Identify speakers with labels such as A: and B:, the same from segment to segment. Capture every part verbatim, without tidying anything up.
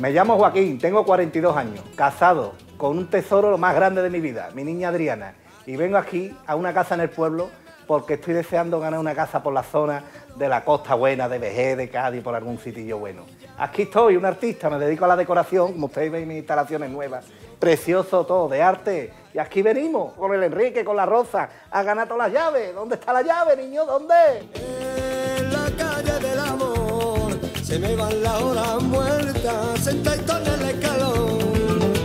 A: Me llamo Joaquín, tengo cuarenta y dos años, casado con un tesoro lo más grande de mi vida, mi niña Adriana. Y vengo aquí a una casa en el pueblo porque estoy deseando ganar una casa por la zona de la Costa Buena, de Vejer, de Cádiz, por algún sitio bueno. Aquí estoy, un artista, me dedico a la decoración, como ustedes ven mis instalaciones nuevas. Precioso todo, de arte. Y aquí venimos, con el Enrique, con la Rosa, a ganar todas las llaves. ¿Dónde está la llave, niño? ¿Dónde?
B: En la calle del amor se me van las horas muertas, sentadito en el escalón.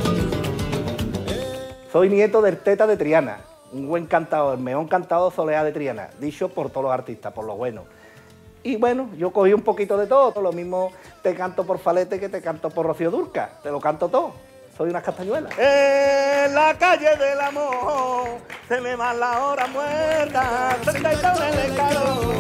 A: Soy nieto del Teta de Triana, un buen cantador, el mejor cantador Soleá de Triana, dicho por todos los artistas, por lo bueno. Y bueno, yo cogí un poquito de todo, lo mismo te canto por Falete que te canto por Rocío Dúrcal, te lo canto todo, soy unas castañuelas. En la calle del amor se me van las horas muertas, sentadito en el escalón.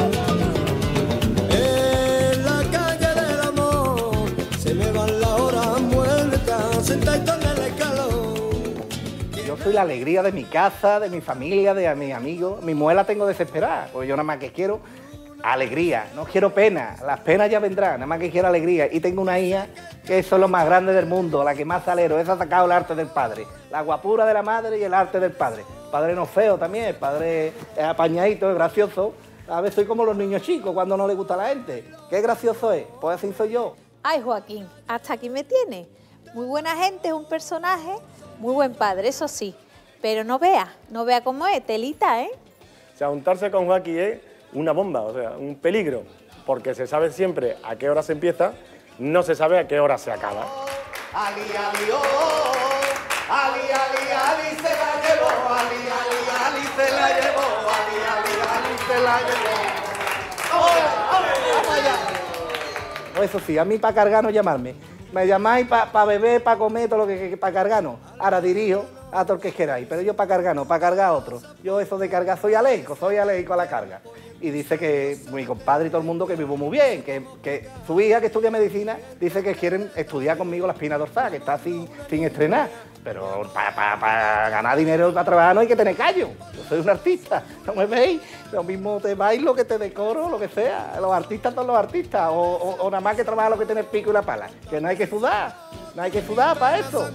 B: En la calle del amor se me van las horas muertas, sentadito en el escalón.
A: Yo soy la alegría de mi casa, de mi familia, de mis amigos. Mi mujer la tengo desesperada, porque yo nada más que quiero alegría, no quiero pena. Las penas ya vendrán, nada más que quiero alegría. Y tengo una hija que es lo más grande del mundo, la que más salero, esa ha sacado el arte del padre. La guapura de la madre y el arte del padre. El padre no es feo también, el padre es apañadito, es gracioso. A veces soy como los niños chicos cuando no les gusta a la gente. ¿Qué gracioso es? Pues así soy yo.
C: Ay, Joaquín, hasta aquí me tiene. Muy buena gente, es un personaje, muy buen padre, eso sí. Pero no vea, no vea cómo es, telita, ¿eh?
D: O sea, juntarse con Joaquín es una bomba, o sea, un peligro, porque se sabe siempre a qué hora se empieza, no se sabe a qué hora se acaba.
A: Ali, ali, oh, ali, ali, ali se la llevó, ali, ali, ali se la llevó, ali, ali, ali se la llevó. ¡Vamos allá! Eso sí, a mí para cargar no llamarme. Me llamáis para pa beber, para comer, todo lo que, que para cargar no. Ahora dirijo a todo el que queráis, pero yo para cargar no, para cargar a otro. Yo eso de cargar soy alérgico, soy alérgico a la carga. Y dice que mi compadre y todo el mundo que vivo muy bien, que, que su hija que estudia medicina dice que quieren estudiar conmigo la espina dorsal, que está sin, sin estrenar. Pero para pa, pa ganar dinero, para trabajar no hay que tener callo. Yo soy un artista, ¿no me veis? Lo mismo te bailo, que te decoro, lo que sea. Los artistas son los artistas, o, o, o nada más que trabajar lo que tener pico y la pala. Que no hay que sudar, no hay que sudar para eso.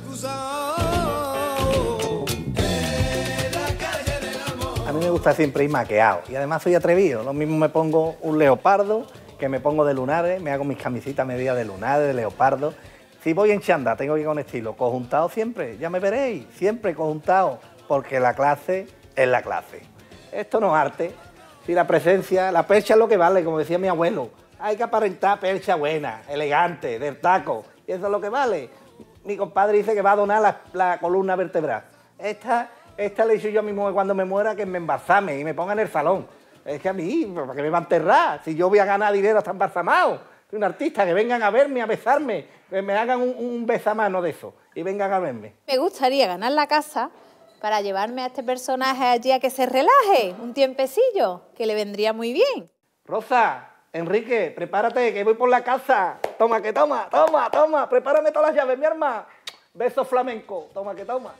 A: A mí me gusta siempre ir maqueado y además soy atrevido. Lo mismo me pongo un leopardo, que me pongo de lunares, me hago mis camisitas medidas de lunares, de leopardo. Si voy en chanda, tengo que ir con estilo, conjuntado siempre, ya me veréis, siempre conjuntado, porque la clase es la clase. Esto no es arte, si la presencia, la percha es lo que vale, como decía mi abuelo. Hay que aparentar percha buena, elegante, del taco, y eso es lo que vale. Mi compadre dice que va a donar la, la columna vertebral. Esta, esta le he dicho yo a mi mujer cuando me muera que me embalsame y me ponga en el salón. Es que a mí, ¿para qué me va a enterrar? Si yo voy a ganar dinero hasta embalsamado. Soy un artista, que vengan a verme, a besarme, que me hagan un, un besamano de eso y vengan a verme.
C: Me gustaría ganar la casa para llevarme a este personaje allí a que se relaje un tiempecillo, que le vendría muy bien.
A: Rosa, Enrique, prepárate, que voy por la casa. Toma, que toma, toma, toma, prepárame todas las llaves, mi arma. Beso flamenco, toma, que toma.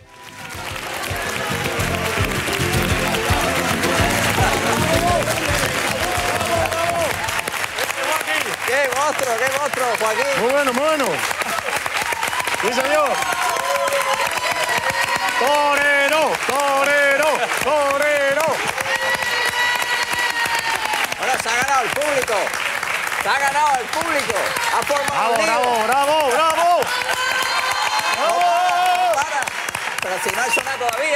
E: ¡Qué monstruo, qué monstruo, Joaquín!
D: Muy bueno, muy bueno. Sí, señor. Torero, torero, torero.
E: Ahora se ha ganado el público. Se ha ganado el público. Ha formado
D: Bravo,
E: un lío.
D: bravo, bravo, bravo.
E: No, para. Pero si no hay zona todavía.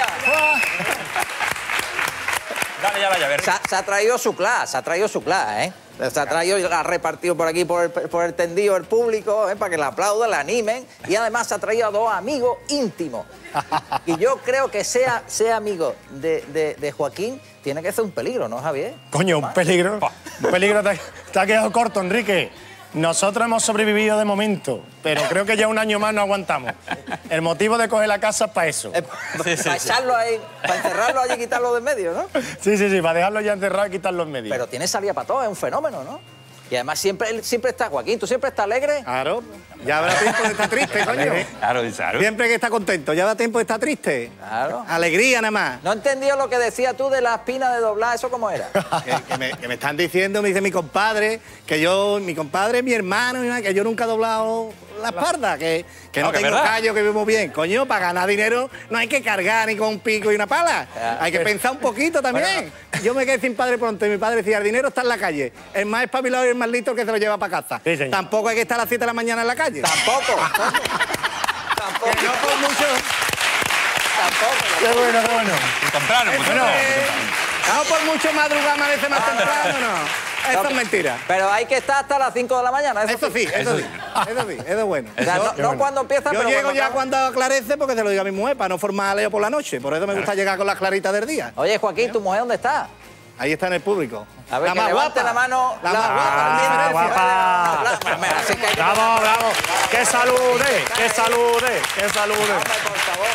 F: Dale ya la llave.
E: Se ha, se ha traído su clase, se ha traído su clase, ¿eh? Se ha traído y la ha repartido por aquí, por el, por el tendido, el público, ¿eh? Para que le aplaudan, le animen. Y además se ha traído a dos amigos íntimos. Y yo creo que sea, sea amigo de, de, de Joaquín tiene que ser un peligro, ¿no, Javier?
D: Coño, un peligro. Un peligro te, te ha quedado corto, Enrique. Nosotros hemos sobrevivido de momento, pero creo que ya un año más no aguantamos. El motivo de coger la casa es para eso.
E: Eh,
F: Sí, sí,
E: para
F: sí.
E: echarlo ahí, para encerrarlo allí y quitarlo de en medio, ¿no?
D: Sí, sí, sí, para dejarlo ya encerrado y quitarlo en medio.
E: Pero tiene salida para todo, es un fenómeno, ¿no? Y además siempre, él siempre está, Joaquín, ¿tú siempre estás alegre?
A: Claro, ya habrá tiempo de estar triste, coño.
F: Claro, claro.
A: Siempre que está contento, ya da tiempo de estar triste.
E: Claro.
A: Alegría nada más.
E: No he entendido lo que decías tú de la espina de doblar, ¿eso cómo era?
A: Que, que me, que me están diciendo, me dice mi compadre, que yo, mi compadre, mi hermano, que yo nunca he doblado la espalda, que, que no,
F: No, que
A: tengo
F: verdad.
A: callo, que vivo muy bien. Coño, para ganar dinero no hay que cargar ni con un pico y una pala. Hay que pensar un poquito también. Yo me quedé sin padre pronto y mi padre decía, el dinero está en la calle. El más espabilado y el más listo el que se lo lleva para casa.
D: Sí, señor.
A: Tampoco hay que estar a las siete de la mañana en la calle.
E: Tampoco. Tampoco.
A: Que no por mucho...
E: Tampoco.
D: Qué bueno, qué bueno.
F: Temprano, pues
A: Eso
F: no.
A: es- no por mucho madrugar amanece más temprano, no. Eso es mentira.
E: Pero hay que estar hasta las cinco de la mañana. Eso,
A: Eso sí, eso sí, eso sí, eso es bueno.
E: O sea, no,
A: Yo-
E: no cuando empieza,
A: Yo
E: pero
A: llego
E: cuando
A: ya
E: acaba.
A: cuando aclarece porque se lo digo a mi mujer para no formar jaleo por la noche. Por eso me gusta llegar con las claritas del día.
E: Oye, Joaquín, ¿tu mujer dónde está?
A: Ahí está en el público.
E: A ver,
A: la
E: que
A: más
E: levante
A: guapa.
E: la mano.
A: La más guapa.
D: Ah,
A: la diferencia.
D: guapa.
E: Mira, mira, así que hay que-
D: Bravo, bravo. ¡Que salude! ¡Que salude! ¡Que salude!
E: Hombre, por favor.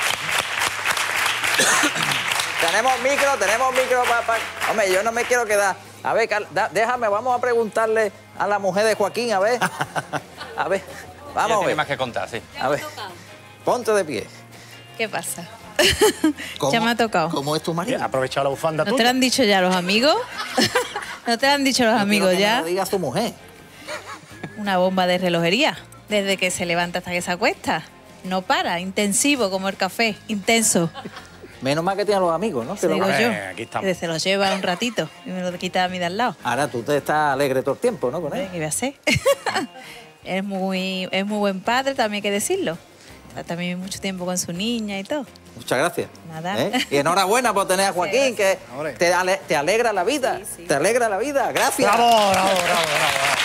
E: Tenemos micro, tenemos micro para... Hombre, yo no me quiero quedar. A ver, Cal- da- déjame, vamos a preguntarle a la mujer de Joaquín, a ver. A ver,
F: Ella
E: vamos a
F: tiene
E: ver.
F: más que contar, sí.
E: A ver, ponte de pie.
G: ¿Qué pasa?
E: ¿Cómo-
G: Ya me ha tocado.
E: ¿Cómo es tu marido?
D: Aprovecha la bufanda
G: ¿No te lo
D: tuya.
G: han dicho ya los amigos? ¿No te lo han dicho los
E: Yo quiero
G: amigos
E: que me
G: ya?
E: lo diga tu mujer.
G: Una bomba de relojería. Desde que se levanta hasta que se acuesta. No para, intensivo como el café, intenso.
E: Menos mal que tiene a los amigos, ¿no?
G: Eso
E: Pero-
G: digo yo.
D: Eh, aquí estamos.
G: Que se lo lleva un ratito y me lo quita a mí de al lado.
E: Ahora tú te estás alegre todo el tiempo, ¿no? Con
G: ¿Eh?
E: él.
G: ¿Qué voy a hacer? es, muy, es muy buen padre, también hay que decirlo. Está también mucho tiempo con su niña y todo.
E: Muchas gracias.
G: Nada.
E: ¿Eh? Y enhorabuena por tener a Joaquín, que
A: Hombre.
E: te, ale- te alegra la vida.
G: Sí, sí.
E: Te alegra la vida. Gracias.
D: Bravo, bravo, bravo, bravo.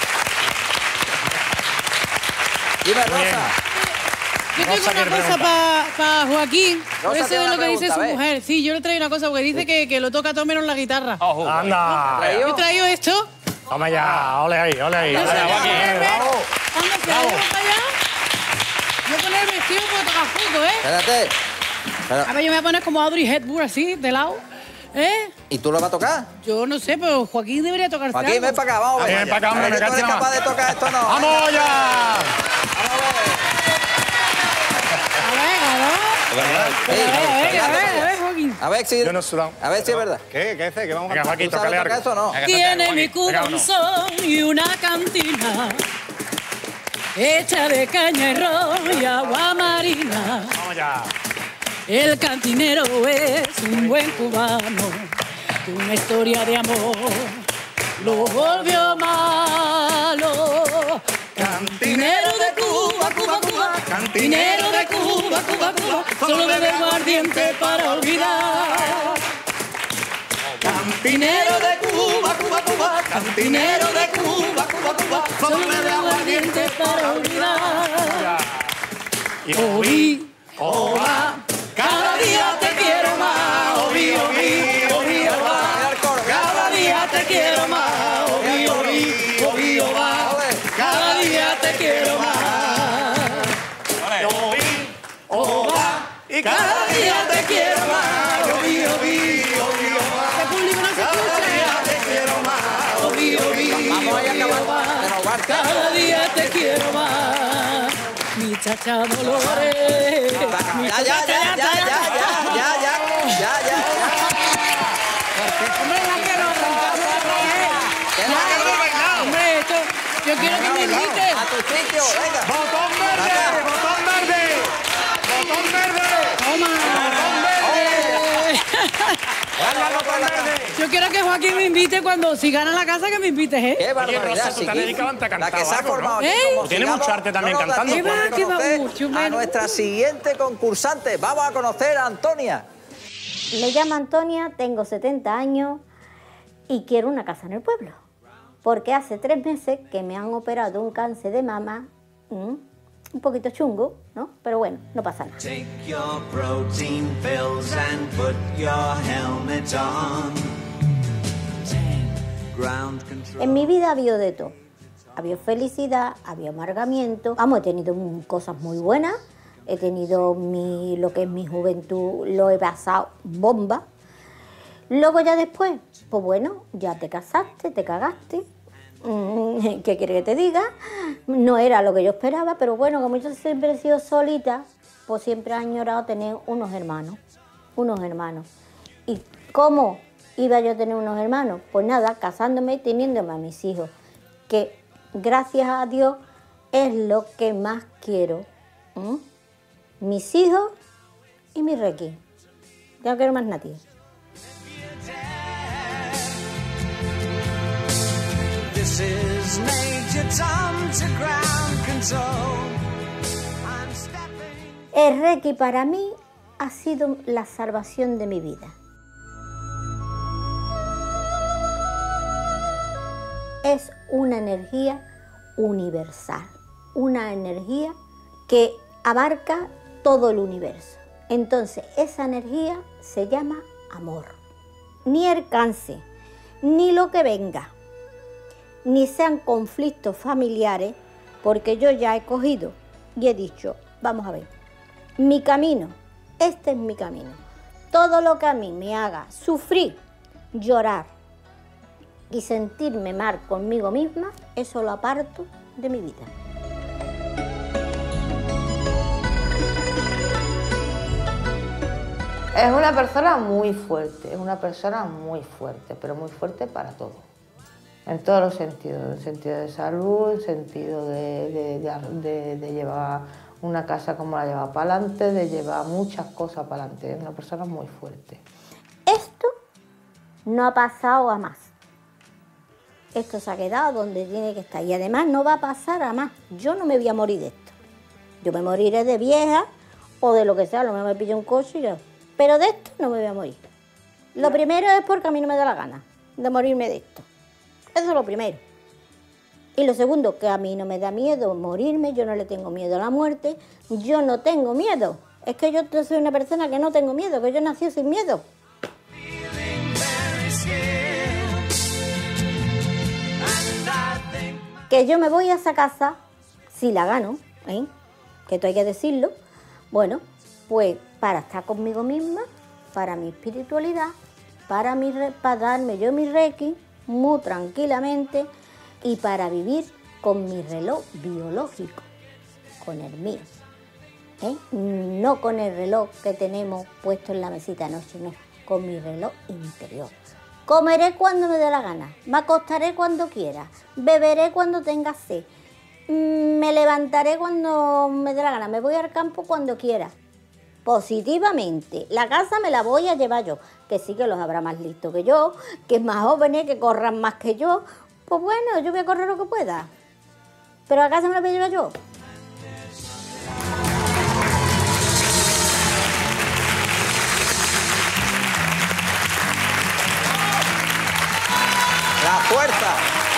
E: Dime,
D: Muy bien.
E: Rosa.
H: Yo
D: Rosa
H: tengo
D: quiere
H: una cosa
D: preguntar.
H: para Joaquín.
E: Rosa
H: Por eso
E: tiene
H: es lo
E: una
H: que dice
E: pregunta,
H: su
E: a ver.
H: mujer. Sí, yo le traigo una cosa porque dice que, que lo toca todo menos la guitarra.
F: Ojo,
D: Anda.
E: ¿Traído?
H: Yo traigo esto.
D: Toma ya, ole ahí, ole ahí.
H: Yo
D: Ole,
H: sé
D: Joaquín,
H: ponerme-
D: bravo.
H: Anda, si
D: Bravo.
H: vamos para allá. Yo poner el vestido para tocar fútbol, ¿eh?
E: Espérate. Pero-
H: A ver, yo me voy a poner como Audrey Hepburn así, de lado. ¿Eh?
E: ¿Y tú lo vas a tocar?
H: Yo no sé, pero Joaquín debería tocarse
E: Joaquín,
H: algo.
E: ven para acá, vamos a ver.
D: Ven para acá, hombre,
E: A ver
D: me
E: si tú eres
D: cacho en la
E: capaz de
D: mano.
E: tocar esto o no.
D: ¡Vamos ya!
H: A ver, a ver.
E: Sí,
H: A ver, a ver, a ver, a ver, Joaquín.
E: A ver si,
D: Yo no he sudado.
E: a ver si es verdad.
A: ¿Qué? ¿Qué hace? ¿Qué vamos a
D: Venga,
A: cantar?
D: Joaquín,
E: ¿Tú sabes
D: tócale
E: tocar
D: algo.
E: eso o no?
F: Venga,
H: Tiene
F: Joaquín,
H: mi
F: venga, uno.
H: corazón y una cantina hecha de caña y ron y agua marina.
D: Vamos ya.
H: El cantinero es un buen cubano, una historia de amor lo volvió malo. Cantinero de Cuba, Cuba, Cuba, cantinero de Cuba, Cuba, Cuba, solo bebe aguardiente para olvidar. Cantinero de Cuba, Cuba, Cuba, cantinero de Cuba, Cuba, Cuba, solo bebe aguardiente para olvidar.
D: Y
H: Oí, oba, cada día te quiero más, oí, oí, oí, oba,
E: Mira el coro, mira el coro.
H: cada día te quiero más, oí, oí, oí, oba, cada día te quiero más, oba, y cada día te quiero más, oí, oí, oí, oba, este público no se escucha, te quiero más, oí, oí,
E: Vamos ahí a acabar de robar.
H: cada día te quiero más, mi chacha Dolores. mi
E: Ya, ya, ya, ya, ya, ya, ya, ya, ya, ya, ya.
H: Hombre, la que no
E: ¿Qué más que no?
H: Hombre, esto, yo quiero que me invite.
E: A tu sitio, venga.
D: ¡Botón verde! ¡Botón verde! ¡Botón verde! ¡Dale al botón verde!
H: Yo quiero que Joaquín me invite cuando, si gana la casa, que me invites, ¿eh?
E: Qué barbaridad,
D: Rosa, tú te
E: chiquillo.
D: has dedicado antes a cantar
E: La que se ha
D: algo, ¿no?
E: formado aquí
H: ¿Eh?
E: como
D: Tú tienes
E: sigamos,
D: mucho arte también
E: no nos da
D: cantando.
E: tiempo de
H: Qué va, qué va,
E: conocer
H: mucho
E: a
H: menos.
E: nuestra siguiente concursante. Vamos a conocer a Antonia.
I: Me llamo Antonia, tengo setenta años y quiero una casa en el pueblo. Porque hace tres meses que me han operado un cáncer de mama, mm, un poquito chungo, ¿no? Pero bueno, no pasa nada.
B: Take your protein pills and put your helmet on. Ground control.
I: En mi vida ha habido de todo. Había felicidad, había amargamiento. Vamos, he tenido mm, cosas muy buenas. He tenido mi, lo que es mi juventud, lo he pasado bomba. Luego ya después, pues bueno, ya te casaste, te cagaste. Mm, ¿Qué quiere que te diga? No era lo que yo esperaba, pero bueno, como yo siempre he sido solita, pues siempre he añorado tener unos hermanos. Unos hermanos. ¿Y cómo iba yo a tener unos hermanos? Pues nada, casándome y teniéndome a mis hijos. Que gracias a Dios es lo que más quiero. ¿Mm? Mis hijos y mi Reiki. Ya no quiero más nadie.
B: This is Major Tom to ground control. I'm stepping.
I: El Reiki para mí ha sido la salvación de mi vida. Es una energía universal, una energía que abarca todo el universo. Entonces, esa energía se llama amor. Ni el cáncer, ni lo que venga, ni sean conflictos familiares, porque yo ya he cogido y he dicho, vamos a ver, mi camino, este es mi camino. Todo lo que a mí me haga sufrir, llorar y sentirme mal conmigo misma, eso lo aparto de mi vida.
J: Es una persona muy fuerte, es una persona muy fuerte, pero muy fuerte para todo. En todos los sentidos, en sentido de salud, en sentido de, de, de, de, de llevar una casa como la lleva para adelante, de llevar muchas cosas para adelante. Es una persona muy fuerte.
I: Esto no ha pasado a más. Esto se ha quedado donde tiene que estar y además no va a pasar a más. Yo no me voy a morir de esto. Yo me moriré de vieja o de lo que sea, lo mismo me pillo un coche y yo. Pero de esto no me voy a morir. Lo primero es porque a mí no me da la gana de morirme de esto. Eso es lo primero. Y lo segundo, que a mí no me da miedo morirme, yo no le tengo miedo a la muerte, yo no tengo miedo. Es que yo soy una persona que no tengo miedo, que yo nací sin miedo. Que yo me voy a esa casa, si la gano, ¿eh? Que esto hay que decirlo, bueno, pues para estar conmigo misma, para mi espiritualidad, para, mi, para darme yo mi Reiki muy tranquilamente y para vivir con mi reloj biológico, con el mío, ¿eh? No con el reloj que tenemos puesto en la mesita de noche, no, con mi reloj interior. Comeré cuando me dé la gana, me acostaré cuando quiera, beberé cuando tenga sed, me levantaré cuando me dé la gana, me voy al campo cuando quiera. Positivamente, la casa me la voy a llevar yo, que sí que los habrá más listos que yo, que es más jóvenes, que corran más que yo, pues bueno, yo voy a correr lo que pueda, pero la casa me la voy a llevar yo.
E: La fuerza,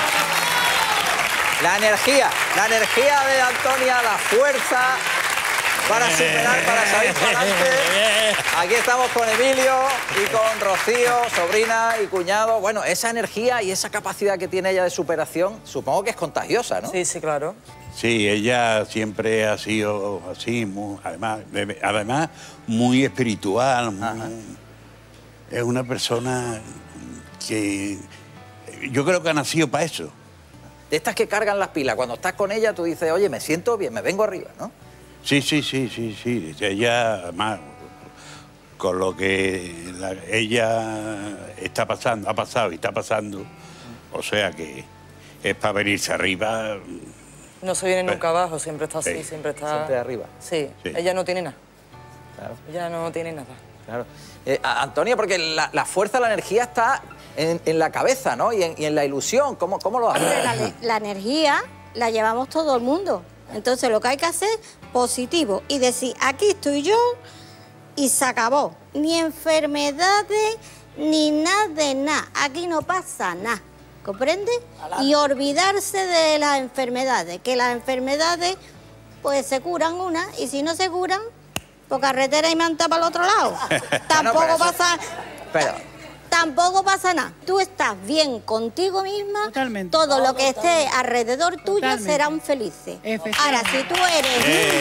E: la energía, la energía de Antonia, la fuerza para superar, para salir para adelante. Aquí estamos con Emilio y con Rocío, sobrina y cuñado. Bueno, esa energía y esa capacidad que tiene ella de superación, supongo que es contagiosa, ¿no?
K: Sí, sí, claro.
F: Sí, ella siempre ha sido así, muy, además, además muy espiritual. Muy, es una persona que yo creo que ha nacido para eso.
E: De estas que cargan las pilas, cuando estás con ella tú dices, oye, me siento bien, me vengo arriba, ¿no?
F: Sí, sí, sí, sí, sí. Ella, además, con lo que la, ella está pasando, ha pasado y está pasando, o sea que es para venirse arriba.
K: No se viene nunca abajo, siempre está así,
F: sí.
K: siempre está...
E: Siempre arriba.
K: Sí,
F: sí,
K: ella no tiene nada.
E: Claro.
K: Ella no tiene nada.
E: Claro. Eh, Antonia, porque la, la fuerza, la energía está en, en la cabeza, ¿no? Y en, y en la ilusión. ¿Cómo, cómo lo haces?
I: La, la energía la llevamos todo el mundo. Entonces lo que hay que hacer es positivo y decir, aquí estoy yo y se acabó. Ni enfermedades, ni nada de nada. Aquí no pasa nada, ¿comprende? Y olvidarse de las enfermedades, que las enfermedades pues se curan una y si no se curan, pues carretera y manta para el otro lado. Tampoco
E: no, pero eso...
I: pasa...
E: Pero...
I: Tampoco pasa nada. Tú estás bien contigo misma. Totalmente. Todo lo que esté alrededor tuyo Totalmente. serán felices. Ahora, si tú eres...
E: Eh.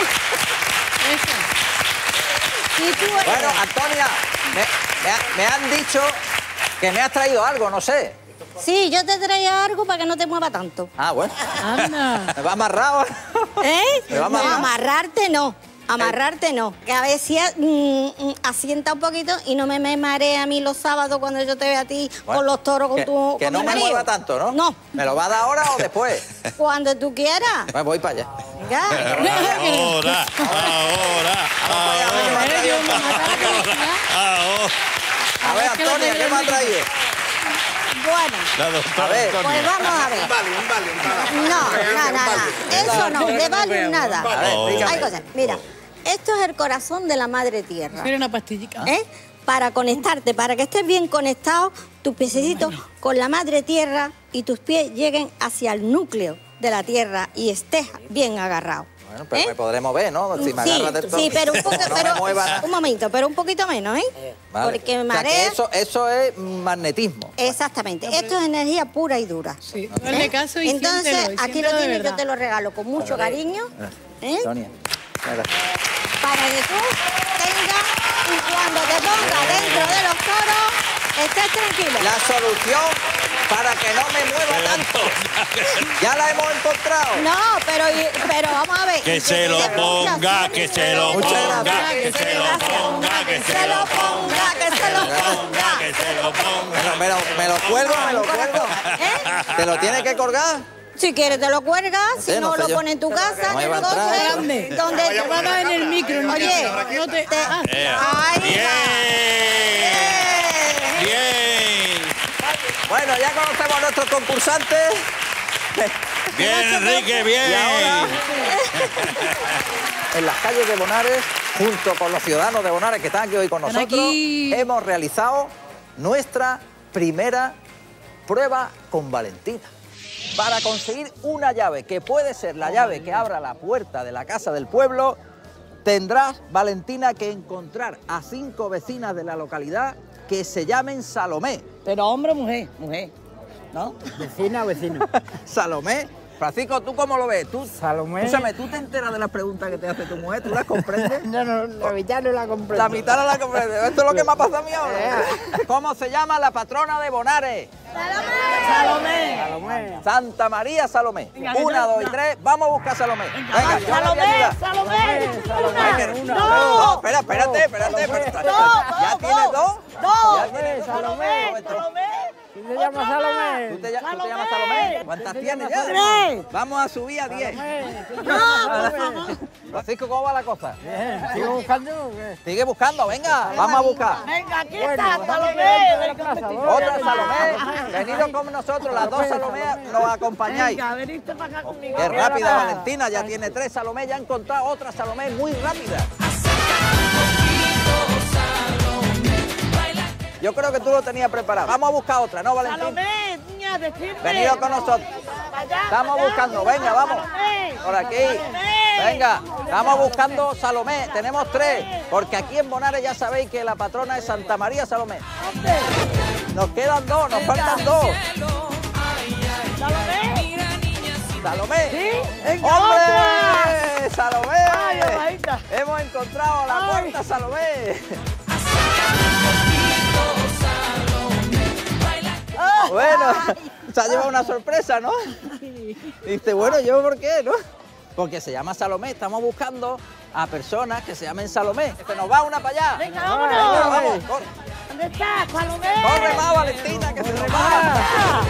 I: si tú eres...
E: Bueno, Antonia, me, me, me han dicho que me has traído algo, no sé.
I: Sí, yo te traía algo para que no te mueva tanto.
E: Ah, bueno.
I: Anda.
E: ¿Me va amarrado?
I: ¿Eh?
E: ¿Me va amarrado?
I: No, amarrarte no. Amarrarte no, que a veces mm, mm, asienta un poquito y no me, me marea a mí los sábados cuando yo te veo a ti
E: Bueno,
I: con los toros, con
E: que,
I: tu
E: que
I: con
E: no
I: mi
E: me
I: marido.
E: mueva tanto, ¿no?
I: No.
E: ¿Me lo va a dar ahora o después?
I: Cuando tú quieras.
E: Pues voy para allá.
I: Venga.
F: Ahora, ahora, ahora.
E: A ver, Antonia, ¿qué me ha traído?
I: Bueno,
F: La doctora
E: A ver.
F: Antonia.
I: pues vamos a ver. No, no, no, no. Eso no, de vale nada.
E: A ver, explícame.
I: Hay cosas. Mira, esto es el corazón de la madre tierra.
G: Quiero una pastillita.
I: ¿Eh? Para conectarte, para que estés bien conectado, tus piececitos con la madre tierra y tus pies lleguen hacia el núcleo de la tierra y estés bien agarrado.
E: Bueno, pero
I: ¿Eh?
E: me podré mover, ¿no? Si me
I: Sí,
E: agarras del todo.
I: sí, pero un, poco,
E: No
I: pero,
E: me mueva nada.
I: un momento, pero un poquito menos, ¿eh?
E: Vale.
I: Porque
E: O sea,
I: marea.
E: que eso, eso es magnetismo.
I: Exactamente. Esto es energía pura y dura.
G: Sí,
I: ¿Eh?
G: hazle caso y
I: Entonces,
G: siéntelo, y
I: aquí
G: siéntelo
I: lo
G: de
I: tienes, yo
G: verdad.
I: te lo regalo con mucho cariño. ¿Eh?
E: Antonia, mira.
I: Para que tú tengas y cuando te pongas dentro de los toros, estés tranquilo.
E: La solución para que no me mueva tanto. Ya la hemos encontrado.
I: No, pero, pero vamos a ver.
F: Que
I: y
F: se lo
I: te dé
F: ponga,
I: muchas-
F: que se lo
E: Muchas
F: ponga,
E: gracias.
F: que se lo ponga, que se lo ponga,
I: que se lo ponga.
F: que se lo ponga.
E: Me lo, me lo, me lo cuelgo, me lo cuelgo.
I: ¿Eh?
E: ¿Te lo tienes que colgar?
I: Si quieres te lo cuelgas,
E: sé,
I: si
E: no
I: no,
E: sé
I: lo
E: yo.
I: pones en tu casa,
E: No
I: en
E: iba
I: el
E: a entrar.
I: coche,
G: Grande.
I: donde
G: Te va a dar en el micro. no
I: Oye,
G: te- no te... ah.
F: Eh,
I: Ahí
F: Bien,
I: va.
F: bien.
E: Bueno, ya conocemos a nuestros concursantes.
F: Bien, Enrique, bien.
E: Y ahora, en las calles de Bonares, junto con los ciudadanos de Bonares que están aquí hoy con
G: Están
E: nosotros,
G: aquí.
E: hemos realizado nuestra primera prueba con Valentina. Para conseguir una llave, que puede ser la llave que abra la puerta de la casa del pueblo, tendrás, Valentina, que encontrar a cinco vecinas de la localidad que se llamen Salomé.
L: Pero hombre o mujer, mujer, ¿no? Vecina o vecino.
E: Salomé. Francisco, ¿tú cómo lo ves? ¿Tú,
L: Salomé.
E: Escúchame, ¿tú te enteras de las preguntas que te hace tu mujer? ¿Tú las comprendes?
L: No, no, la mitad no la compré.
E: La mitad no la comprende. Esto es lo que me ha pasado a mí ahora. ¿Cómo se llama la patrona de Bonares?
L: Salomé. Salomé.
E: Santa María Salomé. Una, dos y tres. Vamos a buscar a Salomé. Venga, yo la voy a ayudar.
L: Salomé.
E: Venga, No, espera, espérate, espérate. espérate. ¿Ya tienes dos?
L: No.
E: ¿Ya tienes dos?
L: Salomé. Salomé. ¿Quién se llama Salomé?
E: ¿Tú te, ll- tú te llamas Salomé? ¿Cuántas tienes ya?
L: Tres.
E: Vamos a subir a diez.
L: No.
E: Francisco, ¿cómo va la cosa?
L: Bien. ¿Sigo buscando?
E: Sigue buscando, venga, vamos a buscar.
L: Venga, aquí está Salomé.
E: Otra Salomé, venido con nosotros, las dos Salomé nos acompañáis.
L: Venga, veniste para acá conmigo.
E: Qué rápida Valentina, ya tiene tres Salomé, ya ha encontrado otra Salomé muy rápida. Yo creo que tú lo tenías preparado. Vamos a buscar otra, ¿no, Valentín?
L: Salomé, niña, decirme.
E: Venido con nosotros. Estamos buscando, venga, vamos. Por aquí. Venga, estamos buscando Salomé. Tenemos tres, porque aquí en Bonares ya sabéis que la patrona es Santa María Salomé. Nos quedan dos, nos faltan dos.
L: Salomé.
E: Salomé.
L: ¿Sí? Venga,
E: ¡Hombre!
L: otra.
E: ¡Salomé!
L: Ay, hermanita.
E: Hemos encontrado la
L: Ay.
E: cuarta Salomé. Bueno, se ha llevado una sorpresa, ¿no? Dice, bueno, ¿yo por qué, no? Porque se llama Salomé, estamos buscando a personas que se llamen Salomé. Se nos va una para allá.
L: Venga,
E: Venga,
L: vámonos.
E: vamos, corre.
L: ¿Dónde está, Salomé?
E: Corre más, Valentina, que se nos va.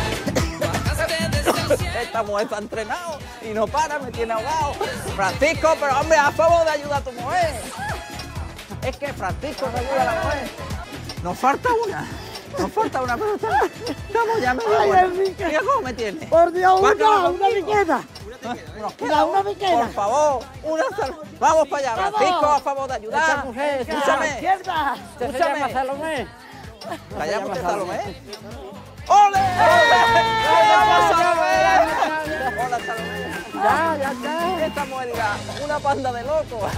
E: Esta mujer está entrenada y no para, me tiene ahogado. Francisco, pero hombre, a favor de ayudar a tu mujer. Es que Francisco me ayuda a la mujer. Nos falta una. Nos falta una, pero estamos, estamos ya medio
L: Ay,
E: buenos.
L: Enrique.
E: Mira cómo me tiene.
L: Por Dios,
E: ¿Cuánto
L: una,
E: vamos
L: una
E: conmigo?
L: piqueta.
E: Nos queda
L: Mira, una
E: un-
L: piquera.
E: Por favor, una sal- Vamos para allá,
L: Vamos.
E: Francisco, a favor de
L: Esta
E: ayudar.
L: mujer, esta
E: Escúchame.
L: izquierda. Se
E: Escúchame.
L: llama Salomé.
E: Callamos usted, Salomé. ¡Ole! ¡Hola, Salomé! ¡Hola, Salomé!
L: Ya, ya está.
E: Esta mujer dirá, una panda de locos.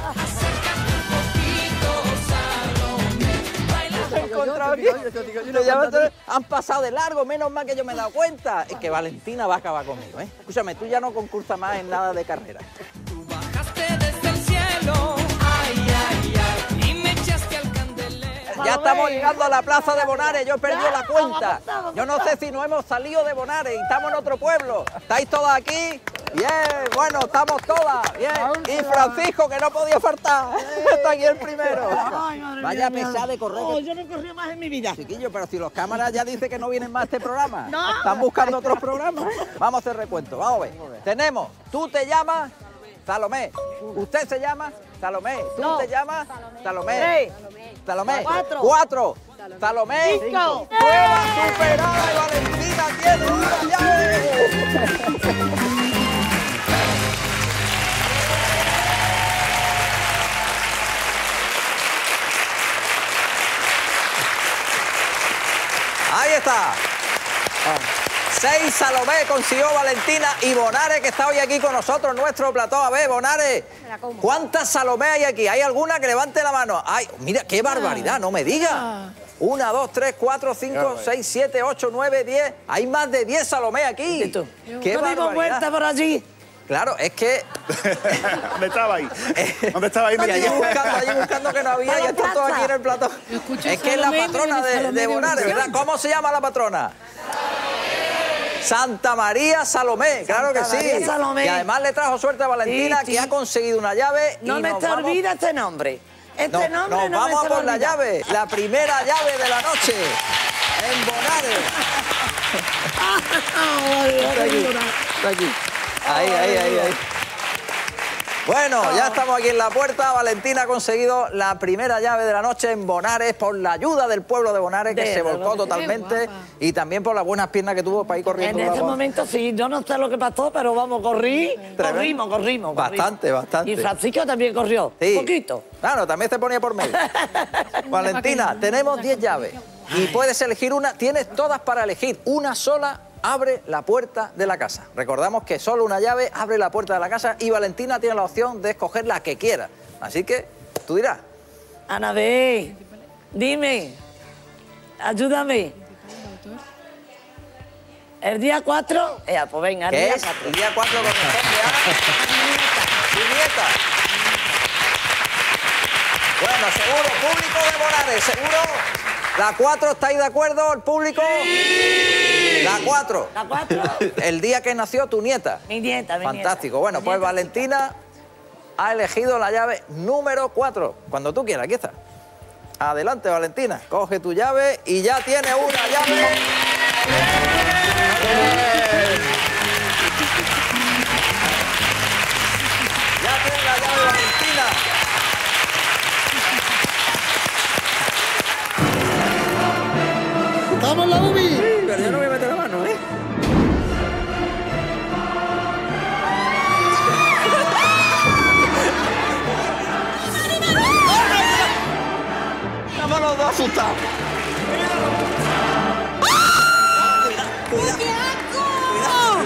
E: He encontrado aquí. Te llamas- Han pasado de largo, menos mal que yo me he dado cuenta. Es que Valentina va a acabar conmigo, ¿eh? Escúchame, tú ya no concursas más en nada de carrera. Ya estamos llegando a la plaza de Bonares, yo he perdido la cuenta. Yo no sé si no hemos salido de Bonares y estamos en otro pueblo. ¿Estáis todos aquí? Bien, bueno, estamos todas. Bien. Y Francisco, que no podía faltar. Está aquí el primero.
L: Ay, madre
E: Vaya
L: mía,
E: pesada de correr.
L: No, yo no he corrido más en mi vida.
E: Chiquillo, pero si los cámaras ya dicen que no vienen más a este programa.
L: No.
E: Están buscando otros programas. Vamos a hacer recuento, vamos a ver. Tenemos, tú te llamas Salomé. Usted se llama Salomé. Tú
L: No.
E: te llamas Salomé.
L: Tres.
E: Salomé.
L: Cuatro.
E: Cuatro. Salomé.
L: Cinco.
E: Prueba superada y Valentina tiene una llave. Ahí está. Seis Salomé consiguió Valentina y Bonares, que está hoy aquí con nosotros en nuestro plató. A ver, Bonares, ¿cuántas Salomé hay aquí? ¿Hay alguna que levante la mano? Ay, mira, qué barbaridad, no me diga. Una, dos, tres, cuatro, cinco, seis, siete, ocho, nueve, diez. Hay más de diez Salomé aquí. Qué
L: No dimos vuelta
E: barbaridad.
L: por allí.
E: Claro, es que...
M: ¿Dónde estaba ahí? ¿Dónde estaba ahí?
E: Y allí buscando, allí buscando que no había, y está todo aquí en el plató. Es que es la patrona de, de Bonares, ¿verdad? ¿Cómo se llama la patrona? Santa María Salomé, claro que sí.
L: María Salomé.
E: Y además le trajo suerte a Valentina,
L: Sí, sí.
E: que ha conseguido una llave.
L: No
E: y
L: me
E: nos
L: te
E: vamos,
L: olvida este nombre. Este
E: no-
L: nombre
E: nos
L: no
E: vamos
L: me
E: a
L: se
E: por
L: me
E: la
L: olvida.
E: llave, la primera llave de la noche en Bonares. Está aquí, está aquí. Ahí, ahí, ahí, ahí. Bueno, ya estamos aquí en la puerta. Valentina ha conseguido la primera llave de la noche en Bonares por la ayuda del pueblo de Bonares, que
L: De
E: se
L: verdad.
E: volcó
L: Qué
E: totalmente, y también por las buenas piernas que tuvo para ir corriendo.
L: En
E: de
L: este
E: agua.
L: momento sí, yo no sé lo que pasó, pero vamos, corrí, corrimos, corrimos.
E: Bastante,
L: corrimos.
E: bastante.
L: Y Francisco también corrió,
E: Sí.
L: un poquito.
E: Claro, también se ponía por medio. Valentina, tenemos diez llaves y puedes elegir una, tienes todas para elegir. Una sola abre la puerta de la casa. Recordamos que solo una llave abre la puerta de la casa y Valentina tiene la opción de escoger la que quiera. Así que tú dirás.
L: Anabel, dime, ayúdame. ¿El día cuatro? Eh, pues venga, el
E: ¿Qué
L: día
E: es?
L: cuatro.
E: El día cuatro corresponde a... Tu nieta. Bueno, seguro, público de Bonares, seguro. La cuatro, ¿estáis de acuerdo, el público? Sí. La cuatro.
L: ¿La cuatro?
E: El día que nació tu nieta.
L: Mi nieta, mi
E: Fantástico.
L: nieta.
E: Bueno,
L: Mi
E: pues
L: nieta.
E: Valentina ha elegido la llave número cuatro. Cuando tú quieras, aquí está. Adelante, Valentina. Coge tu llave y ya tiene una llave. Ya tiene la llave, Valentina.
H: ¡Vamos, la Ubi!
E: Pero yo no voy a meter la mano, ¿eh? Estamos los dos asustados. Cuidado, cuidado.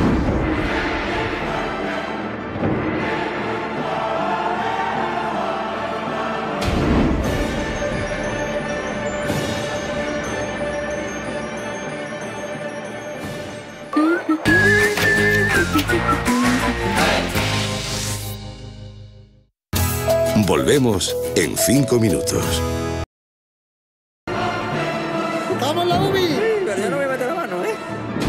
N: Volvemos en cinco minutos.
H: ¡Vamos, la Ubi!
E: Pero yo no voy a meter la mano, ¿eh?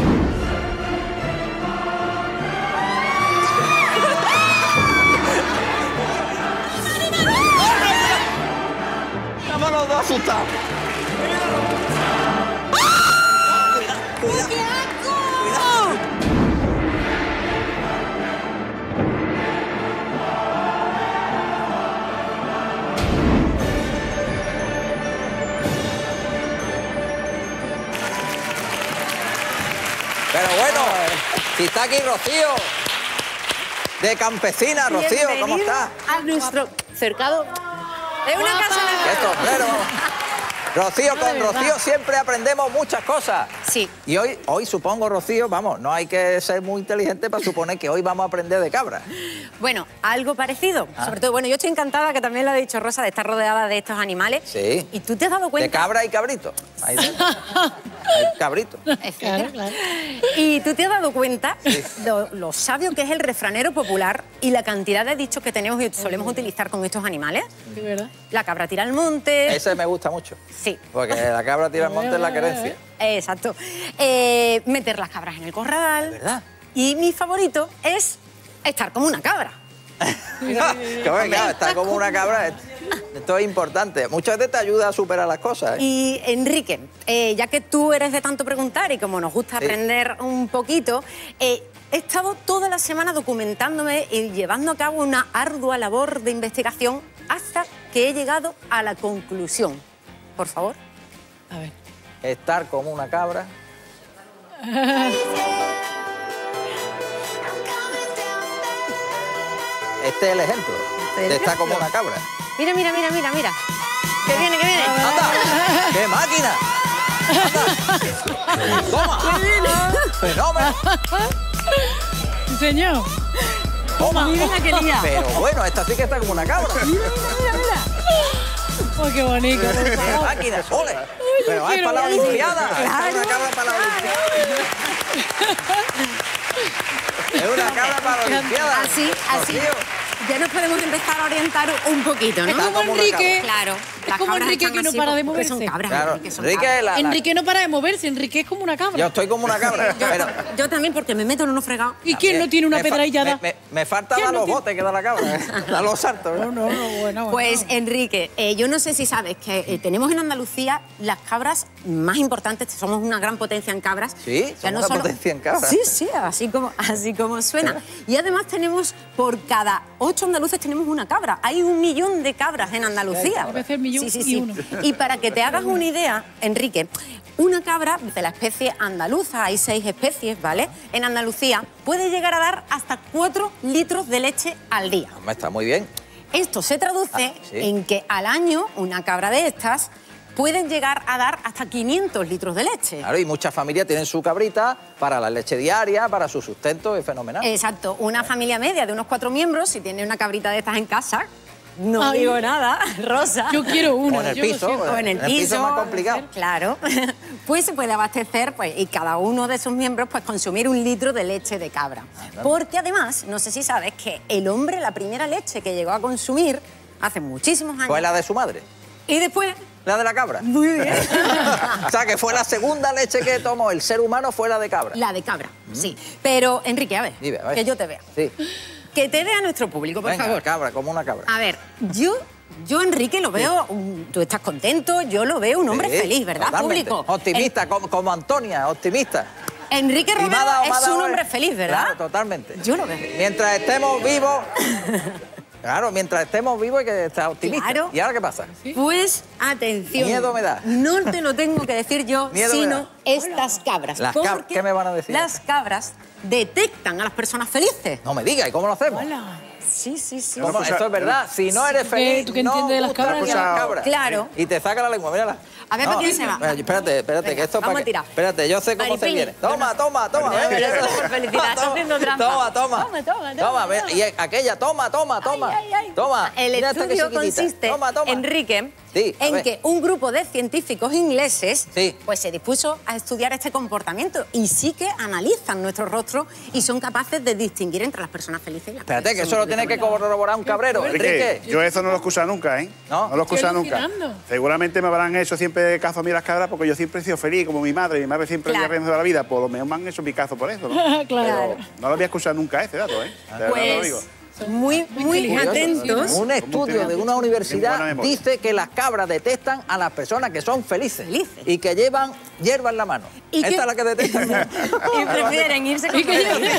E: Estamos los dos asustados. Cuidado, cuidado. Cuidado. Pero bueno, si está aquí Rocío, de Campesina. Rocío, ¿cómo estás?
O: A nuestro cercado. Es una casa
E: ¡Qué sombrero! Rocío,
O: No,
E: con
O: de verdad.
E: Rocío siempre aprendemos muchas cosas.
O: Sí.
E: Y hoy, hoy supongo, Rocío, vamos, no hay que ser muy inteligente para suponer que hoy vamos a aprender de cabra.
O: Bueno, algo parecido.
E: Ah.
O: Sobre todo, bueno, yo estoy encantada, que también lo ha dicho Rosa, de estar rodeada de estos animales.
E: Sí.
O: ¿Y tú te has dado
E: De
O: cuenta?
E: cabra y cabrito. Ahí dentro. Hay cabrito.
O: Etcétera. Y tú te has dado cuenta lo, lo sabio que es el refranero popular y la cantidad de dichos que tenemos y solemos utilizar con estos animales.
C: Sí, ¿verdad?
O: La cabra tira al monte.
E: Ese me gusta mucho.
O: Sí.
E: Porque la cabra tira al monte en la querencia.
O: Exacto. Eh, meter las cabras en el corral.
E: ¿Verdad?
O: Y mi favorito es estar como una cabra.
E: Que bueno, claro, está como una cabra. Esto es importante. Muchas veces te ayuda a superar las cosas, ¿eh?
O: Y Enrique, eh, ya que tú eres de tanto preguntar y como nos gusta
E: Sí.
O: aprender un poquito, eh, he estado toda la semana documentándome y llevando a cabo una ardua labor de investigación hasta que he llegado a la conclusión. Por favor.
G: A ver.
E: Estar como una cabra. Este es el ejemplo de estar como una cabra.
O: Mira, mira, mira, mira, mira. Que viene, que viene.
E: ¡Anda! ¡Qué máquina! ¡Anda! ¡Toma! ¡Fenómeno!
G: Señor.
E: ¡Toma!
O: Mira la que lía.
E: Pero bueno, esta sí que está como una cabra.
O: Mira, mira, mira.
G: Oh, qué bonito.
E: ¡Qué máquina! ¡Ole! Pero es para la Olimpiada.
O: Claro.
E: Es una cabra para la Olimpiada. Es una cabra para la Olimpiada.
O: Así, así.
E: Rocío.
O: Ya nos podemos empezar a orientar un poquito, ¿no?
G: Es como Enrique.
O: Claro.
G: Es
O: las
G: como
O: cabras
G: Enrique
O: están
G: que no
O: así
G: para de
O: porque son
G: moverse.
O: cabras,
E: Claro,
O: Enrique, son
E: Enrique
O: cabras.
E: la, la-
G: Enrique no para de moverse, Enrique es como una cabra.
E: Yo estoy como una cabra.
O: Yo,
E: pero
O: yo también porque me meto en unos fregados.
G: ¿Y quién no tiene una
E: me fa-
G: pedraillada?
E: Me, me- me falta
G: ¿Quién
E: dar
G: no
E: los
G: tiene?
E: botes que da la cabra. Da los saltos.
G: No, no, no, bueno,
O: Pues
G: bueno.
O: Enrique, eh, yo no sé si sabes que eh, tenemos en Andalucía las cabras más importantes, somos una gran potencia en cabras.
E: Sí,
O: Ya
E: somos una potencia en cabras.
O: Sí, sí, así como, así como suena. Y además tenemos, por cada ocho andaluces tenemos una cabra. Hay un millón de cabras en Andalucía.
G: A veces millón
O: Sí, sí,
G: y
O: sí.
G: uno.
O: Y para que te hagas una idea, Enrique, una cabra de la especie andaluza, hay seis especies, ¿vale? En Andalucía puede llegar a dar hasta cuatro litros de leche al día.
E: Hombre, está muy bien.
O: Esto se traduce
E: Ah, sí.
O: en que al año una cabra de estas pueden llegar a dar hasta quinientos litros de leche.
E: Claro, y muchas familias tienen su cabrita para la leche diaria, para su sustento, es fenomenal.
O: Exacto, una familia media de unos cuatro miembros, si tiene una cabrita de estas en casa, no
G: Ay.
O: digo nada, Rosa.
G: Yo quiero una.
E: O en el
G: yo lo
E: piso,
G: siento.
O: O en el
E: En el piso
O: piso.
E: es más complicado.
O: Claro. Pues se puede abastecer pues, y cada uno de sus miembros pues, consumir un litro de leche de cabra. Porque además, no sé si sabes que el hombre la primera leche que llegó a consumir hace muchísimos años.
E: Fue la de su madre,
O: Y después...
E: la de la cabra.
O: Muy bien.
E: O sea, que fue la segunda leche que tomó el ser humano, fue la de cabra.
O: La de cabra, sí. Pero, Enrique, a ver,
E: Dime, a ver.
O: que yo te vea.
E: Sí.
O: Que te vea nuestro público, por
E: Venga,
O: favor.
E: cabra, como una cabra.
O: A ver, yo, yo Enrique, lo veo, un- tú estás contento, yo lo veo un hombre
E: Sí,
O: feliz, ¿verdad,
E: totalmente.
O: público?
E: Optimista, como, como Antonia, optimista.
O: En- Enrique
E: Y me ha
O: Romero
E: dado- me ha
O: es
E: dado
O: un
E: el-
O: hombre feliz, ¿verdad?
E: Claro, totalmente.
O: Yo lo veo.
E: Mientras estemos vivos... Claro, mientras estemos vivos hay que estar optimistas.
O: Claro.
E: ¿Y ahora qué pasa?
O: Pues, atención.
E: Miedo me da.
O: No te lo tengo que decir yo,
E: Miedo me
O: sino
E: da.
O: estas cabras.
E: Las cab-
O: Porque
E: ¿qué me van a decir?
O: Las cabras detectan a las personas felices.
E: No me digas, ¿y cómo lo hacemos?
O: Sí, sí, sí.
E: ¿Cómo?
M: escucha-
E: Esto es verdad. Si no eres
G: ¿Tú qué-
E: feliz,
G: tú qué
E: no
G: entiendes de las
E: gustas
G: cabras?
E: ni a las cabras.
O: Claro.
E: Y te saca la lengua, mírala.
O: A ver, ¿para quién se va?
E: Eh, Espérate, espérate,
O: Venga,
E: que esto es
O: vamos
E: para
O: a tirar.
E: Espérate, yo sé cómo te
O: Maripili.
E: viene. Toma, toma, toma.
O: Bueno,
E: venga,
O: gracias
E: ya.
O: por felicitar, está haciendo trampa.
E: Toma, toma.
O: Toma, toma, toma,
E: Toma, ve-
O: toma.
E: y aquella, toma, toma, toma.
O: Ay, ay, ay.
E: Toma.
O: El
E: mira esta que
O: estudio
E: chiquitita.
O: consiste,
E: Toma, toma.
O: Enrique,
E: Sí, a
O: en
E: ver.
O: que un grupo de científicos ingleses
E: Sí.
O: pues se dispuso a estudiar este comportamiento y sí que analizan nuestro rostro y son capaces de distinguir entre las personas felices y las
E: Espérate, que
O: personas
E: eso lo tiene que corroborar un cabrero,
M: Enrique,
E: Enrique.
M: yo eso no lo he escuchado nunca, ¿eh?
E: ¿No?
M: No lo he escuchado
G: Estoy
M: nunca.
G: alucinando.
M: Seguramente me habrán hecho siempre caso a mí las cabras porque yo siempre he sido feliz, como mi madre. Mi madre siempre
O: Claro.
M: había de la vida. Por lo menos me han hecho mi caso por eso, ¿no?
G: Claro.
M: Pero no lo había escuchado nunca ese dato, ¿eh? De verdad lo digo.
O: Pues muy, muy
G: curioso.
O: atentos.
E: Un estudio de una
M: buena
E: universidad
M: memoria.
E: dice que las cabras detectan a las personas que son felices,
O: Felices.
E: y que llevan hierba en la mano.
O: ¿Y
E: Esta
O: qué?
E: es la que detectan.
O: Y prefieren irse con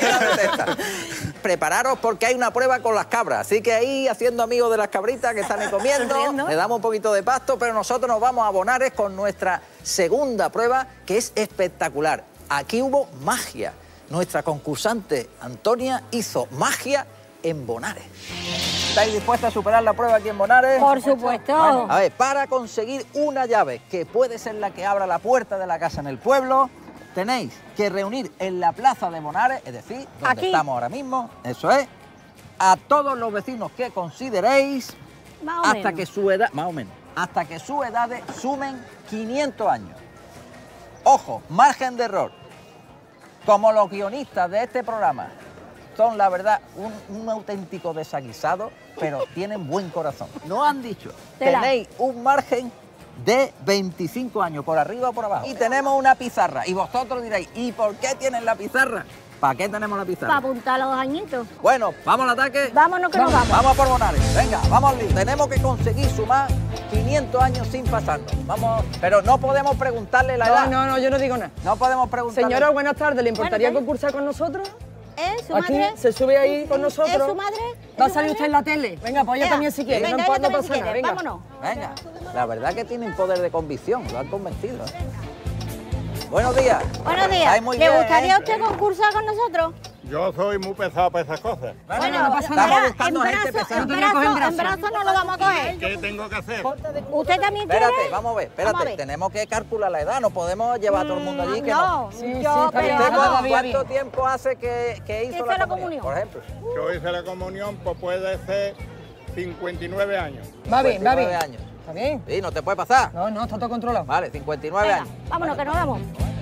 E: Prepararos porque hay una prueba con las cabras. Así que ahí haciendo amigos de las cabritas que están ahí comiendo,
O: Sonriendo.
E: le damos un poquito de pasto, pero nosotros nos vamos a Bonares con nuestra segunda prueba, que es espectacular. Aquí hubo magia. Nuestra concursante Antonia hizo magia en Bonares. ¿Estáis dispuestas a superar la prueba aquí en Bonares?
I: Por supuesto.
E: Bueno, a ver, para conseguir una llave que puede ser la que abra la puerta de la casa en el pueblo, tenéis que reunir en la plaza de Bonares, es decir, donde
I: Aquí.
E: estamos ahora mismo, eso es, a todos los vecinos que consideréis
I: Más o
E: hasta
I: menos.
E: que su edad, más o menos, hasta que sus edades sumen quinientos años. Ojo, margen de error. Como los guionistas de este programa son, la verdad, un, un auténtico desaguisado, pero tienen buen corazón. Nos han dicho,
I: Tela.
E: tenéis un margen de veinticinco años, por arriba o por abajo. Y tenemos una pizarra. Y vosotros diréis, ¿y por qué tienen la pizarra? ¿Para qué tenemos la pizarra?
I: Para apuntar los añitos.
E: Bueno, ¿vamos al ataque?
I: Vámonos que nos vamos.
E: Vamos a por Bonares. Venga, vamos al lío. Tenemos que conseguir sumar quinientos años sin pasarnos. Vamos, pero no podemos preguntarle la edad.
K: No, no, no, yo no digo nada.
E: No podemos preguntarle.
K: Señora, buenas tardes. ¿Le importaría
I: Bueno,
K: concursar con nosotros?
I: ¿Eh? ¿Su
K: Aquí,
I: madre?
K: se sube ahí con nosotros.
I: ¿Es su madre?
K: Va a
I: ¿Es su
K: salir
I: madre?
K: usted en la tele. Venga, pues ella
I: Venga,
K: también si quiere.
I: venga,
K: no,
I: ella
K: no
I: también
K: pasa
I: si
K: nada.
I: quiere.
K: Venga.
I: Vámonos.
E: Venga, la verdad que tienen poder de convicción, lo han convencido. ¿eh? Buenos días.
I: Buenos días.
E: Estáis muy
I: ¿Le
E: bien,
I: gustaría
E: ¿eh?
I: a usted concursar con nosotros?
P: Yo soy muy pesado para esas cosas.
I: Bueno,
K: no pasa
E: Estamos
K: nada.
I: en
E: buscando gente
I: brazo,
E: pesada.
I: en
K: No te voy a coger en
I: brazo, en
K: brazo.
I: brazo no lo vamos a coger.
P: ¿Qué tengo que hacer?
I: ¿Usted también quiere?
E: Espérate, vamos a ver, espérate.
I: Vamos a ver.
E: Tenemos que calcular la edad, no podemos llevar a todo el mundo allí que no.
I: No,
K: Sí, sí,
I: yo,
K: está bien,
I: pero...
E: ¿Usted
K: vamos.
E: cuánto,
K: Todavía
E: cuánto
K: bien.
E: tiempo hace que, que hizo
I: Hizo
E: la,
I: la
E: comunión,
I: comunión.
E: por ejemplo?
P: Yo hice la comunión, pues puede ser cincuenta y nueve años.
K: Va bien, va bien.
E: cincuenta y nueve años.
K: ¿Está bien?
E: Sí, no te puede pasar.
K: No, no, está todo controlado.
E: Vale, cincuenta y nueve
I: Venga,
E: años.
I: vámonos, que nos vamos.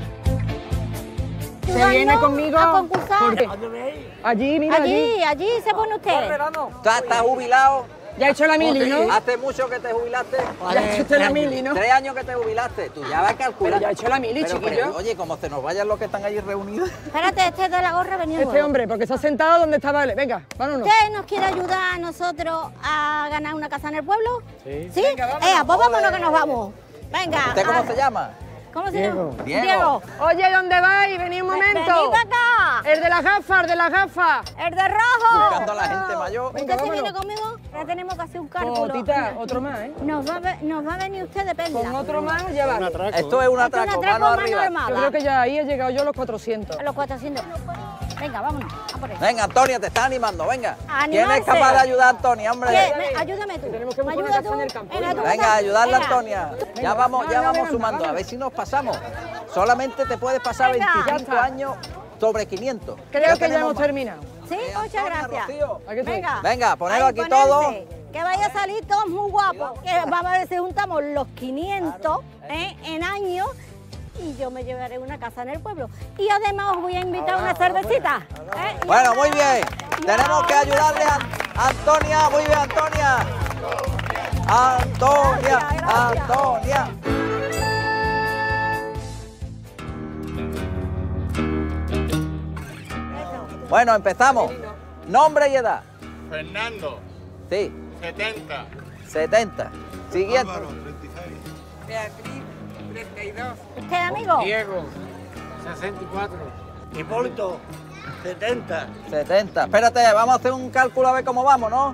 K: Se viene conmigo.
I: A concursar.
K: Porque allí, mira, allí.
I: Allí, allí se pone usted.
E: ¿Estás estás jubilado?
K: Ya ha hecho la mili, ¿no?
E: ¿Hace mucho que te jubilaste?
K: Ya ha hecho la mili, ¿no?
E: Tres años que te jubilaste. Tú ya vas a calcular.
K: Pero ya ha hecho la mili,
E: Pero,
K: chiquillo.
E: pero, oye, como se nos vayan los que están allí reunidos.
I: Espérate, este de la gorra venía
K: Este
I: nuevo.
K: hombre, porque se ha sentado donde estaba él. Venga, vámonos.
I: ¿Usted nos quiere ayudar a nosotros a ganar una casa en el pueblo?
K: Sí.
I: ¿Sí?
K: Venga, vámonos.
I: Ea, pues vámonos que nos vamos. Venga.
E: ¿Usted cómo
I: ah,
E: se llama?
I: ¿Cómo se
K: Diego.
I: llama?
E: Diego.
K: Oye, ¿dónde vais? Vení un momento.
I: Vení para acá.
K: El de las gafas, el de las gafas.
I: El de rojo.
E: Buscando a la gente mayor.
K: Venga,
I: ¿Usted se
K: vámonos.
I: viene conmigo? Ya tenemos que hacer un cálculo.
K: Tita, otro más, ¿eh?
I: Nos va, a ve- nos va a venir usted de perla.
K: Con otro más ya va.
E: Esto es un
I: Esto es un
E: atraco,
I: atraco
E: mano
I: mano
E: arriba.
I: armada.
K: Yo creo que ya ahí he llegado yo a los cuatrocientos.
I: A los cuatrocientos. Venga, vámonos. A por él.
E: Venga, Antonia, te estás animando, venga. ¿Quién es
I: Animarse.
E: capaz de ayudar a Antonia, hombre?
I: ¿Qué? Me- ayúdame tú.
K: Tenemos que
I: ¿Me
K: buscar una
I: ayudas
K: casa
I: tú?
K: en el campo.
I: Venga, tú
E: Venga,
I: estás-
E: ayudarle a
I: venga.
E: Antonia. Ya
K: Venga.
E: vamos,
K: No,
E: ya
K: no,
E: vamos
K: venga,
E: sumando, a
K: vamos.
E: ver si nos pasamos. Solamente te puedes pasar
I: Venga.
E: veinticinco
K: Ya está.
E: años sobre quinientos.
K: Creo que ya
E: tenemos
K: hemos
E: más.
K: terminado.
I: Sí, muchas
E: Antonia,
I: gracias.
E: Rocío.
K: ¿A qué sí?
I: Venga.
E: Venga, ponelo
I: Ahí,
E: aquí
I: ponerse.
E: todo.
I: Que vaya a salir todos muy guapos. Que vamos a ver si juntamos los quinientos ¿eh? en años y yo me llevaré una casa en el pueblo. Y además os voy a invitar a una cervecita. ¿eh? Y
E: Bueno,
I: ahora-
E: muy bien. Tenemos que ayudarle a a Antonia. Muy bien, Antonia. Antonia,
I: Gracias, gracias.
E: Antonia. Bueno, empezamos. Nombre y edad.
P: Fernando,
E: Sí,
P: setenta.
E: setenta. Siguiente.
L: Beatriz, treinta y dos.
I: ¿Usted, amigo?
L: Diego, sesenta y cuatro.
A: Hipólito, setenta.
E: setenta. Espérate, vamos a hacer un cálculo a ver cómo vamos, ¿no?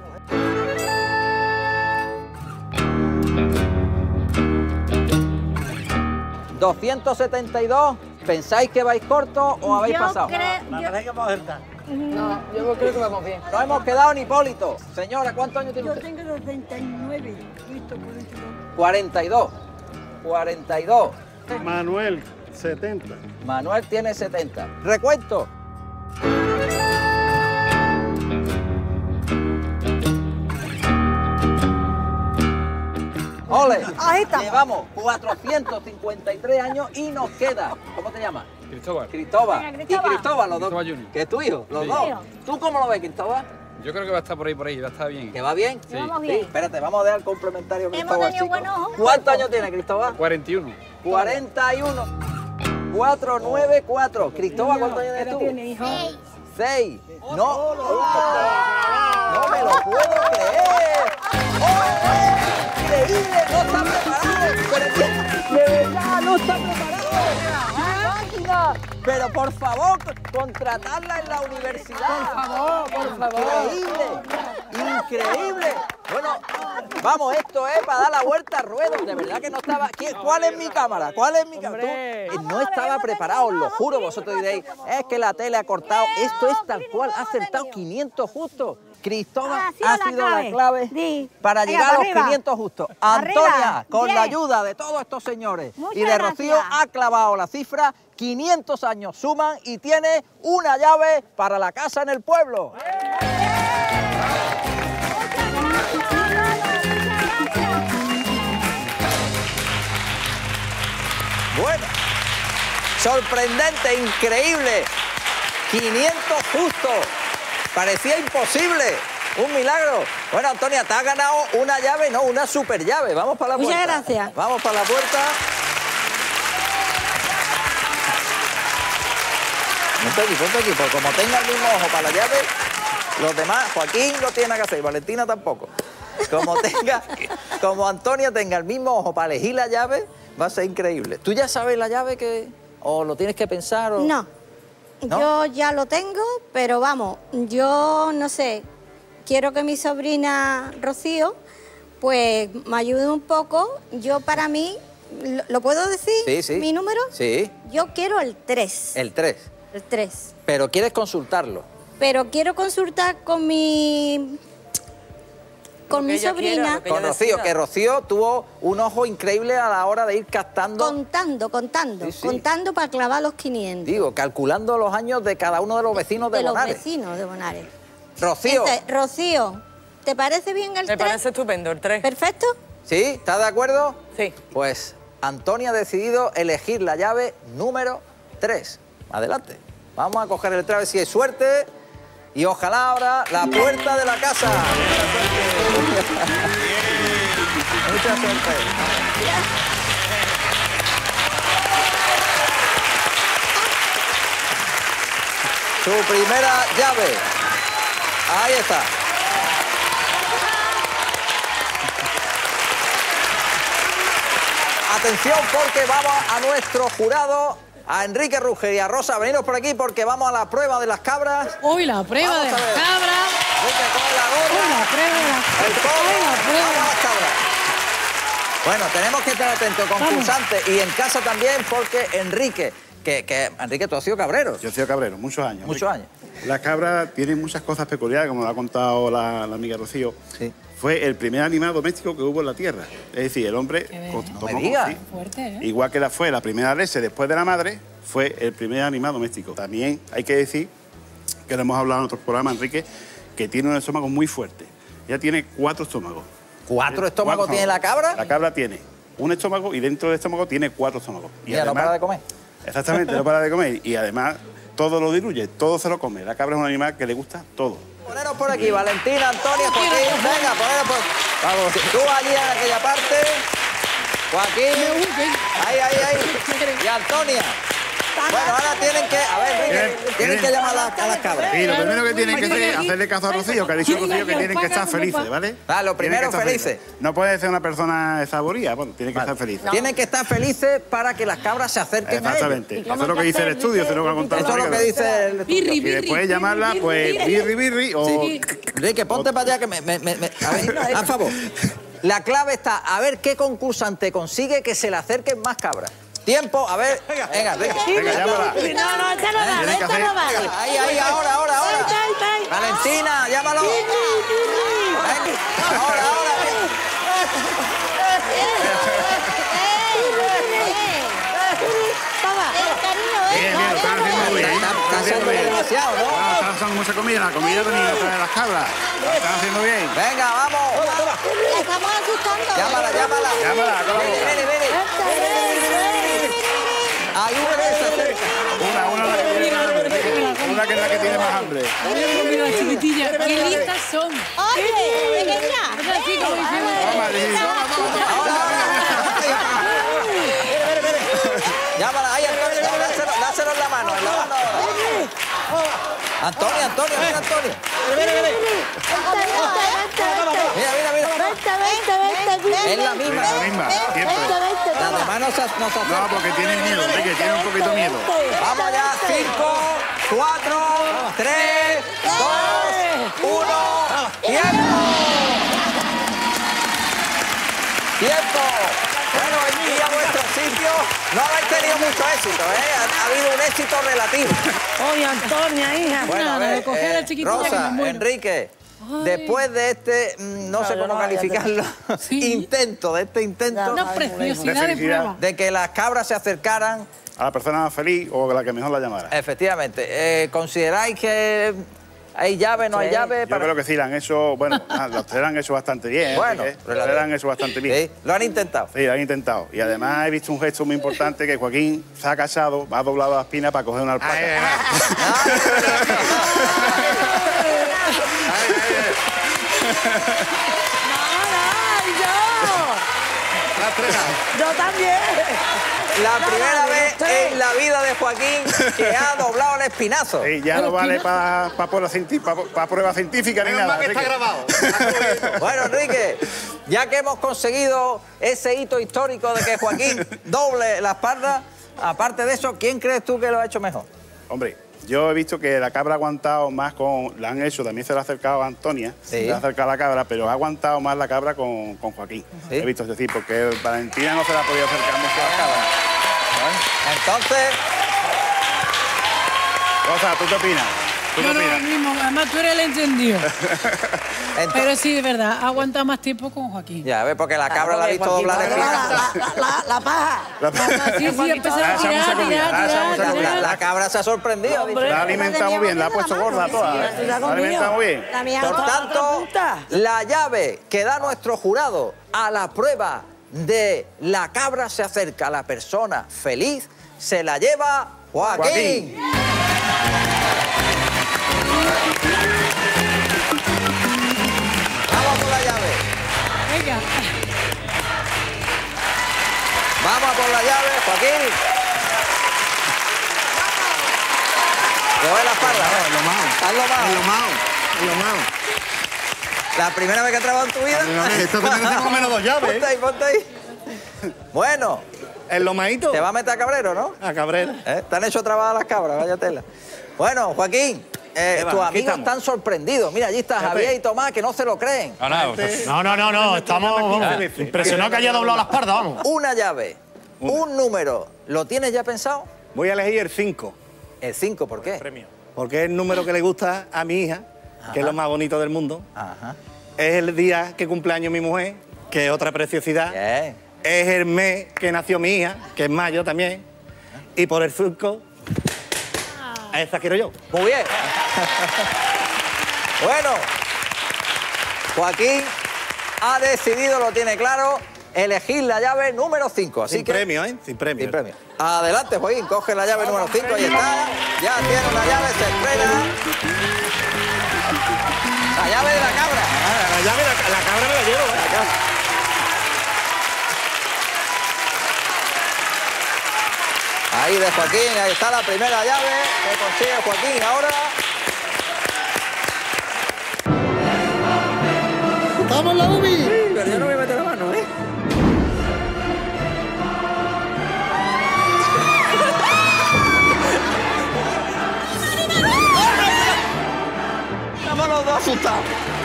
E: doscientos setenta y dos. ¿Pensáis que vais corto o habéis
I: Yo
E: pasado?
I: creo- yo-
K: No, yo creo que vamos bien.
E: No hemos quedado en Hipólito. Señora, ¿cuántos años tiene
L: Yo
E: usted?
L: tengo setenta y nueve. Listo, cuarenta y dos.
E: cuarenta y dos. cuarenta y dos.
P: Manuel, setenta.
E: Manuel tiene setenta. Recuento. ¡Ole!
L: Ahí está.
E: Llevamos cuatrocientos cincuenta y tres años y nos queda. ¿Cómo te llamas?
Q: Cristóbal.
E: Cristóbal.
I: Venga,
E: Y
I: Cristóbal.
E: Cristóbal, los dos.
Q: Cristóbal Junior.
E: Que es tuyo, los
Q: Sí.
E: dos. ¿Tú cómo lo ves, Cristóbal?
Q: Yo creo que va a estar por ahí, por ahí, va a estar bien.
E: ¿Que va bien?
Q: Sí.
I: Vamos
E: Sí,
I: bien.
E: espérate, vamos a dar el complementario a
I: Hemos
E: Cristóbal,
I: tenido
E: chico.
I: buen ojo.
E: ¿Cuántos años tiene Cristóbal?
Q: cuarenta y uno.
E: cuarenta y uno. cuatro nueve cuatro. Cristóbal, ¿cuántos años tienes tú?
L: tiene, hijo?
E: Seis. No. No me lo puedo creer. ¡Oh! Increíble, no está preparado. Pero es que, de verdad, no está preparado. Máquina. Pero por favor, contratarla en la universidad. Por favor, por favor. Increíble, increíble. Bueno, vamos, esto es para dar la vuelta a ruedo. De verdad que no estaba. ¿Quién- ¿Cuál es mi cámara? ¿Cuál es mi cámara? Tú- eh, No estaba preparado, os lo juro. Vosotros diréis, es que la tele ha cortado. Esto es tal cual, ha acertado quinientos justo. Cristóbal
I: Ha
E: ha
I: sido
E: sido,
I: la
E: la
I: clave.
E: clave
I: Sí.
E: para
I: Venga,
E: llegar a
I: para
E: los
I: arriba.
E: quinientos justos.
I: Arriba.
E: Antonia, con la
I: Bien.
E: ayuda de todos estos señores
I: Muchas
E: y de Rocío,
I: gracias.
E: ha clavado la cifra. quinientos años suman y tiene una llave para la casa en el pueblo. Bueno, sorprendente, increíble. quinientos justos. Parecía imposible. Un milagro. Bueno, Antonia, te has ganado una llave, no, una super llave. Vamos para la
I: Muchas
E: puerta.
I: gracias.
E: Vamos para la puerta. Ponte aquí, ponte aquí, porque como tenga el mismo ojo para la llave, los demás, Joaquín lo tiene que hacer, Valentina tampoco. Como tenga, como Antonia tenga el mismo ojo para elegir la llave, va a ser increíble. ¿Tú ya sabes la llave que, o lo tienes que pensar? O...
I: No.
E: ¿No?
I: Yo ya lo tengo, pero vamos, yo no sé, quiero que mi sobrina Rocío, pues me ayude un poco. Yo para mí, ¿lo, lo puedo decir?
E: Sí, sí.
I: ¿Mi número?
E: Sí.
I: Yo quiero el tres.
E: El tres.
I: El tres.
E: Pero quieres consultarlo.
I: Pero quiero consultar con mi... con mi sobrina.
E: Con Rocío, que Rocío tuvo un ojo increíble a la hora de ir captando...
I: Contando, contando,
E: Sí, sí.
I: contando para clavar los quinientos.
E: Digo, calculando los años de cada uno de los vecinos de,
I: de los
E: Bonares.
I: vecinos de Bonares.
E: Rocío,
I: Entonces, Rocío, ¿te parece bien el
K: Me
I: tres?
K: parece estupendo el tres.
I: ¿Perfecto?
E: ¿sí? ¿Estás de acuerdo?
K: Sí.
E: Pues Antonia ha decidido elegir la llave número tres. Adelante. Vamos a coger el tres a ver si hay suerte. Y ojalá abra la puerta de la casa. Mucha suerte. Su primera llave. Ahí está. Atención porque vamos a nuestro jurado, a Enrique Ruger y a Rosa, veniros por aquí porque vamos a la prueba de las cabras.
R: Uy, la prueba
E: Vamos
R: de
E: a
R: las
E: ver.
R: cabras.
E: Enrique, coge la gorra.
R: Uy, la prueba de las
E: El toro.
R: Uy, la prueba de
E: Vamos a
R: las
E: las cabras. Bueno, tenemos que estar atentos, concursantes, y en casa también, porque Enrique, que, que Enrique, tú has sido cabrero.
M: Yo he sido cabrero, muchos años.
E: Muchos años.
M: Las cabras tienen muchas cosas peculiares, como lo ha contado la, la amiga Rocío.
E: Sí.
M: Fue el primer animal doméstico que hubo en la tierra. Es decir, el hombre... co-
E: No
M: tomó
E: me digas.
M: sí.
R: Fuerte, ¿eh?
M: Igual que la fue la primera leche después de la madre, fue el primer animal doméstico. También hay que decir, que lo hemos hablado en otros programas, Enrique, que tiene un estómago muy fuerte. Ya tiene cuatro estómagos.
E: ¿Cuatro estómagos tiene la cabra?
M: La cabra tiene un estómago y dentro del estómago tiene cuatro estómagos. Y
E: Mira, no para de comer.
M: Exactamente, no para de comer. Y además todo lo diluye, todo se lo come. La cabra es un animal que le gusta todo.
E: Poneros por aquí, Valentina, Antonia, Joaquín. Venga, poneros por... Vamos. Tú allí en aquella parte. Joaquín. Ahí, ahí, ahí. Y Antonia. Bueno, ahora tienen que... A ver, Enrique, tienen que llamar a las, a las cabras.
M: Sí, lo primero que tienen que hacer es hacerle caso a Rocío, que ha dicho Rocío que tienen que estar felices, ¿vale?
E: Ah, lo
M: Tienen que
E: primero
M: estar
E: felices.
M: No puede ser una persona saboría, bueno, tienen que estar felices.
E: Tienen que estar felices para que las cabras se acerquen
M: Exactamente.
E: a ellos.
M: Eso es lo que dice el estudio, eso es lo que ha contado.
E: Eso es lo que dice el estudio.
M: Y después llamarla, pues, birri, birri, o...
E: Sí. Enrique, ponte para allá que me... me, me, me- a ver, a favor. La clave está a ver qué concursante consigue que se le acerquen más cabras. Tiempo, a ver. Venga, Enrique.
M: Venga, llámala.
I: No, no, esta no vale,
M: Tienen que
I: esta no
M: hacer-
I: vale.
E: Ahí, ahí, ahora, ahora, ahora.
I: Ahí, ahí, ahí.
E: Valentina, llámalo. Venga, ahora, ahora.
M: Bien, bien, lo están haciendo muy bien.
E: Está haciendo demasiado, ¿no?
M: Ah, están haciendo mucha comida, la comida tenía que traer las cabras. Lo están haciendo bien.
E: Venga, vamos.
I: La estamos asustando.
E: Llámala, llámala.
M: Llámala, con la
E: Vení,
M: boca.
E: vení, vení. Hay una que se acerca.
M: Una, una, la que tiene más hambre. Una que es la que tiene más hambre.
R: Mira, las chiquitillas, qué listas son.
I: Oye, pequeña.
R: Así como diciendo.
M: Toma, Lili, toma, toma.
E: Llámala, ahí, Antonio, llámala, dáselo, dáselo en la mano, en la mano ahora. Antonio, Antonio, mira, Antonio. Mira, mira, mira. Es la misma.
M: La misma, siempre.
E: Las demás no se, no se
M: No,
E: acercan.
M: porque tienen miedo, ve que tienen un poquito miedo.
E: Vamos ya, cinco, cuatro, tres, dos, uno, ¡tiempo! ¡Tiempo! Bueno, aquí a vuestro sitio no habéis tenido mucho éxito, ¿eh? Ha, ha habido un éxito relativo.
K: Oye, Antonia, hija.
E: Bueno, a
R: Nada,
E: ver,
R: de coger a la
E: eh,
R: chiquitilla que
E: Rosa,
R: me muero.
E: Enrique,
R: Ay.
E: después de este, mm, no sé
K: Claro,
E: cómo
K: no, ya te-
E: calificarlo,
R: Sí.
E: intento, de este intento
R: Una preciosidad
M: De
R: de
M: felicidad.
R: prueba.
E: de que las cabras se acercaran.
M: A la persona más feliz o la que mejor la llamara.
E: Efectivamente. Eh, ¿Consideráis que hay llave, no hay
K: Sí.
E: llave?
M: Yo creo que sí, la han hecho, bueno, ah, los tres la han hecho bastante bien. ¿eh?
E: Bueno,
M: Enrique.
E: pero
M: Los
E: la-
M: tres la han hecho bastante bien.
E: Sí, lo han intentado.
M: Sí, lo han intentado. Y además he visto un gesto muy importante que Joaquín se ha cachado, ha doblado la espina para coger una alpaca.
K: Yo también.
E: La primera vez en la vida de Joaquín que ha doblado el espinazo.
M: Sí, ya no vale para pa prueba, pa, pa prueba científica ni nada.
D: Que está grabado.
E: Bueno, Enrique, ya que hemos conseguido ese hito histórico de que Joaquín doble la espalda, aparte de eso, ¿quién crees tú que lo ha hecho mejor?
M: Hombre, yo he visto que la cabra ha aguantado más con... La han hecho, también se la ha acercado a Antonia,
E: Sí.
M: se la ha acercado a la cabra, pero ha aguantado más la cabra con, con Joaquín.
E: ¿Sí?
M: He visto, es decir, porque Valentina no se la ha podido acercar mucho a la cabra.
E: Entonces...
M: Rosa, ¿tú qué opinas? ¿Tú qué
R: No, no,
M: opinas?
R: lo mismo. Además, tú eres el entendido. Pero sí, de verdad, ha aguantado más tiempo con Joaquín.
E: Ya ves, porque la cabra la ha visto doblar el espinazo.
K: La, la paja.
R: Sí, sí, ha empezado a tirar, tirar, tirar, tirar.
E: La cabra se ha sorprendido.
M: La ha alimentado muy bien, la ha puesto gorda toda. ¿eh? La ha alimentado muy bien.
E: Por tanto, la llave que da nuestro jurado a la prueba de la cabra se acerca a la persona feliz, se la lleva Joaquín.
M: Joaquín.
E: Vamos por la llave.
R: Venga.
E: Vamos a por la llave, Joaquín. Coge la espalda.
D: Es lo malo.
E: Haz lo malo.
D: Es lo malo. Es lo malo.
E: La primera vez que has trabajado en tu vida.
D: Esto tiene que ser por lo menos dos llaves.
E: Ponte ahí, ponte ahí. Bueno.
D: ¿El lomaito?
E: Te va a meter a cabrero, ¿no?
D: A cabrero.
E: ¿Eh? Te han hecho trabajar las cabras, vaya tela. Bueno, Joaquín, eh,
D: ¿Qué va?
E: tus
D: Aquí
E: amigos
D: estamos.
E: están sorprendidos. Mira, allí está Javier y Tomás, que no se lo creen.
D: No, no,
S: No, no, no, no. Estamos vamos, impresionados que haya doblado la espalda, vamos.
E: Una llave, un número. ¿Lo tienes ya pensado?
A: Voy a elegir el cinco.
E: El cinco, ¿por qué?
A: Porque es el número que le gusta a mi hija, que es lo más bonito del mundo.
E: Ajá.
A: Es el día que cumple años mi mujer, que es otra preciosidad.
E: Bien.
A: Es el mes que nació mi hija, que es mayo también. Y por el cinco, a esa quiero yo.
E: Muy bien. Bueno, Joaquín ha decidido, lo tiene claro, elegir la llave número cinco. Así
A: Sin
E: que,
A: premio, ¿eh? Sin premio.
E: sin premio. Adelante, Joaquín, coge la llave número cinco y está. Ya tiene una llave, se estrena. La llave de la cabra.
A: La llave, la, la cabra me la llevo. ¿eh?
E: La cabra. Ahí de Joaquín, ahí está la primera llave que consigue Joaquín ahora.
H: ¡Vamos, la Ubi!
E: Pero yo no voy a meter la mano, ¿eh? Estamos los dos asustados.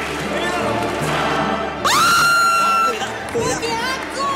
E: Cuidado, cuidado.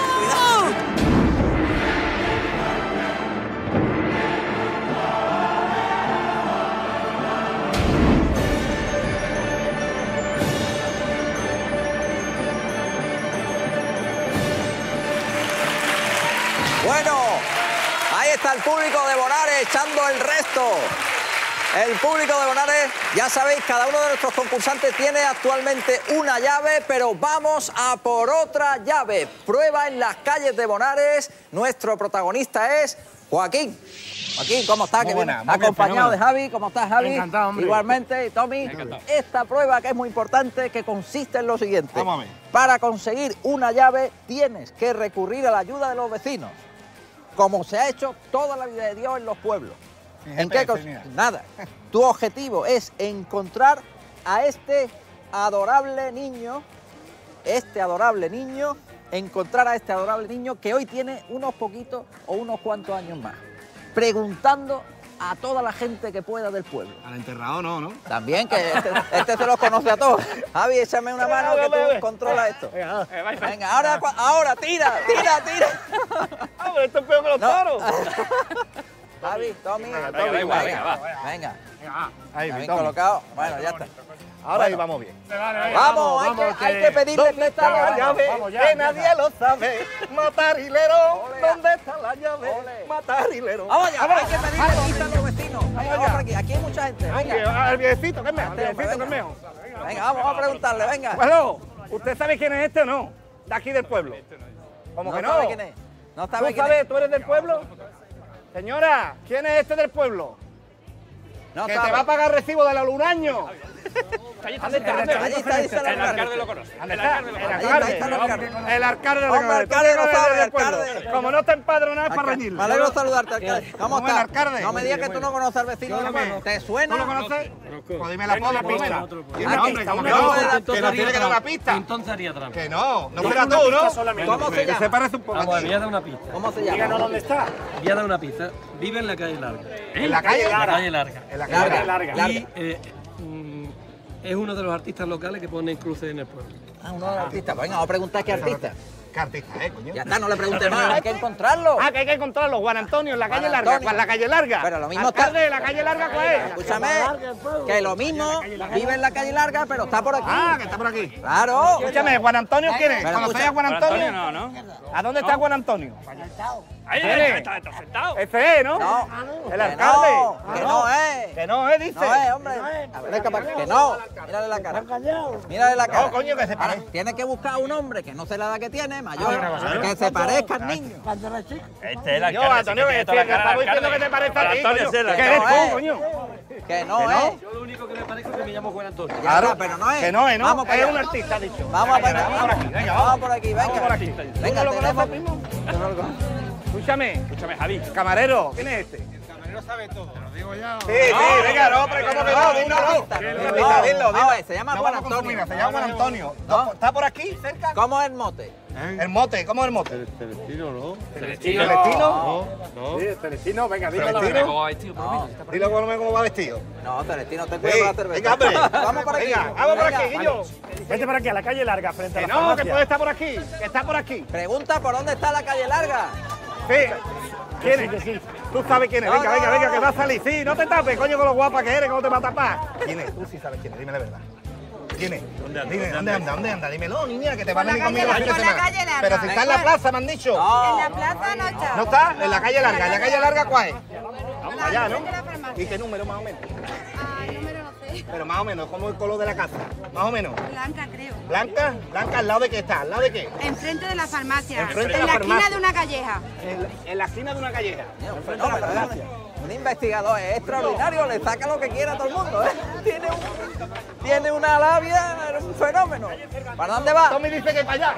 E: Bueno, ahí está el público de Bonares echando el resto. El público de Bonares, ya sabéis, cada uno de nuestros concursantes tiene actualmente una llave, pero vamos a por otra llave. Prueba en las calles de Bonares. Nuestro protagonista es Joaquín. Joaquín, ¿cómo estás?
A: Muy
E: Que
A: buena,
E: viene
A: muy bien,
E: acompañado de
A: fenómeno.
E: Javi. ¿Cómo estás, Javi?
A: Encantado, hombre.
E: Igualmente, y Tommy.
A: Encantado.
E: Esta prueba que es muy importante, que consiste en lo siguiente.
A: Vamos a ver.
E: Para conseguir una llave tienes que recurrir a la ayuda de los vecinos, como se ha hecho toda la vida de Dios en los pueblos. ¿En qué cos- Nada. Tu objetivo es encontrar a este adorable niño, este adorable niño, encontrar a este adorable niño que hoy tiene unos poquitos o unos cuantos años más, preguntando a toda la gente que pueda del pueblo.
D: Al enterrado no, ¿no?
E: También, que este, este se los conoce a todos. Javi, échame una mano que tú controlas esto. Venga, ahora, cua- ahora, tira, tira, tira.
A: Hombre, esto es peor que los toros.
E: Javi, Tommy,
A: Venga,
E: Tommy,
A: venga,
E: venga,
A: venga, va.
E: venga.
A: Ahí,
E: Está bien
A: Tommy.
E: colocado. Bueno, ya está.
A: Ahora ahí vamos bien.
E: Vamos, hay que, hay que pedirle
A: ¿Dónde está la llave? Que nadie lo sabe. Matarilero. ¿Dónde está la llave? Matarilero.
E: Vamos allá, hay que pedirle pista a los vecinos. Venga, vamos por aquí, aquí hay mucha gente. Venga,
A: Al viejecito, que es mejor. Al viejecito, que es mejor.
E: venga, vamos, vamos a preguntarle, venga.
A: Bueno, ¿usted sabe quién es este o no? De aquí del pueblo. ¿Cómo que no?
E: sabe quién es. No sabe
A: ¿Tú
E: quién
A: sabes?
E: es.
A: ¿Tú eres del pueblo? Señora, ¿quién es este del pueblo?
E: No
A: que
E: sabe.
A: te va a pagar recibo de la luz un año.
Q: Allí
A: ¿Dónde está? ¿Dónde está?
E: Allí está, ahí está el
Q: El
E: alcalde.
Q: alcalde lo conoce.
A: ¿Dónde está? El
E: Ahí está,
A: alcalde.
E: ahí está el alcalde.
A: El alcalde de
E: Hombre,
A: la
E: alcalde no sabe,
A: del pueblo.
E: alcalde.
A: Como no está empadronado es para reñirle.
E: Me alegro de saludarte, alcalde. ¿Cómo
A: ¿Cómo es el
E: estás?
A: alcalde?
E: No me digas que tú no conoces al vecino.
A: Yo no
E: hermano.
A: conozco.
E: ¿Te suena?
A: ¿Tú lo conoces? Pues dime la
Q: Venga,
A: pola,
Q: por lo
A: pista.
Q: menos.
A: Dime,
E: Ah,
A: hombre,
E: que-
A: ¿cómo que
E: no,
A: no?
E: entonces
A: Que nos
Q: haría
A: tiene que dar una
Q: trampa.
A: pista.
Q: Entonces haría trampa.
A: Que no, no
Q: Yo
A: fuera
Q: una
A: tú,
Q: pista
A: ¿no?
Q: solamente.
E: ¿Cómo se
A: Que
E: llama?
A: se parece un poco
Q: Vamos,
A: a
Q: voy
A: ti.
Q: a dar una pista.
E: ¿Cómo se
A: Díganos
E: llama?
A: dónde está.
Q: Voy a dar una pista. Vive en la calle Larga.
A: ¿En la calle
Q: En la
A: Larga?
Q: calle Larga.
A: En la calle
E: Larga.
Q: Y eh, mm, es uno de los artistas locales que ponen cruces en el pueblo.
E: Ah, uno de los artistas. Pues venga, vamos a preguntar qué artista.
A: ¿Qué artista, eh, coño?
E: Ya está, no le pregunte más. Hay que encontrarlo.
A: Ah, que hay que encontrarlo. Juan Antonio, en la calle
E: Juan
A: Larga.
E: Antonio.
A: ¿Cuál la calle Larga?
E: Pero lo mismo está-
A: Alcalde, ¿la calle Larga cuál es?
E: Escúchame, que lo mismo vive en la calle Larga, pero está por aquí.
A: Ah, que está por aquí.
E: Claro.
A: Escúchame, Juan Antonio, ¿quién es?
E: Pero
A: ¿Conocéis
E: escucha-
A: a Juan Antonio?
Q: no, ¿no?
A: ¿A dónde está Juan Antonio?
Q: Ahí
A: ¿Quién es?
Q: está, está sentado.
A: Ese es, ¿no?
E: No.
A: El
E: Que
A: alcalde.
E: no, que no es.
A: Que no es, dice.
E: No es, hombre. A ver, capaz que no. Mírale la cara. Mírale la cara.
A: No, coño, que se
E: Ahora,
A: parece.
E: tienes que buscar un hombre que no sé la edad que tiene, mayor,
A: Ah,
E: que se parezca al niño.
Q: Este es el
A: Yo, Antonio, que
Q: tiene
A: te estamos diciendo que te parece a ti,
Q: Antonio,
A: coño.
Q: sí, el
A: Que
Q: alcalde.
A: eres
E: no
A: tú,
E: es.
A: coño.
E: Que no
A: ¿Que no?
E: es.
Q: Yo lo único que me parece es que me llamo Juan Antonio.
E: Ya
A: Claro,
E: está, pero no es.
A: Que no es, ¿no?
E: Vamos para
A: Es
E: allá.
A: un artista, ha dicho.
E: Vamos por
A: Venga, por aquí,
E: aquí.
A: venga,
E: Vamos por aquí, venga.
A: Vamos por aquí.
E: Venga,
A: ¿Tú no lo
E: tenemos.
A: conoces mismo?
E: Yo no lo conozco.
A: Escúchame.
Q: Escúchame, Javi.
A: Camarero, ¿quién es este?
P: Camarero sabe todo. Te lo digo ya.
A: Sí, sí, venga, no, pero ¿cómo que no? Dilo,
E: No,
A: dilo. Dilo, dilo.
E: no, se llama
A: No
E: Juan
A: vamos con
E: Antonio.
A: comida, se llama Juan Antonio.
E: No.
A: ¿Está por aquí, cerca?
E: ¿Cómo es el mote?
A: El mote, ¿cómo es el mote?
P: Celestino, ¿no?
A: ¿Celestino?
P: No, no.
A: Sí, Celestino, venga, dilo.
Q: Celestino.
A: Celestino. Dilo cómo cómo va vestido.
E: No, Celestino, te
A: Sí,
E: cuido la cerveza.
A: venga, hombre.
E: Vamos por aquí.
A: Venga, vamos por
E: Venga.
A: aquí, Guillo.
Q: Vete para aquí, a la calle Larga, frente a
A: Que
Q: la
A: no, que
Q: farmacia.
A: puede estar por aquí, que está por aquí.
E: Pregunta por dónde está la calle Larga.
A: Sí. ¿Quién es? Tú sabes quién es.
E: No,
A: Venga,
E: no,
A: venga,
E: no,
A: venga,
E: no.
A: que va a salir. Sí, no te tapes, coño, con lo guapa que eres, ¿cómo te va a tapar? ¿Quién es? Tú sí sabes quién es, dime la verdad. ¿Quién es? ¿Dónde anda? Dime, ¿dónde anda? ¿Dónde anda? Dímelo, niña, que te van a venir conmigo los fines de
T: por la
A: semana.
T: calle Larga.
A: Pero si está en la plaza, me han dicho.
E: No.
T: En la plaza no está.
A: ¿No está? En la calle Larga. ¿En la calle Larga cuál es?
T: La
A: Allá, ¿no?
T: frente de la farmacia.
A: ¿Y qué número más o menos?
T: Ah, el número no sé.
A: Pero más o menos, ¿cómo es el color de la casa? Más o menos.
T: Blanca, creo.
A: ¿Blanca? ¿Blanca al lado de qué está? ¿Al lado de qué?
T: Enfrente de la farmacia.
A: Enfrente de
T: en
A: la
T: la esquina
A: farmacia.
T: de una calleja.
A: En la, en la esquina de una calleja.
E: Mira, un
A: Enfrente de la
E: fenómeno,
A: farmacia.
E: ¿eh? Un investigador es extraordinario, le saca lo que quiera a todo el mundo, ¿eh? Tiene, un- tiene una labia, es un fenómeno. ¿Para dónde va?
A: Tommy dice que para allá.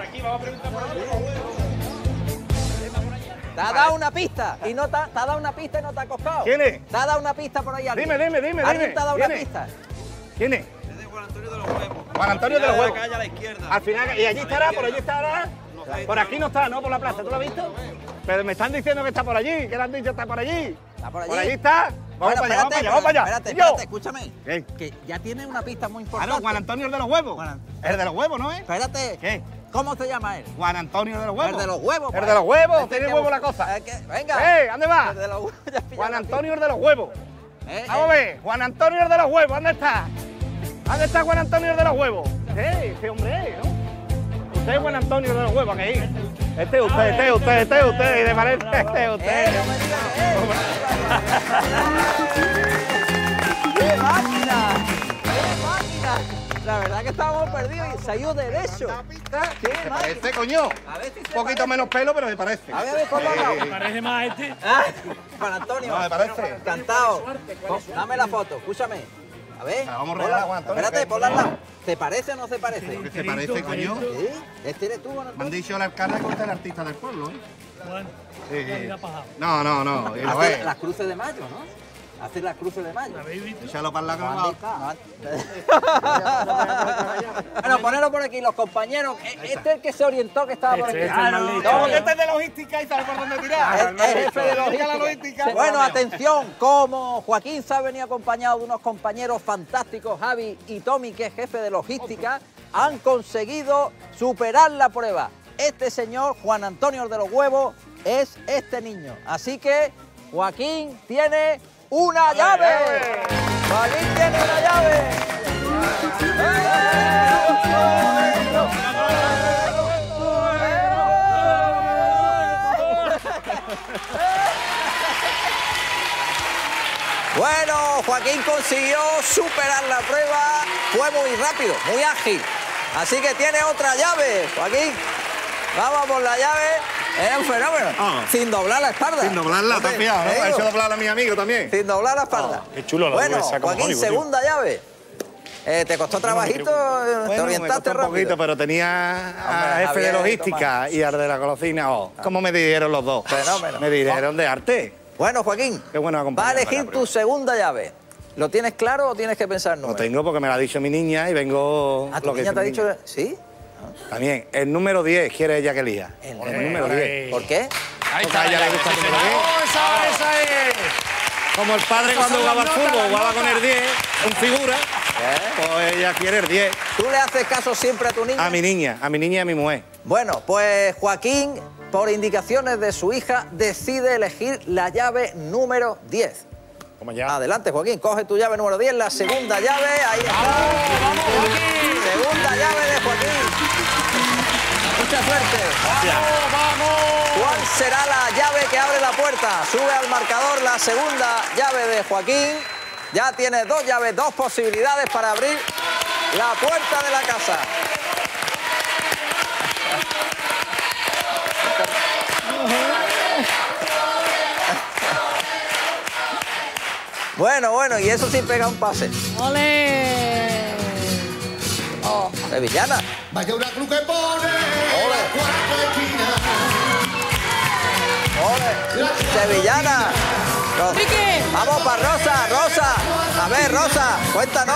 E: Te ha dado una pista y no te, ha- te ha dado una pista y no te ha costado.
A: ¿Quién es?
E: Te ha dado una pista por ahí alguien.
A: Dime, dime, dime,
E: ¿Alguien
A: dime.
E: te ha dado una
A: ¿Quién es?
E: pista?
A: ¿Quién es? Juan Antonio de los Huevos. Juan Antonio de los Huevos.
P: calle a la izquierda.
A: Al final, ¿y allí estará? ¿Por allí estará? Por aquí no está, ¿no? Por la plaza, ¿tú lo has visto? Pero me están diciendo que está por allí, que le han dicho que está por allí.
E: ¿Está por allí?
A: Por allí está. Vamos
E: Bueno,
A: para allá, vamos para allá,
E: espérate,
A: vamos para allá.
E: Espérate,
A: Y yo.
E: espérate, escúchame.
A: ¿Qué?
E: Que ya tiene una pista muy
A: Ah,
E: importante.
A: no, Juan Antonio el de los huevos.
E: Juan-
A: El de los huevos, ¿no es?
E: Espérate.
A: ¿Qué?
E: ¿Cómo se llama él?
A: Juan Antonio de los huevos.
E: El de los huevos.
A: El
E: pues.
A: de los huevos,
E: Este
A: tiene
E: que-
A: huevo la cosa.
E: el que- Venga.
A: ¡Eh! ¿Dónde va?
E: El de los huevos, ya has pillado
A: Juan
E: la
A: Antonio el de los huevos.
E: pista. Eh,
A: Vamos a ver, Juan Antonio el de los huevos, ¿dónde está? ¿Dónde está Juan Antonio el de los huevos? Eh, ese hombre es, ¿no? Usted es Juan Antonio el de los huevos, aquí. Este es usted, este es usted, este es usted, y de parece este es usted.
E: Eh, no me digas que es. ¡Qué máquina! ¡Qué máquina! La verdad que estábamos perdidos y se ha ido derecho. ¡Qué
A: ¿Se
E: máquina!
A: parece, coño?
E: A ver si se
A: Un poquito
E: parece.
A: menos pelo, pero me parece.
E: A ver, a ver, ponlo al lado.
A: Sí.
Q: Parece más este.
E: Ah, Juan Antonio.
A: No, me parece.
E: Encantado. Oh, dame la foto, escúchame. A ver.
A: La vamos a
E: ponla-
A: regalar, Juan Antonio.
E: Espérate, ponla al lado. ¿Te parece o no se parece?
A: ¿Qué te parece, coño?
E: ¿Sí? ¿Este eres tú, Juan
A: Me han
E: Antonio?
A: dicho el alcalde que usted es el artista del pueblo, ¿eh?
Q: Bueno,
A: Sí, sí.
Q: ya pasado.
A: No, no, no. y lo
E: Hace
A: es.
E: las cruces de mayo, ¿no? Hace las cruces de mayo.
Q: ¿Habéis visto?
A: Échalo para la
E: No han
A: cama.
E: visto, no han- Bueno, ponerlo por aquí, los compañeros. E- Este es el que se orientó que estaba por aquí.
Q: Este es el más listo.
A: No, porque este es de logística y sabe por dónde tirar.
E: Es, es jefe de
A: Logística, la
E: logística.
A: logística.
E: Bueno, atención, como Joaquín se ha venido acompañado de unos compañeros fantásticos, Javi y Tommy, que es jefe de logística, han conseguido superar la prueba. Este señor, Juan Antonio de los Huevos, es este niño. Así que Joaquín tiene una llave. Joaquín tiene una llave. Bueno, Joaquín consiguió superar la prueba, fue muy rápido, muy ágil. Así que tiene otra llave, Joaquín. Vamos por la llave, es un fenómeno.
A: Ah.
E: Sin doblar la espalda.
A: Sin doblarla,
E: Hombre,
A: te has fijado, ¿no?
E: te
A: Ha
E: digo,
A: hecho doblar a mi amigo también.
E: Sin doblar la espalda.
S: Qué chulo la
E: Bueno,
S: esa, como
E: Joaquín,
S: Hollywood, tío.
E: segunda llave. Eh, ¿Te costó trabajito?
A: Bueno,
E: ¿Te
A: me
E: orientaste
A: costó un
E: rápido?
A: poquito, pero tenía a
E: Hombre,
A: jefe
E: Javier,
A: de logística y al de la cocina. Oh, ¿cómo me dijeron los dos?
E: Fenómeno.
A: Me dijeron de arte.
E: Bueno, Joaquín,
A: Qué bueno
E: va a
A: acompañar
E: elegir tu segunda llave. ¿Lo tienes claro o tienes que pensar
A: Lo
E: número?
A: tengo porque me lo ha dicho mi niña y vengo...
E: Ah, ¿tu
A: lo que
E: niña
A: dice
E: te ha
A: mi
E: dicho?
A: niña.
E: ¿Sí?
A: También, el número diez quiere ella que elija.
E: El,
A: número diez.
E: ¿Por qué?
A: Porque a ella le gusta el número diez.
S: ¡Esa, esa es!
A: Como el padre
S: Esas
A: cuando
S: son
A: jugaba al
S: las
A: fútbol,
S: notas, las
A: jugaba con
S: notas.
A: el diez, en figura, pues ella quiere el diez.
E: ¿Tú le haces caso siempre a tu niña?
A: A mi niña, a mi niña y a mi mujer.
E: Bueno, pues Joaquín, por indicaciones de su hija, decide elegir la llave número diez. Adelante, Joaquín, coge tu llave número diez, la segunda llave, ahí está. ¡Vamos, vamos, Joaquín! Segunda llave de Joaquín. Mucha suerte.
S: ¡Vamos, vamos!
E: ¿Cuál será la llave que abre la puerta? Sube al marcador la segunda llave de Joaquín. Ya tiene dos llaves, dos posibilidades para abrir la puerta de la casa. Bueno, bueno, y eso sí pega un pase.
R: ¡Ole!
E: Oh, sevillana.
B: Vaya una cruz que pone
E: Ole.
B: cuatro esquinas.
E: Ole. Sevillana. Ro-
R: Enrique.
E: Vamos para Rosa, Rosa. A ver, Rosa, cuéntanos.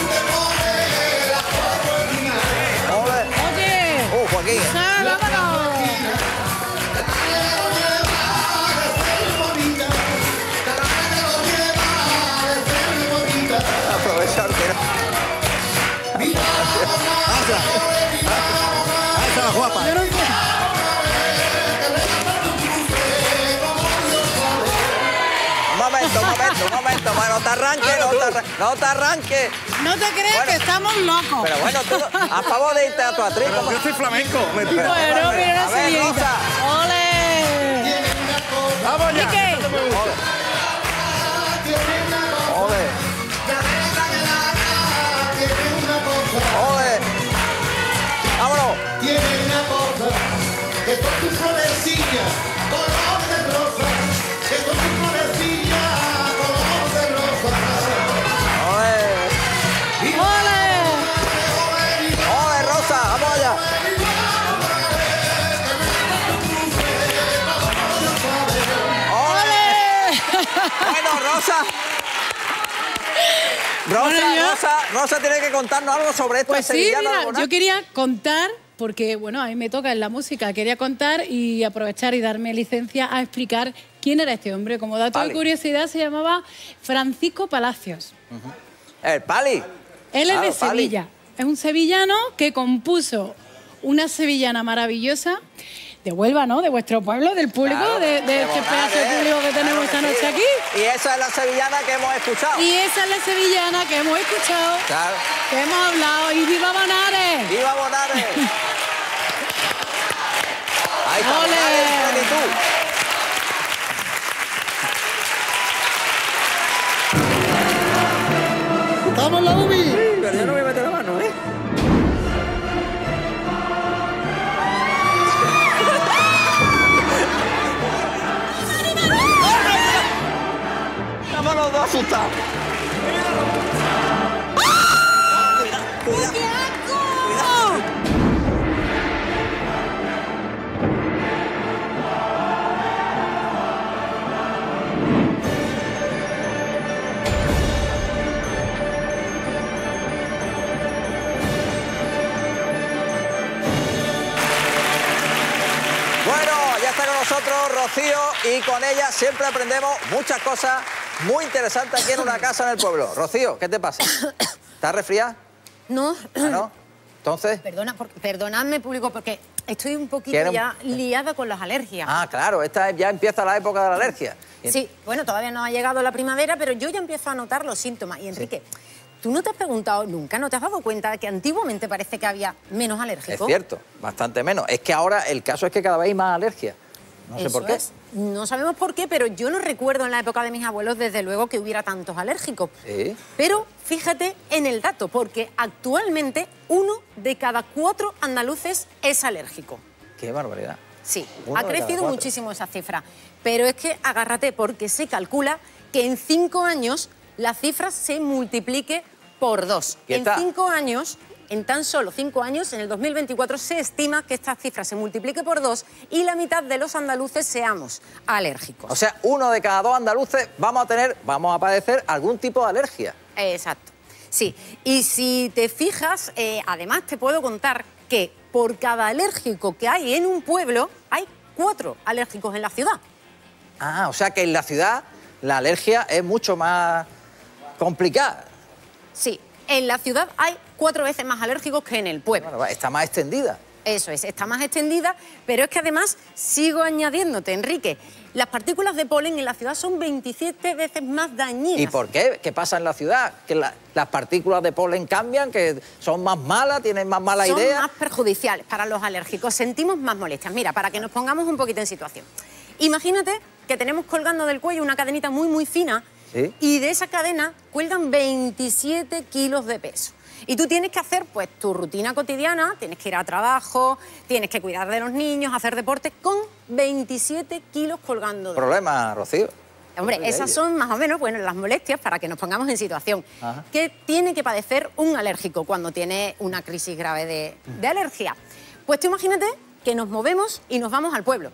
E: Ole.
R: Oye.
E: Uh, Joaquín.
R: Ah, vámonos.
E: Aprovechar que no.
A: Esa es guapa.
R: Yo no sé.
E: Un momento, un momento, un momento. Bueno, no te arranque, no te arranque. No te arranque.
R: No te creas
E: Bueno.
R: que estamos locos.
E: Pero bueno, tú, a favor de irte a tu atriz.
A: Pero yo soy flamenco, me tira.
R: Bueno, mira la
E: A ver,
R: sevillita.
E: Rosa.
R: ¡Ole!
A: Vamos ya.
R: Enrique.
A: Esto me gusta.
E: Ole. Ole. Vámonos.
B: Tiene una cosa que con tu florecilla, color de rosa, que con tu florecilla, color de rosa.
E: Ole.
R: ¡Ole!
E: Ole, Rosa, vamos allá.
R: ¡Ole!
E: Bueno, Rosa. Rosa,
R: Bueno, yo-
E: Rosa, Rosa tiene que contarnos algo sobre esta
R: Pues sí,
E: sevillana de
R: mira,
E: Bonat.
R: yo quería contar, porque bueno, a mí me toca en la música, quería contar y aprovechar y darme licencia a explicar quién era este hombre. Como dato
E: Vale.
R: de curiosidad, se llamaba Francisco Palacios.
E: El Pali.
R: Él es
E: Claro,
R: de
E: Pali.
R: Sevilla. Es un sevillano que compuso una sevillana maravillosa de Huelva, ¿no? De vuestro pueblo, del público,
E: Claro,
R: de, de
E: de
R: este
E: Bonat,
R: pedazo de
E: ¿eh?
R: público que tenemos
E: Claro
R: esta
E: que
R: noche
E: sí.
R: aquí.
E: Y esa es la sevillana que hemos escuchado.
R: Y esa es la sevillana que hemos escuchado,
E: Claro.
R: que hemos hablado. ¡Y viva Bonares!
E: ¡Viva Bonares! Ahí está,
R: ¡Ole!
E: Bonares en plenitud.
B: ¡Vamos la ubi!
E: Pero yo no voy a meter la mano, ¿eh? Estamos los dos asustados. Cuidado, cuidado. Bueno, ya está con nosotros Rocío y con ella siempre aprendemos muchas cosas muy interesantes aquí en una casa en el pueblo. Rocío, ¿qué te pasa? ¿Estás resfriada?
O: No.
E: ¿Ah, no? Entonces...
O: Perdona, por- perdonadme, público, porque estoy un poquito
E: ¿Quiere un-
O: ya liada con las alergias.
E: Ah, claro, esta ya empieza la época de la alergia.
O: Sí, bueno, todavía no ha llegado la primavera, pero yo ya empiezo a notar los síntomas. Y Enrique, ¿tú no te has preguntado nunca, no te has dado cuenta de que antiguamente parece que había menos
E: Es
O: alérgicos?
E: cierto, bastante menos. Es que ahora el caso es que cada vez hay más alergia. No sé
O: Eso
E: por qué.
O: es. No sabemos por qué, pero yo no recuerdo en la época de mis abuelos, desde luego, que hubiera tantos alérgicos.
E: Sí.
O: Pero fíjate en el dato, porque actualmente uno de cada cuatro andaluces es alérgico.
E: Qué barbaridad.
O: Sí,
E: Uno
O: ha
E: de cada
O: crecido
E: cuatro.
O: muchísimo esa cifra. Pero es que agárrate, porque se calcula que en cinco años la cifra se multiplique por dos.
E: ¿Qué
O: En
E: tal?
O: cinco años, en tan solo cinco años, en el dos mil veinticuatro, se estima que esta cifra se multiplique por dos y la mitad de los andaluces seamos alérgicos.
E: O sea, uno de cada dos andaluces vamos a tener, vamos a padecer algún tipo de alergia.
O: Exacto. Sí. Y si te fijas, eh, además te puedo contar que por cada alérgico que hay en un pueblo, hay cuatro alérgicos en la ciudad.
E: Ah, o sea que en la ciudad la alergia es mucho más complicada.
O: Sí, en la ciudad hay cuatro veces más alérgicos que en el pueblo.
E: Bueno, está más extendida.
O: Eso es, está más extendida, pero es que además sigo añadiéndote, Enrique, las partículas de polen en la ciudad son veintisiete veces más dañinas.
E: ¿Y por qué? ¿Qué pasa en la ciudad? ¿Que la- las partículas de polen cambian? ¿Que son más malas? ¿Tienen más mala
O: Son
E: idea?
O: más perjudiciales para los alérgicos, sentimos más molestias. Mira, para que nos pongamos un poquito en situación. Imagínate que tenemos colgando del cuello una cadenita muy, muy fina.
E: ¿Sí?
O: Y de esa cadena cuelgan veintisiete kilos de peso. Y tú tienes que hacer pues tu rutina cotidiana, tienes que ir a trabajo, tienes que cuidar de los niños, hacer deporte con veintisiete kilos colgando. De...
E: Problema, Rocío.
O: Hombre,
E: Oye,
O: esas
E: oye.
O: son más o menos bueno, las molestias para que nos pongamos en situación.
E: Ajá.
O: ¿Qué tiene que padecer un alérgico cuando tiene una crisis grave de, de alergia? Pues tú imagínate que nos movemos y nos vamos al pueblo.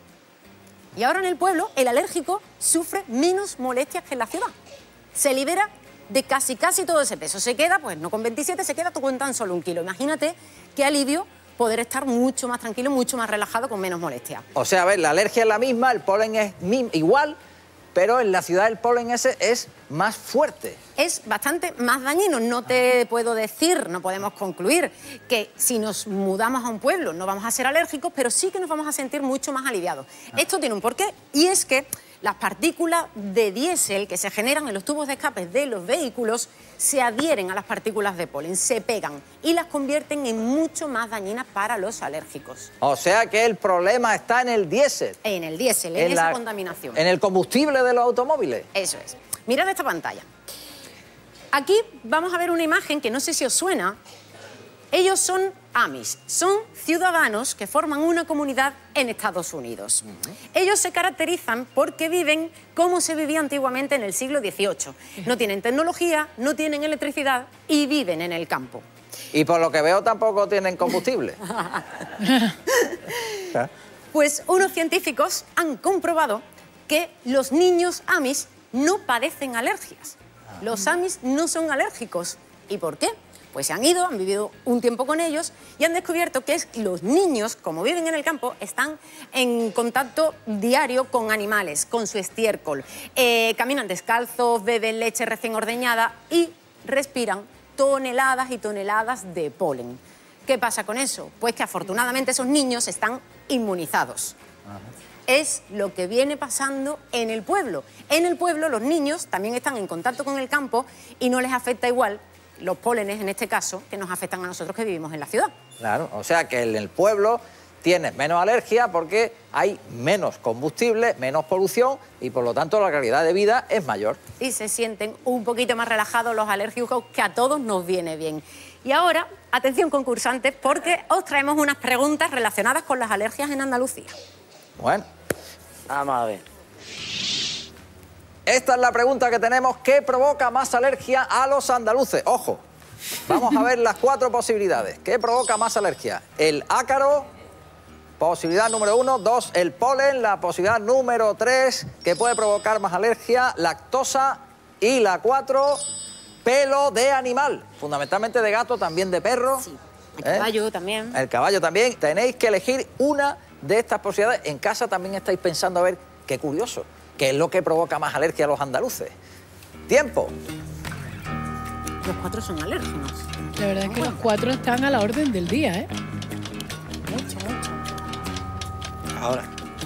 O: Y ahora en el pueblo el alérgico sufre menos molestias que en la ciudad. Se libera de casi casi todo ese peso. Se queda, pues no con veintisiete, se queda con tan solo un kilo. Imagínate qué alivio poder estar mucho más tranquilo, mucho más relajado, con menos molestia.
E: O sea, a ver, la alergia es la misma, el polen es mi- igual, pero en la ciudad el polen ese es más fuerte.
O: Es bastante más dañino. No te puedo decir, no podemos concluir que si nos mudamos a un pueblo no vamos a ser alérgicos, pero sí que nos vamos a sentir mucho más aliviados. Esto tiene un porqué y es que las partículas de diésel que se generan en los tubos de escape de los vehículos se adhieren a las partículas de polen, se pegan y las convierten en mucho más dañinas para los alérgicos.
E: O sea que el problema está en el diésel.
O: En el diésel, en,
E: En
O: esa
E: la-
O: contaminación.
E: En el combustible de los automóviles.
O: Eso es. Mirad esta pantalla. Aquí vamos a ver una imagen que no sé si os suena. Ellos son Amish, son ciudadanos que forman una comunidad en Estados Unidos. Ellos se caracterizan porque viven como se vivía antiguamente en el siglo dieciocho. No tienen tecnología, no tienen electricidad y viven en el campo.
E: Y por lo que veo tampoco tienen combustible.
O: Pues unos científicos han comprobado que los niños Amish no padecen alergias. Los Amish no son alérgicos. ¿Y por qué? Pues se han ido, han vivido un tiempo con ellos y han descubierto que es los niños, como viven en el campo, están en contacto diario con animales, con su estiércol. Eh, caminan descalzos, beben leche recién ordeñada y respiran toneladas y toneladas de polen. ¿Qué pasa con eso? Pues que afortunadamente esos niños están inmunizados. Es lo que viene pasando en el pueblo. En el pueblo los niños también están en contacto con el campo y no les afecta igual los pólenes, en este caso, que nos afectan a nosotros que vivimos en la ciudad.
E: Claro, o sea que en el pueblo tienes menos alergia porque hay menos combustible, menos polución y por lo tanto la calidad de vida es mayor.
O: Y se sienten un poquito más relajados los alérgicos, que a todos nos viene bien. Y ahora, atención concursantes, porque os traemos unas preguntas relacionadas con las alergias en Andalucía.
E: Bueno,
K: vamos a ver.
E: Esta es la pregunta que tenemos. ¿Qué provoca más alergia a los andaluces? Ojo, vamos a ver las cuatro posibilidades. ¿Qué provoca más alergia? El ácaro, posibilidad número uno. Dos, el polen. La posibilidad número tres, que puede provocar más alergia, lactosa. Y la cuatro, pelo de animal. Fundamentalmente de gato, también de perro.
O: Sí, el
E: ¿Eh?
O: caballo también.
E: El caballo también. Tenéis que elegir una de estas posibilidades. En casa también estáis pensando, a ver, qué curioso, qué es lo que provoca más alergia a los andaluces. Tiempo.
O: Los cuatro son alérgenos.
R: La verdad es que los cuatro están a la orden del día, ¿eh?
O: Mucho, mucho.
A: Ahora.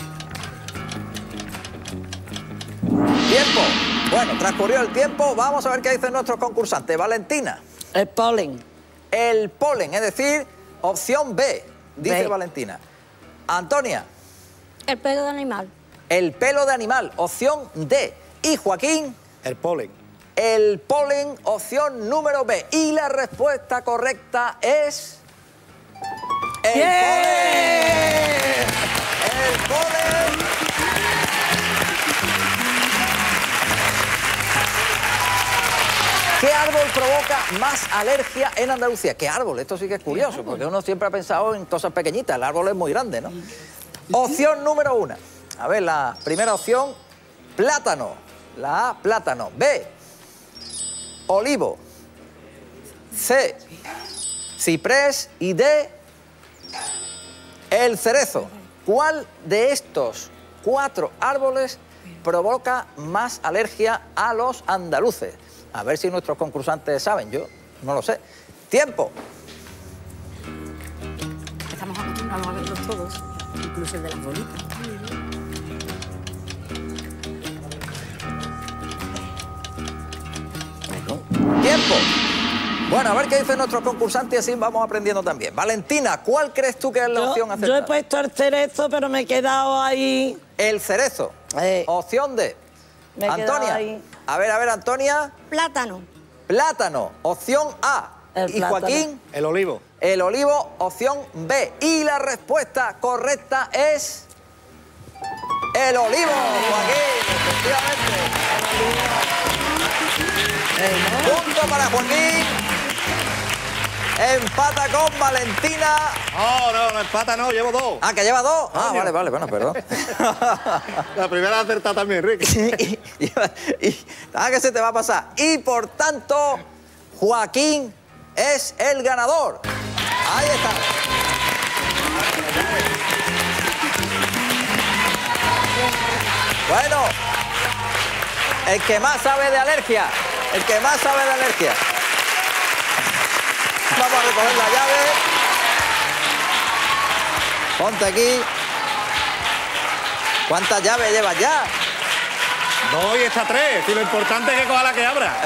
E: Tiempo. Bueno, transcurrió el tiempo. Vamos a ver qué dicen nuestros concursantes. Valentina.
K: El polen.
E: El polen, es decir, opción B, dice
K: B.
E: Valentina. Antonia.
I: El pelo de animal.
E: El pelo de animal, opción D. Y Joaquín.
A: El polen.
E: El polen, opción número B. Y la respuesta correcta es... El polen. El polen. ¿Qué árbol provoca más alergia en Andalucía? ¿Qué árbol? Esto sí que es curioso, porque uno siempre ha pensado en cosas pequeñitas. El árbol es muy grande, ¿no? Opción número uno. A ver, la primera opción, plátano. La A, plátano. B, olivo. C, ciprés. Y D, el cerezo. ¿Cuál de estos cuatro árboles provoca más alergia a los andaluces? A ver si nuestros concursantes saben, yo no lo sé. ¡Tiempo!
O: Estamos acostumbrados a verlos todos, incluso el de las bolitas.
E: ¡Tiempo! Bueno, a ver qué dicen nuestros concursantes y así vamos aprendiendo también. Valentina, ¿cuál crees tú que es la
K: Yo-
E: opción
K: Yo
E: acertada?
K: he puesto el cerezo, pero me he quedado ahí.
E: El cerezo. Opción D.
K: Me he quedado
E: Antonia.
K: ahí.
E: A ver, a ver, Antonia.
I: Plátano.
E: Plátano. Opción A.
K: El
E: y
K: plátano.
E: Joaquín.
A: El olivo.
E: El olivo. Opción B. Y la respuesta correcta es... El olivo, Joaquín. Efectivamente. Punto para Joaquín. Empata con Valentina.
A: No, no, no empata, no, llevo dos.
E: Ah, que lleva dos. Ah,
A: Coño.
E: vale, vale, bueno, perdón.
A: La primera acertada también, Ricky.
E: y, y- ah, que se te va a pasar. Y por tanto, Joaquín es el ganador. Ahí está. Bueno, el que más sabe de alergia, el que más sabe de alergia. Vamos a recoger la llave. Ponte aquí. ¿Cuántas llaves llevas ya?
A: Dos y esta tres. Si lo importante es que coja la que abra.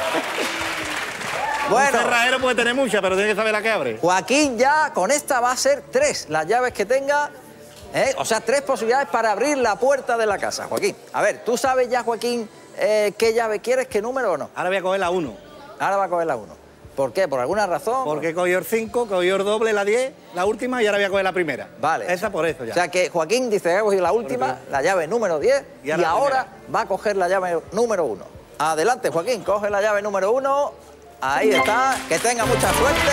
E: Bueno.
A: Un cerrajero puede tener muchas, pero tiene que saber la que abre.
E: Joaquín ya con esta va a ser tres las llaves que tenga. ¿eh? O sea, tres posibilidades para abrir la puerta de la casa, Joaquín. A ver, ¿tú sabes ya, Joaquín, eh, qué llave quieres, qué número o no?
A: Ahora voy a coger la uno.
E: Ahora va a coger la uno. ¿Por qué? ¿Por alguna razón?
A: Porque he cogido el cinco, cogido el doble, la diez, la última y ahora voy a coger la primera.
E: Vale.
A: Esa por eso ya.
E: O sea que Joaquín dice que ha cogido la última, la llave número diez, y,
A: Y ahora la
E: ahora va a coger la llave número uno. Adelante, Joaquín, coge la llave número uno. Ahí está, que tenga mucha suerte.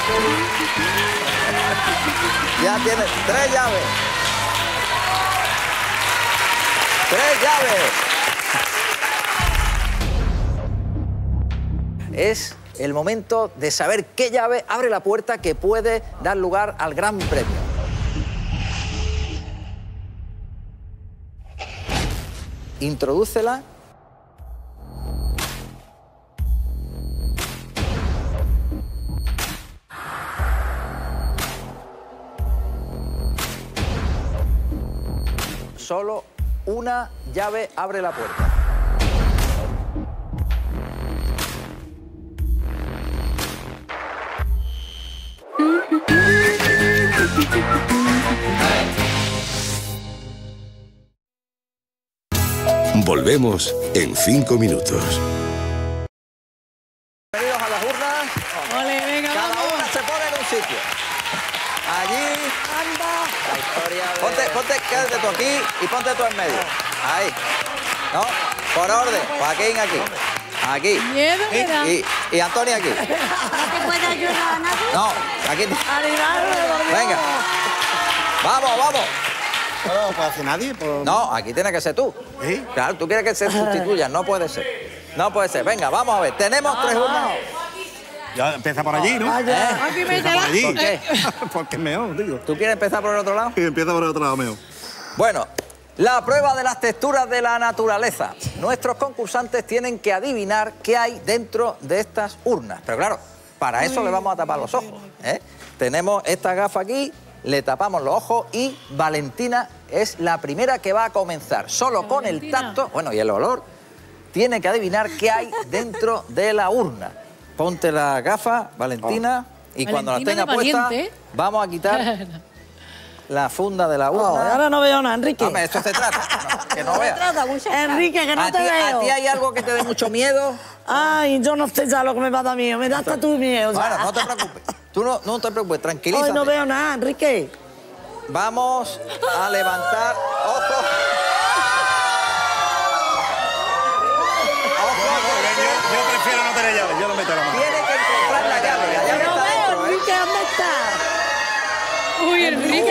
E: Ya tienes tres llaves. Tres llaves. Es el momento de saber qué llave abre la puerta que puede dar lugar al gran premio. Introdúcela. Solo una llave abre la puerta.
N: Volvemos en cinco minutos.
E: Bienvenidos a las urnas.
R: Ole, venga,
E: Cada
R: vamos.
E: una se pone en un sitio. Allí. La historia de... Ponte, ponte, quédate tú aquí y ponte tú en medio. Ahí. ¿No? Por orden. Joaquín aquí. Aquí.
R: Miedo me da.
E: Y, y Antonio aquí.
I: ¿No te puede ayudar a nadie?
E: No, aquí. Venga. Vamos, vamos.
A: No puede hacer nadie. Por...
E: No, aquí tiene que ser tú. Claro, tú quieres que se sustituya. No puede ser. No puede ser. Venga, vamos a ver. Tenemos tres urnas.
A: Ya empieza por allí, ¿no?
E: ¿Eh?
R: Aquí me
A: Empieza por allí.
E: ¿Por qué?
A: Porque es mejor, digo.
E: ¿Tú quieres empezar por el otro lado?
A: Y empieza por el otro lado, mejor.
E: Bueno, la prueba de las texturas de la naturaleza. Nuestros concursantes tienen que adivinar qué hay dentro de estas urnas. Pero claro, para eso le vamos a tapar los ojos. ¿eh? Tenemos esta gafa aquí, le tapamos los ojos y Valentina es la primera que va a comenzar. Solo con el tacto, bueno, y el olor, tiene que adivinar qué hay dentro de la urna. Ponte la gafa, Valentina, y cuando la
R: Valentina
E: tenga
R: de
E: puesta,
R: valiente.
E: vamos a quitar la funda de la urna.
K: Oh, ahora no veo nada, Enrique.
E: Hombre, esto se trata. No, que no veas.
K: Enrique, que no
E: ¿A
K: te
E: ti,
K: veo.
E: ¿A ti hay algo que te dé mucho miedo?
K: Ay, yo no sé ya lo que me va a dar miedo. Me da hasta tu miedo.
E: Bueno, no te preocupes. Tú no, no te preocupes, tranquilízate.
K: Hoy no veo nada, Enrique.
E: Vamos a levantar. ¡Ojo!
A: Yo prefiero no tener llaves. Yo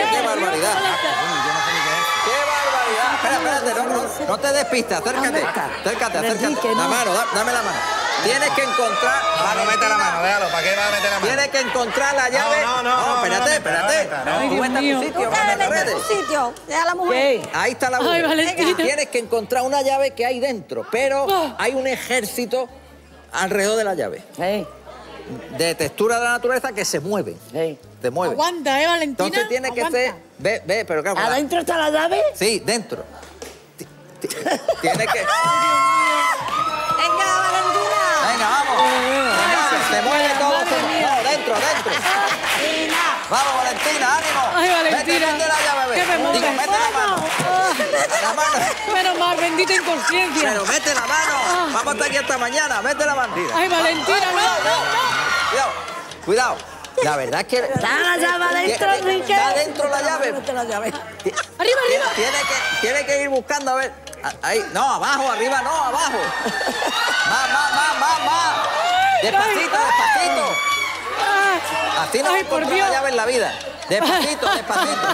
E: qué barbaridad. ¡Qué barbaridad! Espera, espérate, no, no, no te despistes, acércate. Acércate, acércate. La mano, da- dame la mano. Tienes que encontrar...
U: No, no mete la mano, déjalo, ¿para qué va a meter la mano?
E: Tienes que encontrar la llave...
U: No, no, no, no,
E: espérate,
U: no,
E: espérate.
U: no, no, no.
E: Tú vete a tu sitio, vete a las redes.
I: sitio, deja a la mujer.
E: Ahí está la
R: Ay,
E: mujer.
R: Valentina.
E: Tienes que encontrar una llave que hay dentro, pero hay un ejército alrededor de la llave. De textura de la naturaleza que se mueven. Se mueven.
R: Aguanta, ¿eh, Valentina?
E: Entonces tiene que
R: Aguanta.
E: ser... Ve, ve, pero claro...
K: ¿Adentro está la llave?
E: Sí, dentro. Ti- ti- Tiene que...
I: Venga, Valentina.
E: Venga, vamos. Venga, se mueve todo. Se mueve. No, dentro, dentro. Vamos, Valentina, ánimo.
R: Ay, Valentina.
E: Vete, mete la llave, ve.
R: Que me mueve.
E: Digo, mete la mano. La mano.
R: Menos mal, bendita inconsciencia.
E: Pero mete la mano. Vamos a estar aquí hasta mañana. Mete la mano.
R: Ay, Valentina, no,
E: Cuidado,
R: no,
E: Cuidado. Cuidado. La verdad es que...
K: Está la llave adentro,
E: Tiene-
K: Enrique.
E: Está dentro la llave.
K: Mete la llave.
R: Arriba, arriba.
E: Tiene que, tiene que ir buscando, a ver. Ahí. No, abajo, arriba, no, abajo. Más, más, más, más, más. Despacito, despacito. Así no
R: Ay,
E: vas a
R: por
E: encontrar
R: Dios.
E: la llave en la vida. Despacito, despacito.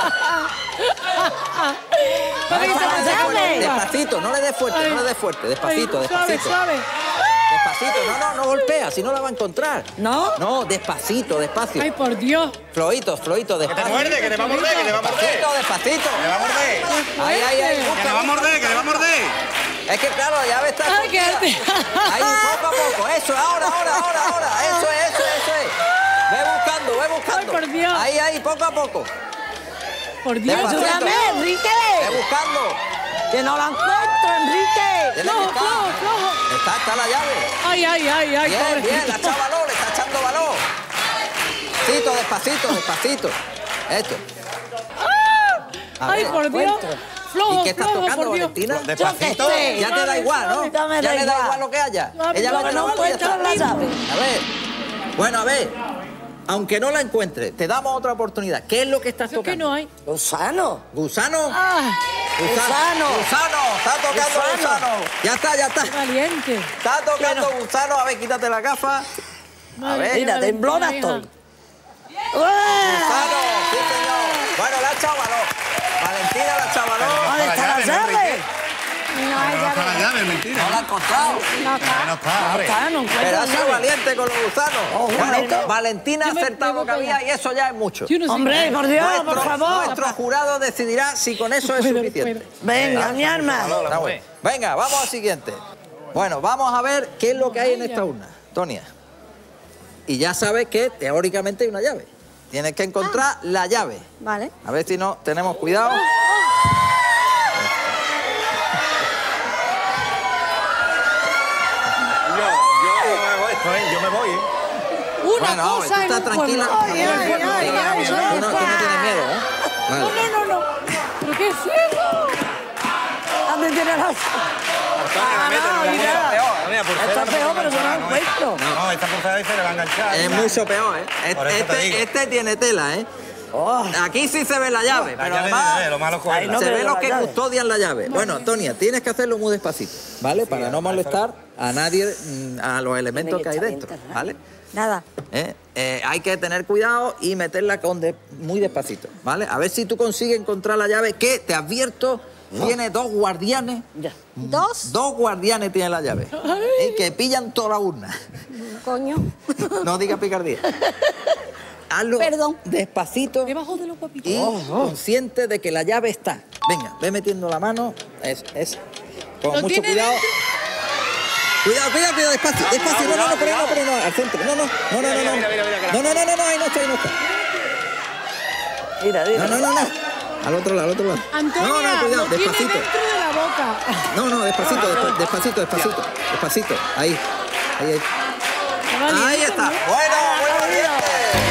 E: No le des fuerte, despacito, no le des fuerte, no le des fuerte. Despacito,
R: Ay, suave,
E: despacito.
R: suave.
E: Despacito, no, no, no golpea, si no la va a encontrar.
K: ¿No?
E: No, despacito, despacio.
R: Ay, por Dios.
E: Floito, floito,
U: Que te
E: despacio.
U: muerde, que te va a morder, que te va a morder.
E: Despacito, despacito.
U: Que le va a morder.
E: Ahí, ahí, ahí.
U: Que le va a morder, que le va a morder.
E: Es que claro, la llave está
R: Ay, que-
E: escondida. Ahí, poco a poco. Eso, ahora, ahora, ahora, ahora. Eso es, eso es, eso es. Ve buscando, ve buscando.
R: Ay, por Dios.
E: Ahí, ahí, poco a poco.
R: Por Dios.
E: Despacito.
K: Ayúdame, Enrique.
E: Ve buscando.
K: Que no la encuentro, Enrique.
E: Tiene que
R: Flojo,
E: estar.
R: flojo, flojo.
E: Está, está la llave.
R: Ay, ay, ay, ay,
E: Bien,
R: pobrecito.
E: bien, le ha echado valor, le está echando valor. Despacito, despacito, despacito. Esto. A
R: Ay,
E: ver.
R: por Dios. Flojo,
E: ¿Y qué estás
R: flojo,
E: tocando,
R: por Dios.
E: Valentina?
K: Despacito.
E: Ya te da
R: Suave,
E: igual, ¿no?
R: suave.
E: Ya
K: Me da
E: le da
K: igual.
E: igual lo que haya.
R: Suave,
E: Ella
R: suave,
E: mete la
K: no
E: mano y ya
K: encuentra
E: está.
K: la llave.
E: A ver. Bueno, a ver. Aunque no la encuentres, te damos otra oportunidad. ¿Qué es lo que estás
R: Eso que
E: tocando?
R: no hay.
K: Gusano.
E: ¿Gusano?
R: Ah,
E: Gusano.
K: Gusano.
E: Gusano. Está tocando
K: Gusano.
E: gusano. Ya está, ya está.
R: qué valiente.
E: Está tocando gusano. A ver, quítate la gafa.
R: Madre
E: ver.
R: mía,
K: Mira,
R: Valentina,
K: temblona
R: hija.
K: estoy.
E: Gusano. Sí, señor. Bueno, le ha echado valor. Valentina le ha echado valor.
K: ¿Dónde está la llave?
I: No hay
U: No está la
I: llave.
U: llave, mentira.
E: No la ha encontrado.
I: No está.
U: No está, hombre.
K: Está, no encuentro
E: Pero
K: la
E: ha sido
K: llave.
E: valiente con los gusanos.
K: Oh,
E: Bueno,
K: bonito.
E: Valentina ha
R: Yo me
E: acertado lo que
R: pego
E: había
R: para
E: y eso ya es mucho.
R: Yo no sé
K: Hombre,
R: qué.
K: por Dios,
E: Nuestro,
K: por favor.
E: nuestro jurado decidirá si con eso es
R: puedo, no
E: suficiente.
K: Venga, mi arma.
E: Está bueno. Venga, vamos al siguiente. Bueno, vamos a ver qué es lo que hay en esta urna, Tonia. Y ya sabes que teóricamente hay una llave. Tienes que encontrar la llave.
I: Vale.
E: A ver si no tenemos cuidado.
U: Yo me voy, ¿eh?
R: Una
E: Bueno, vamos,
R: cosa
E: tú
R: en
E: estás
R: un
E: tranquila.
R: pueblo.
K: Ay, ay, ay, ay,
E: Tú no, tú no tienes miedo, ¿eh?
R: No,
E: Vale.
R: no, no, no. ¿Pero qué es eso?
K: ¿Dónde tiene la Ah, no, mira. Está peor, pero yo no la encuentro.
U: No, esta pulsera dice que le va a enganchar.
E: Es mucho peor, ¿eh?
U: Por eso te
E: Este,
U: digo.
E: este tiene tela, ¿eh? Aquí sí se ve la llave,
U: La
E: pero
U: llave
E: además
U: se ve, lo malo es
K: Ahí
U: cogerla.
K: no
E: se
K: veo
E: ve los
K: la
E: que
K: llave.
E: custodian la llave. Bueno, Tonia, tienes que hacerlo muy despacito, ¿vale? Para no molestar a nadie, mm, a los elementos que hay dentro, ¿vale?
I: Nada.
E: ¿Eh? Eh, hay que tener cuidado y meterla con de- muy despacito, ¿vale? A ver si tú consigues encontrar la llave que, te advierto, tiene dos guardianes.
I: ¿Dos?
E: Dos guardianes tiene la llave. ¿eh? Que pillan toda la urna.
I: Coño.
E: No digas picardía. Hazlo
I: Perdón.
E: despacito
R: Debajo de los guapitos.
E: y consciente de que la llave está. Venga, ve metiendo la mano. Es, es. Con
R: ¿Lo
E: mucho
R: tiene
E: cuidado.
R: dentro?
E: Cuidado, cuidado, cuidado, despacio, despacio. No, no, no, por ahí no, por ahí no, al centro. No, no, no, no, no, no. No, no, no, no, no, ahí no está, ahí no está.
K: Mira, mira.
E: No, no, no, no. Al otro lado, al otro lado.
R: Antonia,
E: No, no, cuidado,
R: lo tiene
E: despacito.
R: dentro de la boca.
E: No, no, despacito, despa- despacito, despacito. Despacito, ahí. Ahí, ahí.
R: Qué valiente,
E: Ahí está.
R: ¿no?
E: Bueno, muy valiente.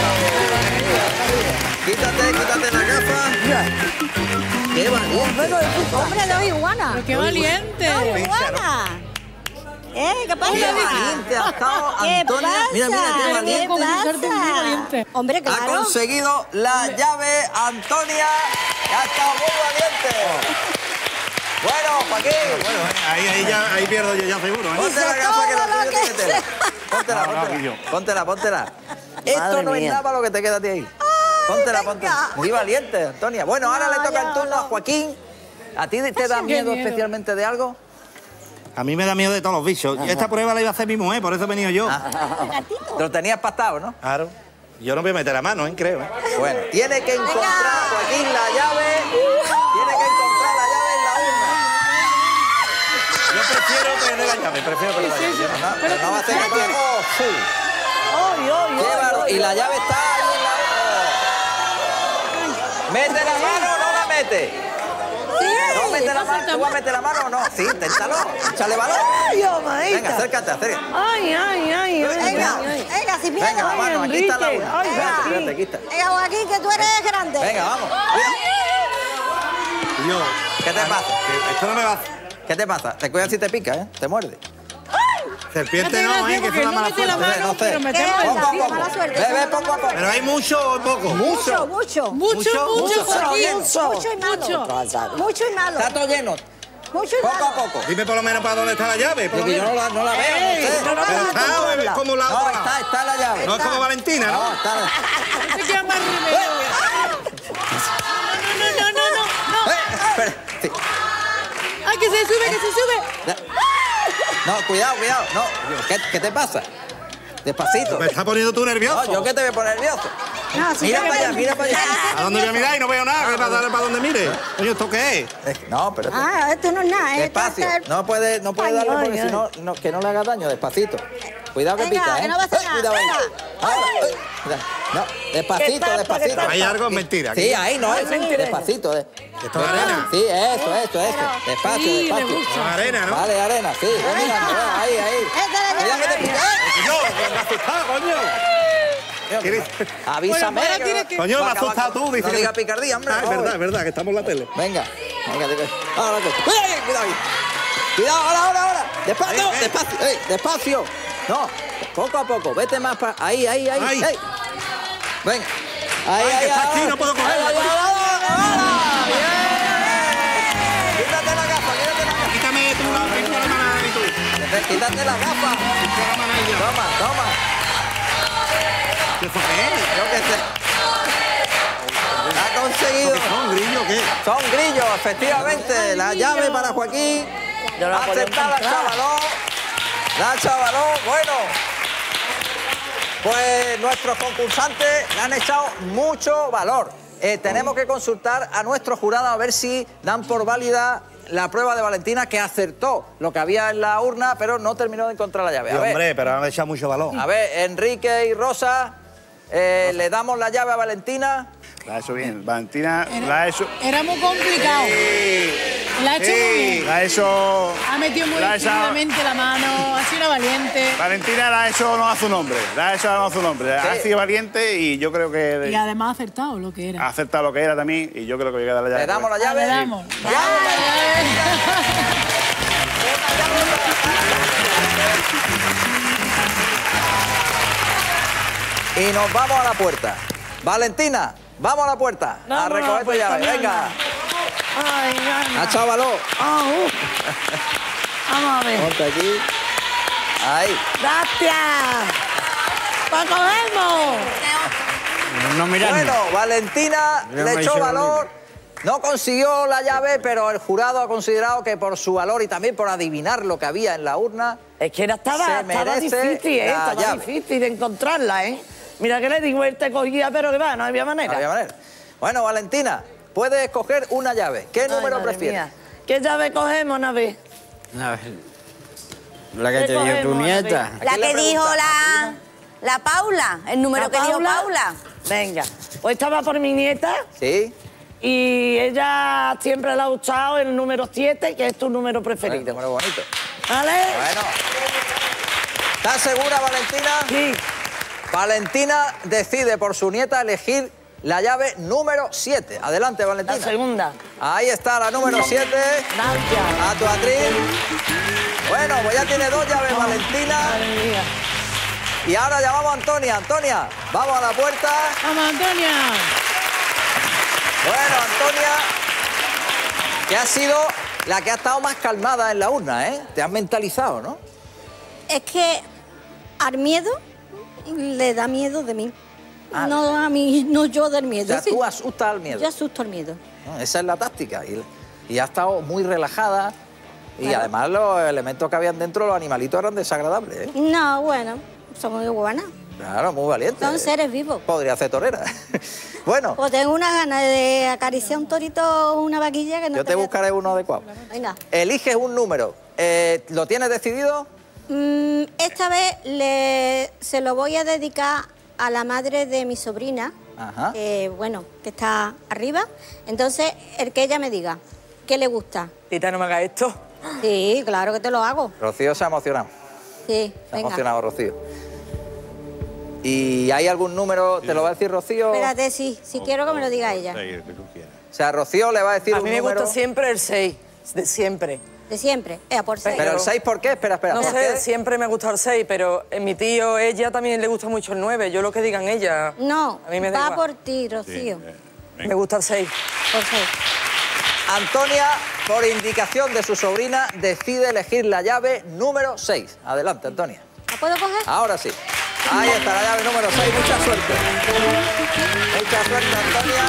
E: Quítate, quítate la gafa. Qué valiente.
I: Hombre, dos iguanas.
R: Pero qué valiente.
I: Dos iguanas. ¿Eh? ¿Qué pasa?
E: Qué valiente ha estado
I: ¿Qué
E: Antonia.
I: pasa?
E: Mira, mira, qué
I: ¿Qué
E: valiente.
I: pasa? Hombre,
E: Ha
I: claro.
E: conseguido la llave Antonia. Ha estado muy valiente. Bueno, Joaquín.
U: Bueno, ahí, ahí, ya, ahí pierdo yo ya seguro, ¿eh?
E: Ponte la gafa que lo tuyo tiene tela. Póntela,
U: No, no,
E: póntela.
U: pillo.
E: Póntela, póntela. Esto
K: Madre
E: no es
K: mía.
E: nada para lo que te queda a ti ahí. Póntela, póntela. Muy valiente, Antonia. Bueno, ahora le toca el turno a Joaquín. ¿A ti te da miedo especialmente de algo?
U: A mí me da miedo de todos los bichos. Y esta prueba la iba a hacer mi mujer, por eso he venido yo.
E: Te lo tenías pactado, ¿no?
U: Claro. Yo no voy a meter la mano, ¿eh? Creo. ¿eh?
E: Bueno, tiene que encontrar, Joaquín, la llave. Tiene que encontrar la llave en la urna.
U: Yo prefiero perder la llave, prefiero perder la llave.
E: No, pero no va a ser que tiene. ¡Oh, sí!
K: ¡Ay, ay,
E: Qué barro- Y la llave está ahí en la urna. ¿Mete la mano o no la mete? No, mete la mano. ¿Tú vas a meter la mano o no? Sí, inténtalo. Échale valor.
K: Ay, Omaita.
E: Venga, acércate, acércate.
K: Ay, ay, ay.
I: Venga, venga, sin miedo.
E: Venga, la mano, aquí está la urna.
K: Ay,
E: Espérate,
K: Joaquín.
E: espérate, aquí está.
I: Venga, Joaquín, que tú eres grande.
E: Venga, vamos.
U: Yo,
E: ¿Qué te pasa?
U: esto no me va.
E: ¿Qué te pasa? Te cuidas si te pica, ¿eh? Te muerde.
U: Serpiente no, ¿eh? Que es una mala suerte.
E: No sé.
I: ¿Qué?
E: Poco a poco.
I: Mala suerte.
E: Ve, ve, poco a poco.
U: Pero hay mucho o poco.
I: Mucho, mucho.
R: Mucho, mucho, Joaquín.
I: Mucho y malo. Mucho y malo.
E: Está todo lleno.
I: Mucho y
E: Poco
I: malo.
E: a poco.
U: Dime por lo menos para dónde está la llave. Por lo
E: Porque yo
U: menos.
E: no la, no la veo, no sé.
U: Pero está, es como la
E: No,
U: otra.
E: está, está la llave.
U: No es como Valentina,
E: No,
U: ¿no?
E: está la...
R: Se queda más remedio. No, no, no, no, no.
E: Eh, espera, sí.
R: Ay, que se sube, que se sube.
E: No, cuidado, cuidado. No, ¿qué, qué te pasa? Despacito.
U: Me está poniendo tú nervioso.
E: No, yo que te voy a poner nervioso.
I: No, sí
E: Mira
I: que
E: para allá,
I: me-
E: mira para allá.
U: ¿A dónde voy a mirar y no veo nada? ¿Qué pasa para donde mire? Oye, ¿esto qué es?
E: Eh, No, pero...
I: Ah, esto no es nada. esto
E: Despacio.
I: es el-
E: No puede, no puede darle
I: Ay,
E: porque
I: ay.
E: si no, no, que no le haga daño. Despacito. Cuidado que
I: Venga,
E: pica, ¿eh?
I: que no va a hacer
E: Eh,
I: nada.
E: Cuidado ahí.
I: Venga.
E: Ahora, eh, cuidado. No, despacito,
K: tapa,
E: despacito.
K: que
U: Hay algo en mentira.
E: Sí, ahí no es. Despacito. de-
U: Esto es arena.
E: Sí, eso, esto, esto. Despacio,
R: Sí, le
E: despacio.
R: gusta.
U: Arena, ¿no?
E: Vale, arena, sí. Ve mirando, ve, ahí, ahí.
I: Esta es la
E: Cuidado que te
I: llave.
E: pica.
U: Yo, me has asustado, coño.
E: Avísame.
R: Bueno, ahora
E: que-
R: tienes que-
U: Coño, me
E: va a
U: has
E: acabar
U: asustado
E: con-
U: tú. Dice
E: No
U: que-
E: diga picardía, hombre.
U: Ah, es
E: no,
U: verdad, es verdad, que estamos en la tele.
E: Venga, venga, venga. Ahora, cuidado, ahí, cuidado ahí. Cuidado, ahora, ahora, ahora. Despacio,
U: Eh, eh.
E: despacio, ey, despacio. No, poco a poco, vete más para. Ahí, ahí, ahí.
U: Ahí.
E: Ey. Venga. Ahí,
U: Ay,
E: ahí,
U: que está
E: ahora.
U: aquí, no puedo cogerla.
E: Ahí, ahí, ahora, ahora. Bien. Quítate la gafa, quítate la gafa.
U: Quítame tú, la tú la mano y tú.
E: Quítate la gafa. Toma, toma.
U: ¿Qué fue?
E: Yo qué sé. Ha conseguido.
U: ¿Son grillos o qué?
E: Son grillos, efectivamente. La llave para Joaquín.
K: Yo la puedo
E: Aceptada la
K: encontrar.
E: chavaló. La chavaló. Bueno. Pues nuestros concursantes le han echado mucho valor. Eh, tenemos que consultar a nuestro jurado a ver si dan por válida la prueba de Valentina, que acertó lo que había en la urna, pero no terminó de encontrar la llave.
U: Sí,
E: A ver,
U: hombre, pero han echado mucho valor.
E: a ver, Enrique y Rosa, eh, le damos la llave a Valentina.
M: La ha hecho bien. Valentina la ha hecho...
R: Era muy complicado. La ha hecho muy bien.
M: La ha hecho...
R: Ha metido muy
M: la ha hecho-
R: decididamente la mano, ha sido una valiente.
M: Valentina la ha hecho no a su nombre. La ha hecho no a su nombre. Ha sido valiente y yo creo que
R: Y además ha acertado lo que
M: ha
R: era.
M: acertado lo que era también y yo creo que hay que darle la llave.
E: ¿Le damos la
R: Ah,
E: llave?
R: le damos.
E: Y nos vamos a la puerta. Valentina, vamos a la puerta. a
K: Vamos a la
E: recoger tu
K: puerta,
E: llave.
K: mi
E: Venga.
K: Ay, ay,
E: A chábalo.
K: Ah, uh. Vamos a ver.
E: Ponte aquí. Ahí.
K: ¡Gracias! ¡Para cogernos!
U: No
E: Bueno, Valentina
U: Mira,
E: le
U: me
E: echó
U: hizo
E: valor. No consiguió la llave, pero el jurado ha considerado que por su valor y también por adivinar lo que había en la urna,
K: Es que era, estaba,
E: se
K: estaba
E: merece
K: difícil, ¿eh?
E: la
K: Estaba
E: llave.
K: difícil de encontrarla, ¿eh? Mira que le digo, él te cogía, pero que va, no había manera.
E: no había manera. Bueno, Valentina, puedes escoger una llave. ¿Qué
K: Ay,
E: número
K: madre
E: prefieres?
K: mía. ¿Qué llave cogemos, Nave?
L: La que
K: ¿Qué
L: te dio tu
K: cogemos,
L: nieta.
K: Nave?
I: La
E: quién le
I: que dijo
E: pregunta?
I: la, la Paula, el número
K: ¿La
I: que dijo
K: Paula?
I: Paula.
K: Venga, pues estaba por mi nieta
E: Sí.
K: y ella siempre le ha gustado el número siete, que es tu número
E: Bueno,
K: preferido.
E: número bonito.
K: ¿Vale?
E: Bueno. ¿Estás segura, Valentina?
K: Sí.
E: Valentina decide por su nieta elegir la llave número siete. Adelante, Valentina.
K: La segunda.
E: Ahí está la número siete.
K: Gracias.
E: A tu atril. Bueno, pues ya tiene dos llaves, Valentina.
K: Madre mía.
E: Y ahora llamamos a Antonia. Antonia, vamos a la puerta.
R: Vamos, Antonia.
E: Bueno, Antonia, que ha sido la que ha estado más calmada en la urna, ¿eh? Te has mentalizado, ¿no?
I: Es que al miedo le da miedo de mí.
E: Ah.
I: No, a mí, no yo del
E: O
I: miedo.
E: sea,
I: sí.
E: tú asustas al miedo.
I: Yo asusto al miedo.
E: No, esa es la táctica. Y, y ha estado muy relajada. Y
I: Claro.
E: además los elementos que habían dentro, los animalitos, eran desagradables. ¿eh?
I: No, bueno, son muy buenas.
E: Claro, muy valientes.
I: Son seres vivos.
E: Podría hacer torera. Bueno,
I: O tengo unas ganas de acariciar un torito o una vaquilla que no
E: yo te buscaré uno adecuado.
I: Venga.
E: Eliges un número. Eh, ¿Lo tienes decidido?
I: Mm, esta vez le, se lo voy a dedicar a la madre de mi sobrina,
E: Ajá.
I: que, bueno, que está arriba. Entonces, el que ella me diga, ¿qué le gusta?
K: Tita, no me hagas esto.
I: Sí, claro que te lo hago.
E: Rocío se ha emocionado.
I: Sí,
E: Se ha
I: venga.
E: emocionado Rocío. ¿Y hay algún número? ¿Te lo va a decir Rocío?
I: Espérate, sí, si quiero que me lo diga ella.
E: O sea, Rocío le va a decir
K: A
E: un
K: mí me
E: número.
K: gusta siempre el seis, de siempre.
I: De siempre, eh, por seis.
E: ¿Pero el seis por qué? Espera, espera.
K: No
E: ¿por
K: sé,
E: qué?
K: siempre me ha gustado el seis, pero en mi tío, ella también le gusta mucho el nueve. Yo lo que digan ella.
I: No,
K: a mí me da
I: va
K: igual.
I: por ti, Rocío.
K: Me gusta el seis.
I: Por seis.
E: Antonia, por indicación de su sobrina, decide elegir la llave número seis. Adelante, Antonia.
I: ¿La puedo coger?
E: Ahora sí. Ahí está la llave número seis. Mucha suerte. Mucha suerte, Antonia.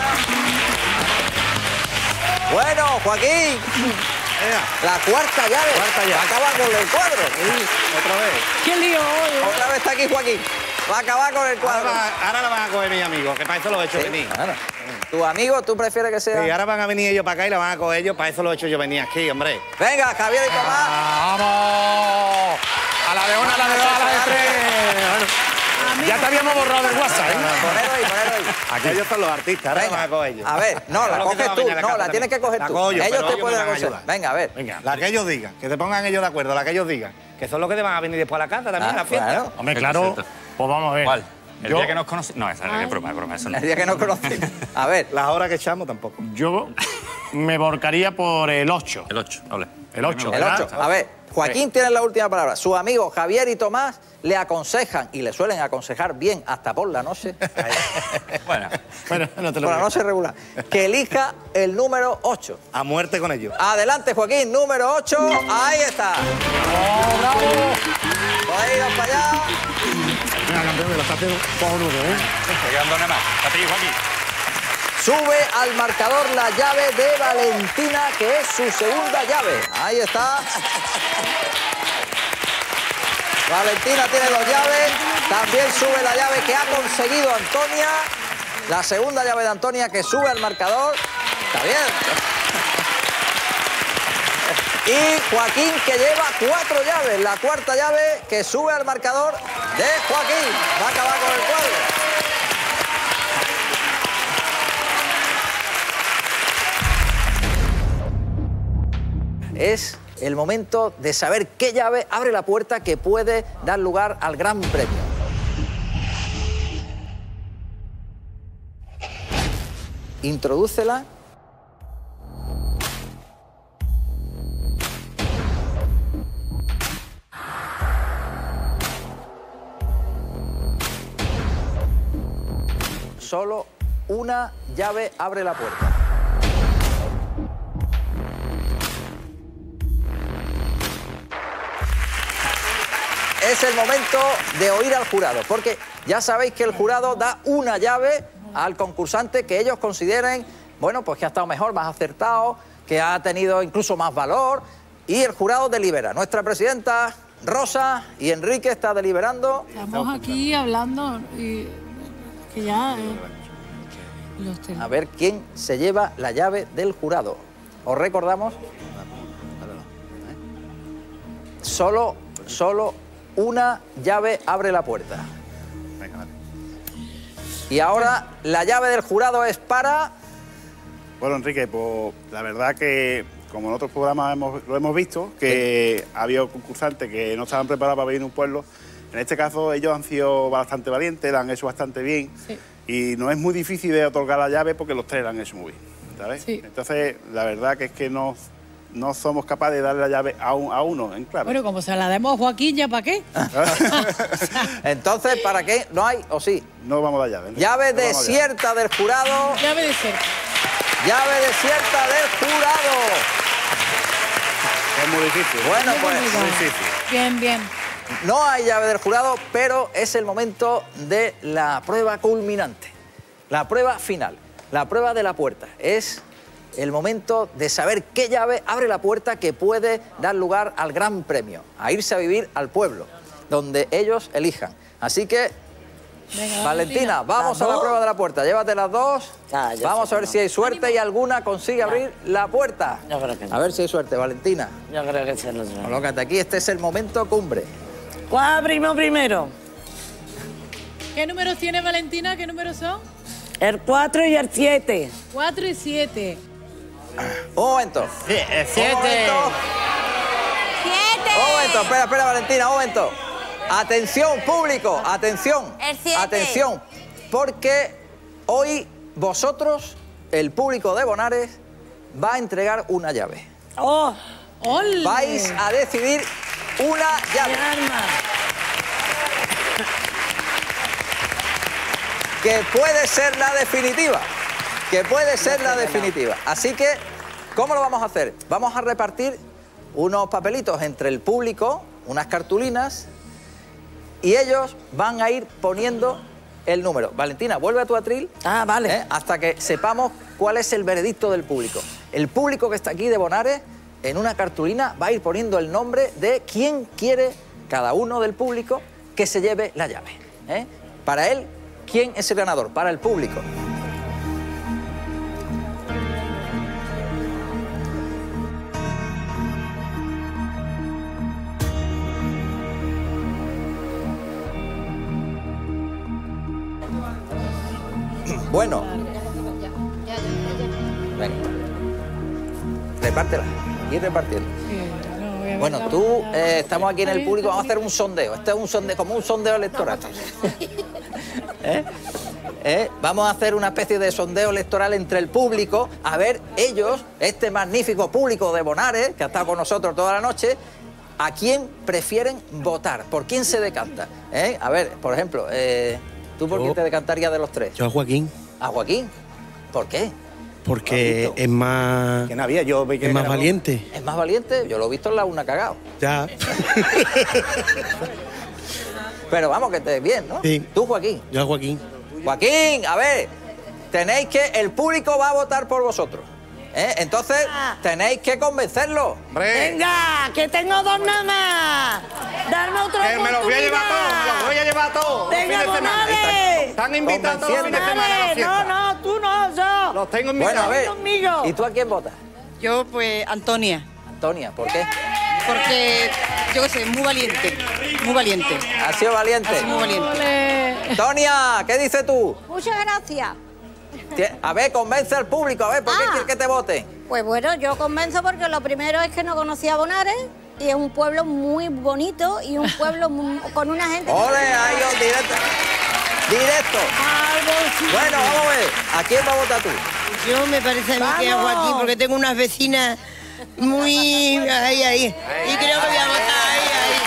E: Bueno, Joaquín. La cuarta llave.
U: Cuarta llave.
E: Va a acabar con el cuadro.
U: Otra vez.
R: ¡Qué lío hoy!
E: Otra vez está aquí Joaquín. Va a acabar con el cuadro.
U: Ahora, va- ahora la van a coger mis amigos, que para eso lo he hecho venir.
E: Claro. ¿Tu amigo tú prefieres que sea?
U: Sí, ahora van a venir ellos para acá y la van a coger ellos, para eso lo he hecho yo venir aquí, hombre.
E: Venga, Javier y Tomás.
S: ¡Vamos! A la de una, a la de dos, a la de tres. Ya te habíamos borrado del WhatsApp, ¿eh?
E: Ponelo ahí, ponelo ahí.
U: Aquí ellos son los artistas, ahora la van a coger ellos.
E: A ver, no, la
U: Claro que
E: coges
U: te va a
E: tú.
U: venir a la
E: No,
U: casa
E: la tienes que coger
U: La
E: tú.
U: cojo yo,
E: Ellos
U: pero
E: te
U: ellos
E: pueden
U: me van a
E: aconsejar.
U: ayudar.
E: Venga, a ver.
U: Venga, la que ellos digan, que se pongan ellos de acuerdo, la que ellos digan, que son los que te van a venir después a la casa también,
E: Ah,
U: a la fiesta.
E: claro.
S: Hombre, claro. Pues vamos a ver.
J: ¿Cuál? El
S: Yo-
J: día que nos conocimos. No, esa es broma, es broma. Eso no.
E: El día que no conocí. A ver.
U: Las horas que echamos tampoco.
S: Yo me borcaría por el ocho.
J: El ocho, ole.
S: El ocho,
E: El
S: ¿verdad?
E: ocho. A ver, Joaquín tiene la última palabra. Sus amigos Javier y Tomás le aconsejan, y le suelen aconsejar bien hasta por la noche,
J: Bueno,
U: Bueno, no te lo
E: por la
U: digo.
E: noche regular, que elija el número ocho.
U: A muerte con ellos.
E: Adelante, Joaquín, número ocho. Ahí está.
S: ¡Oh, bravo!
E: Podéis iros para allá.
S: Venga, campeón, me lo está haciendo cojonudo, ¿eh?
J: te quedan dos nada más. Está aquí, Joaquín.
E: Sube al marcador la llave de Valentina, que es su segunda llave. Ahí está. Valentina tiene dos llaves. También sube la llave que ha conseguido Antonia. La segunda llave de Antonia que sube al marcador. Está bien. Y Joaquín que lleva cuatro llaves. La cuarta llave que sube al marcador de Joaquín. Va a acabar con el cuadro. Es el momento de saber qué llave abre la puerta que puede dar lugar al gran premio. Introdúcela. Solo una llave abre la puerta. Es el momento de oír al jurado, porque ya sabéis que el jurado da una llave al concursante que ellos consideren, bueno, pues que ha estado mejor, más acertado, que ha tenido incluso más valor, y el jurado delibera. Nuestra presidenta Rosa y Enrique está deliberando.
R: Estamos aquí hablando y que ya... eh, los ten-
E: A ver quién se lleva la llave del jurado. Os recordamos, solo, solo una llave abre la puerta. Y ahora la llave del jurado es para...
M: Bueno, Enrique, pues la verdad que, como en otros programas hemos- lo hemos visto, que había concursantes que no estaban preparados para venir a un pueblo. En este caso, ellos han sido bastante valientes, la han hecho bastante bien.
R: Sí.
M: Y no es muy difícil de otorgar la llave porque los tres la han hecho muy bien, ¿sabes?
R: Sí.
M: Entonces, la verdad que es que no, no somos capaces de darle la llave a, un- a uno, en clave.
R: Bueno, como se la demos a Joaquín, ¿ya para qué?
E: Entonces, ¿para qué? ¿No hay o sí?
M: No vamos a dar llave. Enrique.
E: Llave
M: No vamos a dar.
E: desierta del jurado.
R: Llave desierta.
E: Llave desierta del jurado.
M: Es muy difícil.
E: Bueno,
R: Qué
E: pues...
R: bonito.
M: Muy difícil.
R: Bien, bien.
E: No hay llave del jurado, pero es el momento de la prueba culminante. La prueba final, la prueba de la puerta. Es el momento de saber qué llave abre la puerta que puede dar lugar al gran premio, a irse a vivir al pueblo, donde ellos elijan. Así que, venga, Valentina, vamos a la prueba de la puerta. Llévate las dos. Ah, vamos a ver no. si hay suerte y alguna consigue no. abrir la puerta.
L: Yo creo que no.
E: A ver si hay suerte, Valentina.
L: Yo creo que se nos va.
E: Colócate aquí, este es el momento cumbre.
L: ¿Cuál abrimos primero?
R: ¿Qué números tiene Valentina? ¿Qué números son?
L: El cuatro y el siete.
R: cuatro y siete.
E: Un momento.
L: Sí, el siete.
E: Un momento.
C: ¡Siete!
E: Un momento, espera, espera, Valentina, un momento. Atención, público, atención.
C: El siete.
E: Atención, porque hoy vosotros, el público de Bonares, va a entregar una llave.
L: ¡Oh!
R: ¡Ole!
E: Vais a decidir una llave. Que puede ser la definitiva. Que puede ser la definitiva. Así que, ¿cómo lo vamos a hacer? Vamos a repartir unos papelitos entre el público, unas cartulinas, y ellos van a ir poniendo el número. Valentina, vuelve a tu atril.
L: Ah, vale.
E: ¿eh? Hasta que sepamos cuál es el veredicto del público. El público que está aquí de Bonares, en una cartulina, va a ir poniendo el nombre de quién quiere cada uno del público que se lleve la llave. ¿eh? Para él, ¿quién es el ganador? Para el público. Bueno. Venga. Repártela. Ir repartiendo. Bueno, tú, eh, estamos aquí en el público, vamos a hacer un sondeo. Este es un sondeo, como un sondeo electoral. ¿Eh? ¿Eh? Vamos a hacer una especie de sondeo electoral entre el público, a ver ellos, este magnífico público de Bonares, que ha estado con nosotros toda la noche, a quién prefieren votar, por quién se decanta. ¿Eh? A ver, por ejemplo, eh, ¿tú por
F: Yo-
E: quién te decantarías de los tres?
F: Yo a Joaquín.
E: ¿A Joaquín? ¿Por qué?
F: Porque es más.
A: Que no había, yo vi que
F: Es más
A: era-
F: valiente.
E: ¿Es más valiente? Yo lo he visto en la una cagado.
F: Ya.
E: Pero vamos, que estés bien, ¿no?
F: Sí.
E: Tú, Joaquín.
F: Yo a Joaquín.
E: Joaquín, a ver, tenéis que... El público va a votar por vosotros. ¿eh? Entonces, tenéis que convencerlo.
L: Venga, que tengo dos nada más. Darme otra
S: Que me los voy a llevar todos, me los voy a llevar todos.
L: Venga,
S: Fin de semana.
L: Bonares.
S: Están invitados todos los fines de semana a la
L: No,
S: fiesta.
L: no, tú no, yo.
S: Los tengo
E: Bueno,
S: invitados.
E: a ver,
L: conmigo.
E: ¿y tú a quién votas?
V: Yo, pues, Antonia.
E: Antonia, ¿por qué?
V: Porque, yo qué sé, muy valiente. Muy valiente.
E: Ha sido valiente.
V: Ha sido muy valiente.
E: Antonia, ¿qué dices tú?
I: Muchas gracias.
E: Tie- A ver, convence al público, a ver, ¿por qué
I: Ah.
E: quieres que te voten?
I: Pues bueno, yo convenzo porque lo primero es que no conocía Bonares y es un pueblo muy bonito y un pueblo muy- con una gente...
E: ¡Ole, ahí, oh, directo! ¡Directo! Bueno, vamos a ver, ¿a quién va a votar tú?
V: Yo me parece a mí que hago aquí porque tengo unas vecinas muy... ahí, ahí. Y creo que voy a votar ahí, ahí.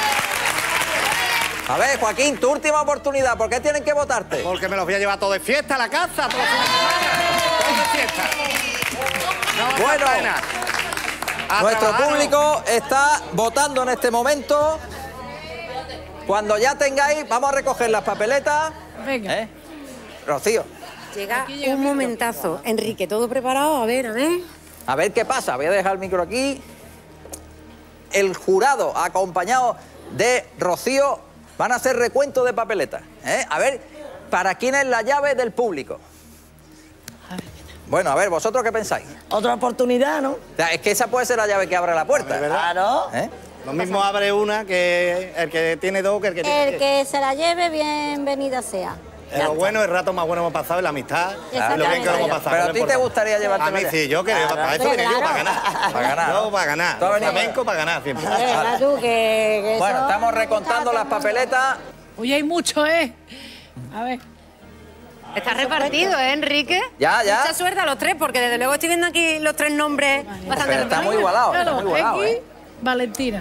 E: A ver, Joaquín, tu última oportunidad, ¿por qué tienen que votarte?
S: Porque me los voy a llevar todos de fiesta a la casa, todos los fines de semana. Todos de fiesta. No
E: Bueno,
S: falta nada. A
E: nuestro
S: trabajar, ¿no?
E: público está votando en este momento. Cuando ya tengáis, vamos a recoger las papeletas.
R: Venga.
E: ¿Eh? Rocío,
O: Llega un momentazo. Enrique, ¿todo preparado? A ver, a ver.
E: a ver qué pasa. Voy a dejar el micro aquí. El jurado, acompañado de Rocío, van a hacer recuento de papeletas. ¿eh? A ver, ¿para quién es la llave del público? Bueno, a ver, ¿vosotros qué pensáis?
L: Otra oportunidad, ¿no?
E: O sea, es que esa puede ser la llave que abre la puerta.
L: Claro.
E: ¿Eh?
A: Lo mismo abre una que el que tiene dos que el que tiene
I: El que se la lleve, bienvenida sea.
A: Eh, Lo bueno, el rato más bueno hemos pasado es la amistad.
I: Exactamente.
A: Y lo bien que lo hemos pasado.
E: Pero
A: es
E: a
A: lo
E: ti te
A: importante.
E: gustaría llevarte
A: A mí sí, yo creo, para eso
I: Hombre,
A: vine yo, para
I: claro.
A: ganar.
E: Para ganar.
A: Yo para ganar.
E: Tú has venido-
A: Flamenco para ganar siempre.
I: Venga, tú, que, que
E: Bueno,
I: eso-
E: estamos recontando las papeletas.
R: Hoy hay mucho, ¿eh? A ver.
O: Está repartido, ¿eh, Enrique?
E: Ya, ya.
O: Mucha suerte a los tres, porque desde luego estoy viendo aquí los tres nombres bastante
E: Pero está muy
O: repartidos.
E: igualado, está
R: Claro,
E: muy igualado,
R: X,
E: ¿eh?
R: Valentina.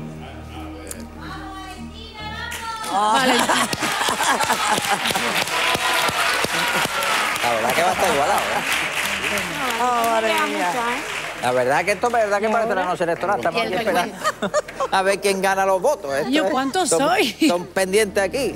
E: La verdad que va a estar igualado, ¿eh?
L: Oh, madre
I: Queda
L: mía.
I: mucho, ¿eh?
E: La verdad que esto es verdad que parece la noche electoral. Estamos aquí esperando. A ver quién gana los votos. Esto
R: Yo,
E: es-
R: ¿cuántos
E: son-
R: soy?
E: Son pendientes aquí.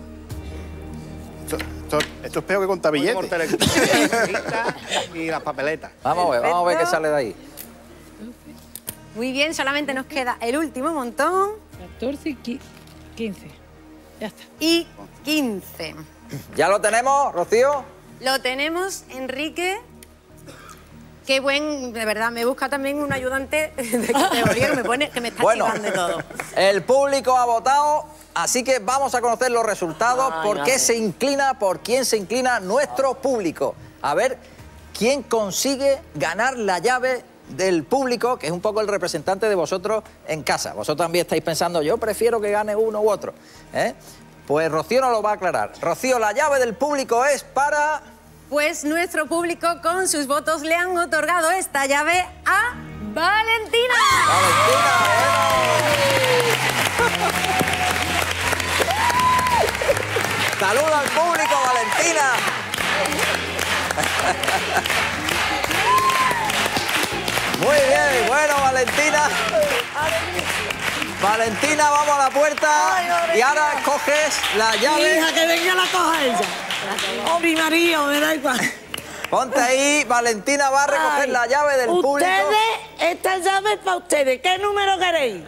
M: Esto, esto- esto es peor que contar billetes.
A: Y las papeletas.
E: Vamos a ver, vamos a ver qué sale de ahí.
O: Muy bien, solamente nos queda el último montón.
R: catorce y qui- quince. Ya está.
O: Y quince.
E: ¿Ya lo tenemos, Rocío?
O: Lo tenemos, Enrique. Qué buen, de verdad, me busca también un ayudante de categoría que me pone, que me está
E: Bueno,
O: chivando de todo.
E: el público ha votado, así que vamos a conocer los resultados.
O: Ay,
E: ¿Por qué
O: ay.
E: se inclina, por quién se inclina nuestro público? A ver, ¿quién consigue ganar la llave del público, que es un poco el representante de vosotros en casa? Vosotros también estáis pensando, yo prefiero que gane uno u otro, ¿eh? Pues Rocío nos lo va a aclarar. Rocío, la llave del público es para...
O: Pues nuestro público con sus votos le han otorgado esta llave a Valentina.
E: ¡Saluda al público, Valentina! Muy bien, bueno, Valentina. Valentina, vamos a la puerta y ahora coges la llave.
K: Hija, que venga la coja ella. Oh, mi marido, me da igual.
E: Ponte ahí, Valentina va a recoger
K: Ay,
E: la llave del público.
K: Ustedes, esta llave es para ustedes. ¿Qué número queréis?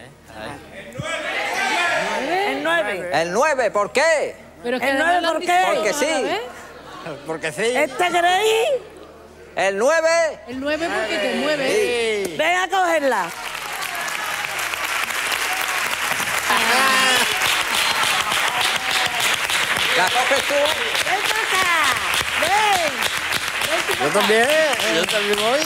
K: El nueve.
E: El nueve, ¿por qué?
R: Pero
K: ¿El nueve por qué?
E: Porque sí. Porque sí.
K: ¿Este queréis?
E: El nueve.
R: El nueve porque te mueve.
E: Sí.
K: Ven a cogerla.
E: ¿La coges tú?
K: Ven para acá. Ven.
D: Yo también, yo también voy.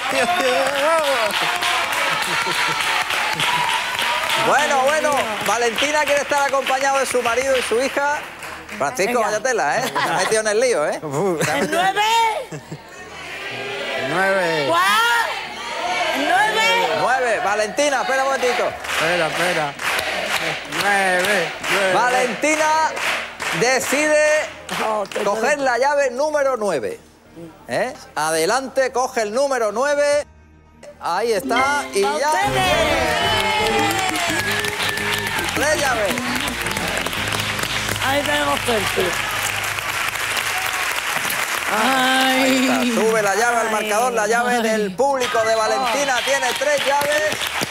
E: Bueno, bueno, Valentina quiere estar acompañado de su marido y su hija. Francisco,
K: Venga.
E: vaya tela, ¿eh? Te has metido en el lío, ¿eh?
K: El nueve.
D: Nueve.
K: ¿Cuál? El nueve.
E: Nueve. Valentina, espera un momentito.
D: Espera, espera. Nueve. nueve.
E: Valentina decide coger la llave número nueve. ¿Eh? Adelante, coge el número nueve. Ahí está. Y ya. Tres llaves.
K: Ahí tenemos suerte.
E: Ahí está. Sube la llave al marcador, la llave del público de Valentina. Tiene tres llaves.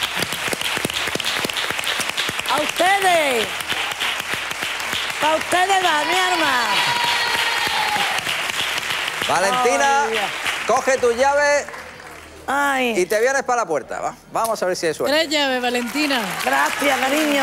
K: A ustedes. Para ustedes va, mi arma.
E: Valentina,
K: Ay, Dios.
E: coge tu llave
K: Ay.
E: y te vienes para la puerta. Va. Vamos a ver si hay suerte.
R: Tres llaves, Valentina.
K: Gracias, cariño.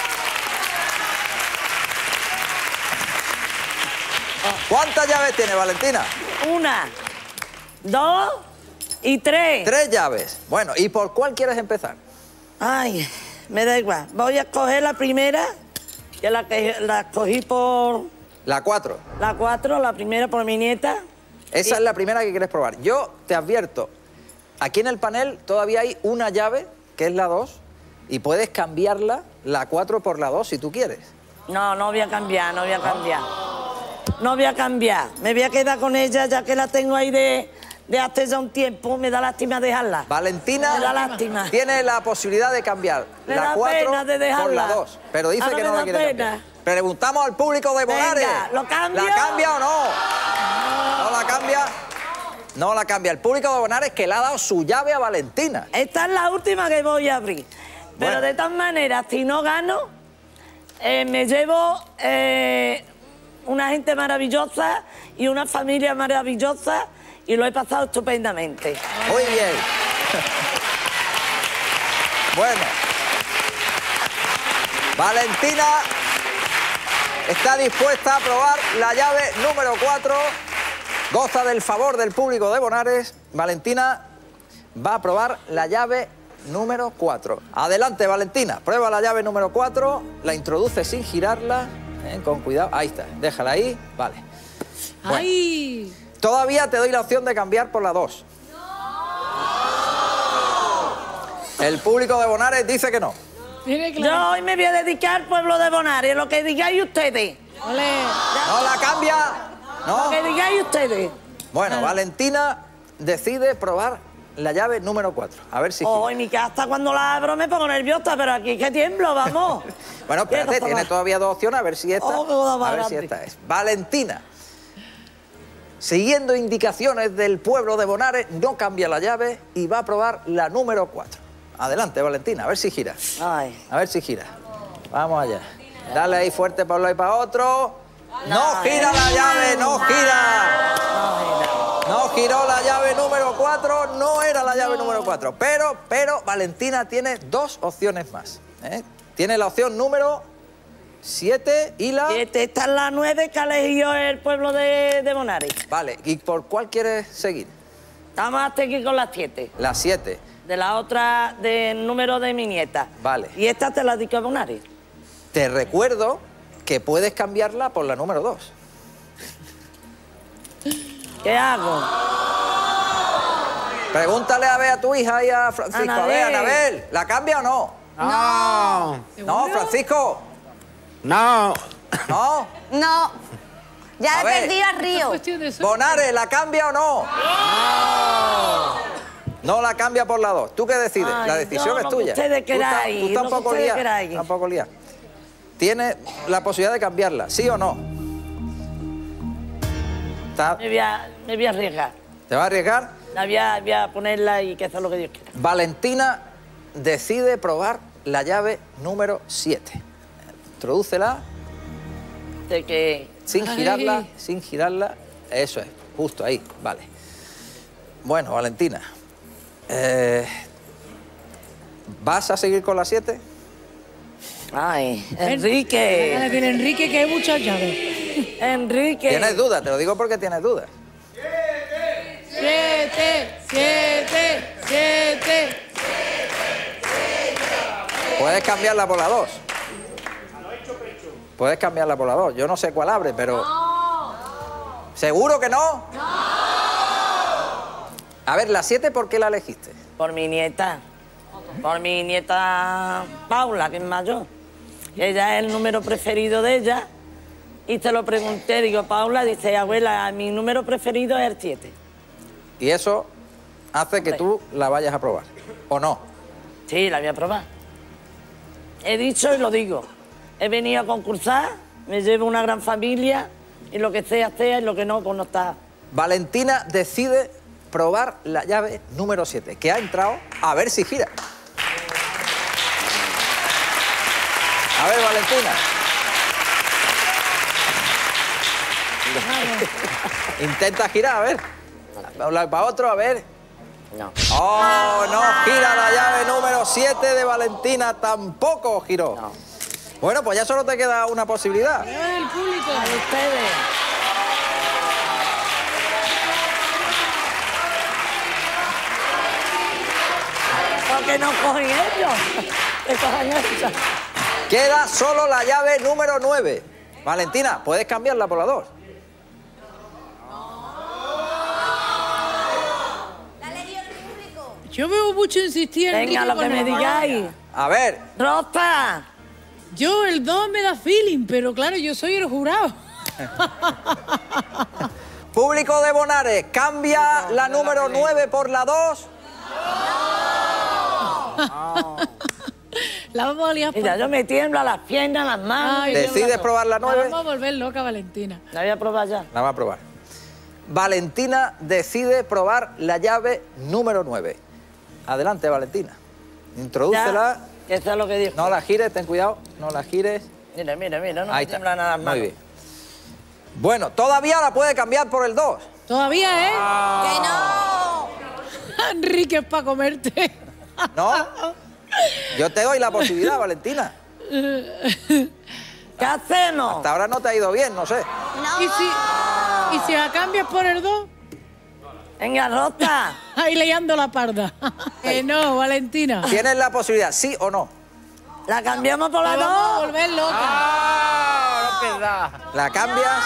E: ¿Cuántas llaves tiene Valentina?
K: Una, dos y tres.
E: Tres llaves. Bueno, ¿y por cuál quieres empezar?
K: Ay, me da igual. Voy a escoger la primera, que la que la escogí por
E: La cuatro.
K: la cuatro, la primera por mi nieta.
E: Esa es la primera que quieres probar. Yo te advierto, aquí en el panel todavía hay una llave, que es la dos, y puedes cambiarla, la cuatro por la dos, si tú quieres.
K: No, no voy a cambiar, no voy a cambiar. No voy a cambiar. Me voy a quedar con ella ya que la tengo ahí de, de hace ya un tiempo. Me da lástima dejarla.
E: Valentina
K: Me da lástima.
E: tiene la posibilidad de cambiar
K: Me
E: la
K: da
E: cuatro
K: pena de
E: por
K: dejarla.
E: la dos, pero dice
K: Ahora
E: que
K: me
E: no la
K: da
E: quiere
K: pena.
E: cambiar. Preguntamos al público de Bonares.
K: Venga, ¿lo cambio?
E: ¿La cambia o no? ¿No la cambia? No la cambia. El público de Bonares que le ha dado su llave a Valentina.
K: Esta es la última que voy a abrir. Pero
E: Bueno.
K: de todas maneras, si no gano, eh, me llevo eh, una gente maravillosa y una familia maravillosa y lo he pasado estupendamente.
E: Muy bien. Bueno. Valentina está dispuesta a probar la llave número cuatro. Goza del favor del público de Bonares. Valentina va a probar la llave número cuatro. Adelante, Valentina. Prueba la llave número cuatro. La introduce sin girarla. ¿eh? Con cuidado. Ahí está. Déjala ahí. Vale. Bueno.
R: ¡Ay!
E: Todavía te doy la opción de cambiar por la dos. El público de Bonares dice que no.
R: Mire,
K: Yo hoy me voy a dedicar al pueblo de Bonares, lo que digáis ustedes.
R: Ole.
E: ¿No la cambia?
K: Lo
E: ¿No?
K: que digáis ustedes.
E: Bueno, Valentina decide probar la llave número cuatro. A ver si...
K: Oh, en mi casa cuando la abro me pongo nerviosa, pero aquí es que tiemblo, vamos.
E: Bueno, espérate, tiene todavía dos opciones, a ver si esta,
K: Oh,
E: a ver si esta es. Valentina, siguiendo indicaciones del pueblo de Bonares, no cambia la llave y va a probar la número cuatro. Adelante, Valentina, a ver si gira.
K: Ay.
E: A ver si gira. Vamos allá. Dale ahí fuerte para un lado y para otro. ¡No gira la llave! ¡No gira! No giró la llave número cuatro, no era la llave número cuatro. Pero, pero, Valentina tiene dos opciones más. ¿eh? Tiene la opción número siete y la...
K: siete, esta es la nueve que ha elegido el pueblo de, de Bonares.
E: Vale, ¿y por cuál quieres seguir?
K: Vamos hasta aquí con las siete.
E: La siete.
K: De la otra, del número de mi nieta.
E: Vale.
K: Y esta te la digo a Bonares.
E: Te recuerdo que puedes cambiarla por la número dos.
K: ¿Qué hago?
E: Pregúntale a ver a tu hija y a Francisco.
K: Anabel.
E: A ver, Anabel, ¿la cambia o no?
F: No.
E: No, Francisco.
F: No.
E: No.
G: No. Ya
E: A
G: he
E: ver.
G: perdido al río.
E: Bonares, ¿la cambia o no? No. No la cambia por la dos. ¿Tú qué decides?
K: Ay,
E: la decisión
K: no,
E: es
K: lo que
E: tuya.
K: ustedes
E: Tú estás-
K: queráis,
E: Tú estás
K: lo
E: un
K: que
E: poco
K: ustedes
E: liado.
K: queráis.
E: Estás un poco liado. Tienes la posibilidad de cambiarla, ¿sí o no? Está-
K: Me voy a, me voy a arriesgar.
E: ¿Te vas a arriesgar?
K: La voy a, voy a ponerla y que sea lo que Dios quiera.
E: Valentina decide probar la llave número siete. Introdúcela.
K: De que...
E: Sin
K: Ay.
E: girarla, sin girarla. Eso es, justo ahí, vale. Bueno, Valentina. eh, ¿Vas a seguir con la siete?
K: Ay, Enrique.
R: Ahora tiene Enrique, que hay muchas llaves.
K: Enrique.
E: ¿Tienes dudas? Te lo digo porque tienes dudas.
R: Siete, siete, siete.
E: Puedes cambiarla por la dos. Puedes cambiarla por la dos. Yo no sé cuál abre, pero... ¿Seguro que no? A ver, la siete, ¿por qué la elegiste?
K: Por mi nieta. Por mi nieta Paula, que es mayor. Ella es el número preferido de ella. Y te lo pregunté, digo, Paula, dice, abuela, mi número preferido es el siete.
E: Y eso hace que tú la vayas a probar, ¿o no?
K: Sí, la voy a probar. He dicho y lo digo. He venido a concursar, me llevo una gran familia y lo que sea, sea y lo que no, pues no está.
E: Valentina decide probar la llave número siete, que ha entrado a ver si gira. A ver, Valentina. Intenta girar, a ver. Para un lado y para otro, a ver.
K: No.
E: ¡Oh, no gira la llave número siete de Valentina! Tampoco giró.
K: No.
E: Bueno, pues ya solo te queda una posibilidad.
R: El público.
K: A ustedes. ¿Por qué no cogen ellos? Que cojan ellos.
E: Queda solo la llave número nueve. Valentina, ¿puedes cambiarla por la dos?
R: Yo veo mucho insistir en
K: Venga, lo que me digáis.
E: A ver.
K: ¡Rosa!
R: Yo el dos me da feeling, pero claro, yo soy el jurado.
E: Público de Bonares, ¿cambia la número nueve por la dos?
R: La vamos a liar.
K: Mira, yo me tiembla las piernas, las manos.
R: Ay,
E: ¿Decides probar la
R: La
E: nueve?
R: vamos a volver loca, Valentina.
K: La voy a probar ya.
E: La va a probar. Valentina decide probar la llave número nueve. Adelante, Valentina. Introdúcela.
K: Ya, que sea lo que dijo.
E: No la gires, ten cuidado. No la gires.
K: Mira, mira, mira, no
E: Ahí
K: me
E: está.
K: tiembla nada más.
E: Muy bien. Bueno, todavía la puede cambiar por el dos.
R: Todavía, ¿eh?
G: ¡Que no!
R: Enrique, es para comerte.
E: ¿No? Yo te doy la posibilidad, Valentina.
K: ¿Qué hacemos?
E: Hasta ahora no te ha ido bien, no sé.
R: ¿Y si, ¿Y si la cambias por el dos?
K: Venga, Rosa.
R: Ahí leando la parda. Que no, Valentina.
E: Tienes la posibilidad, sí o no.
K: ¿La cambiamos por la
R: Te vamos a
K: dos?
R: volver loca.
F: ¡Ah! ¡No verdad!
E: ¿La cambias?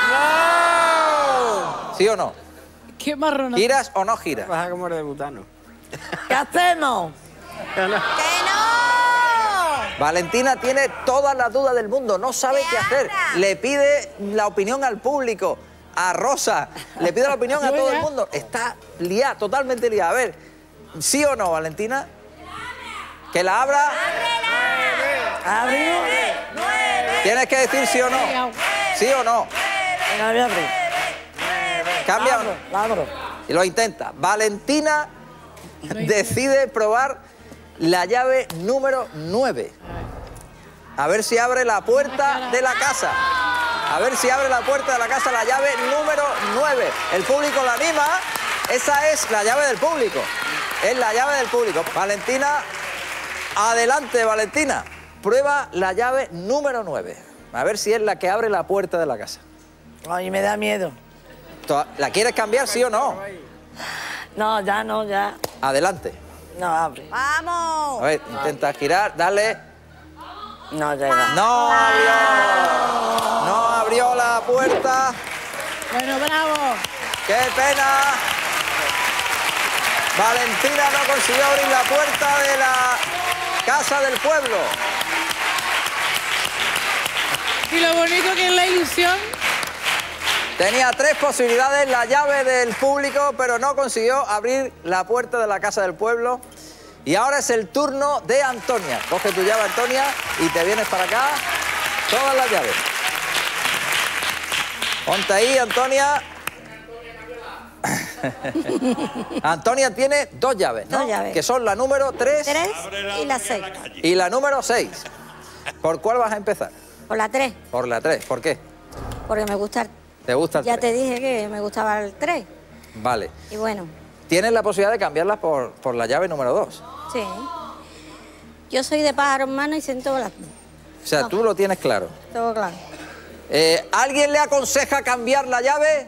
F: ¡No!
E: ¿Sí o no?
R: Qué marrón.
E: ¿Giras o no giras?
F: Vas a comer de butano.
K: ¿Qué hacemos?
G: ¡Que no!
E: Valentina tiene todas las dudas del mundo, no sabe qué hacer. Le pide la opinión al público, a Rosa, le pide la opinión a
R: Yo
E: todo
R: ya.
E: el mundo. Está liada, totalmente liada. A ver, ¿Sí o no, Valentina? ¿Que la abra?
K: ¿Abrió?
E: Tienes que decir sí o no. ¿Sí o no?
K: Venga, voy a abrir.
E: Cambia.
K: Abro, la abro.
E: Y lo intenta. Valentina decide probar la llave número nueve. A ver si abre la puerta de la casa. A ver si abre la puerta de la casa la llave número nueve. El público la anima. Esa es la llave del público. Es la llave del público. Valentina, adelante, Valentina. Prueba la llave número nueve. A ver si es la que abre la puerta de la casa.
K: Ay, me da miedo.
E: ¿La quieres cambiar, sí o no?
K: No, ya no, ya.
E: Adelante.
K: No, abre.
G: ¡Vamos!
E: A ver, intenta girar, dale.
K: No llega.
E: No abrió. No abrió la puerta.
R: Bueno, bravo.
E: ¡Qué pena! Valentina no consiguió abrir la puerta de la casa del pueblo.
R: Y lo bonito que es la ilusión.
E: Tenía tres posibilidades, la llave del público, pero no consiguió abrir la puerta de la casa del pueblo. Y ahora es el turno de Antonia. Coge tu llave, Antonia, y te vienes para acá. Todas las llaves. Ponte ahí, Antonia. Antonia tiene dos llaves, ¿no?
I: Dos llaves.
E: Que son la número tres,
I: Tres y la seis.
E: y la número seis. ¿Por cuál vas a empezar?
I: Por la tres,
E: Por la tres. ¿Por qué?
I: porque me gusta,
E: ¿Te gusta el
I: ya
E: tres?
I: te dije que me gustaba el tres.
E: Vale.
I: Y bueno,
E: Tienes la posibilidad de cambiarlas por, por la llave número dos.
I: sí. Yo soy de pájaro en mano y siento las...
E: O sea,
I: No.
E: tú lo tienes claro.
I: Todo claro.
E: Eh, ¿Alguien le aconseja cambiar la llave?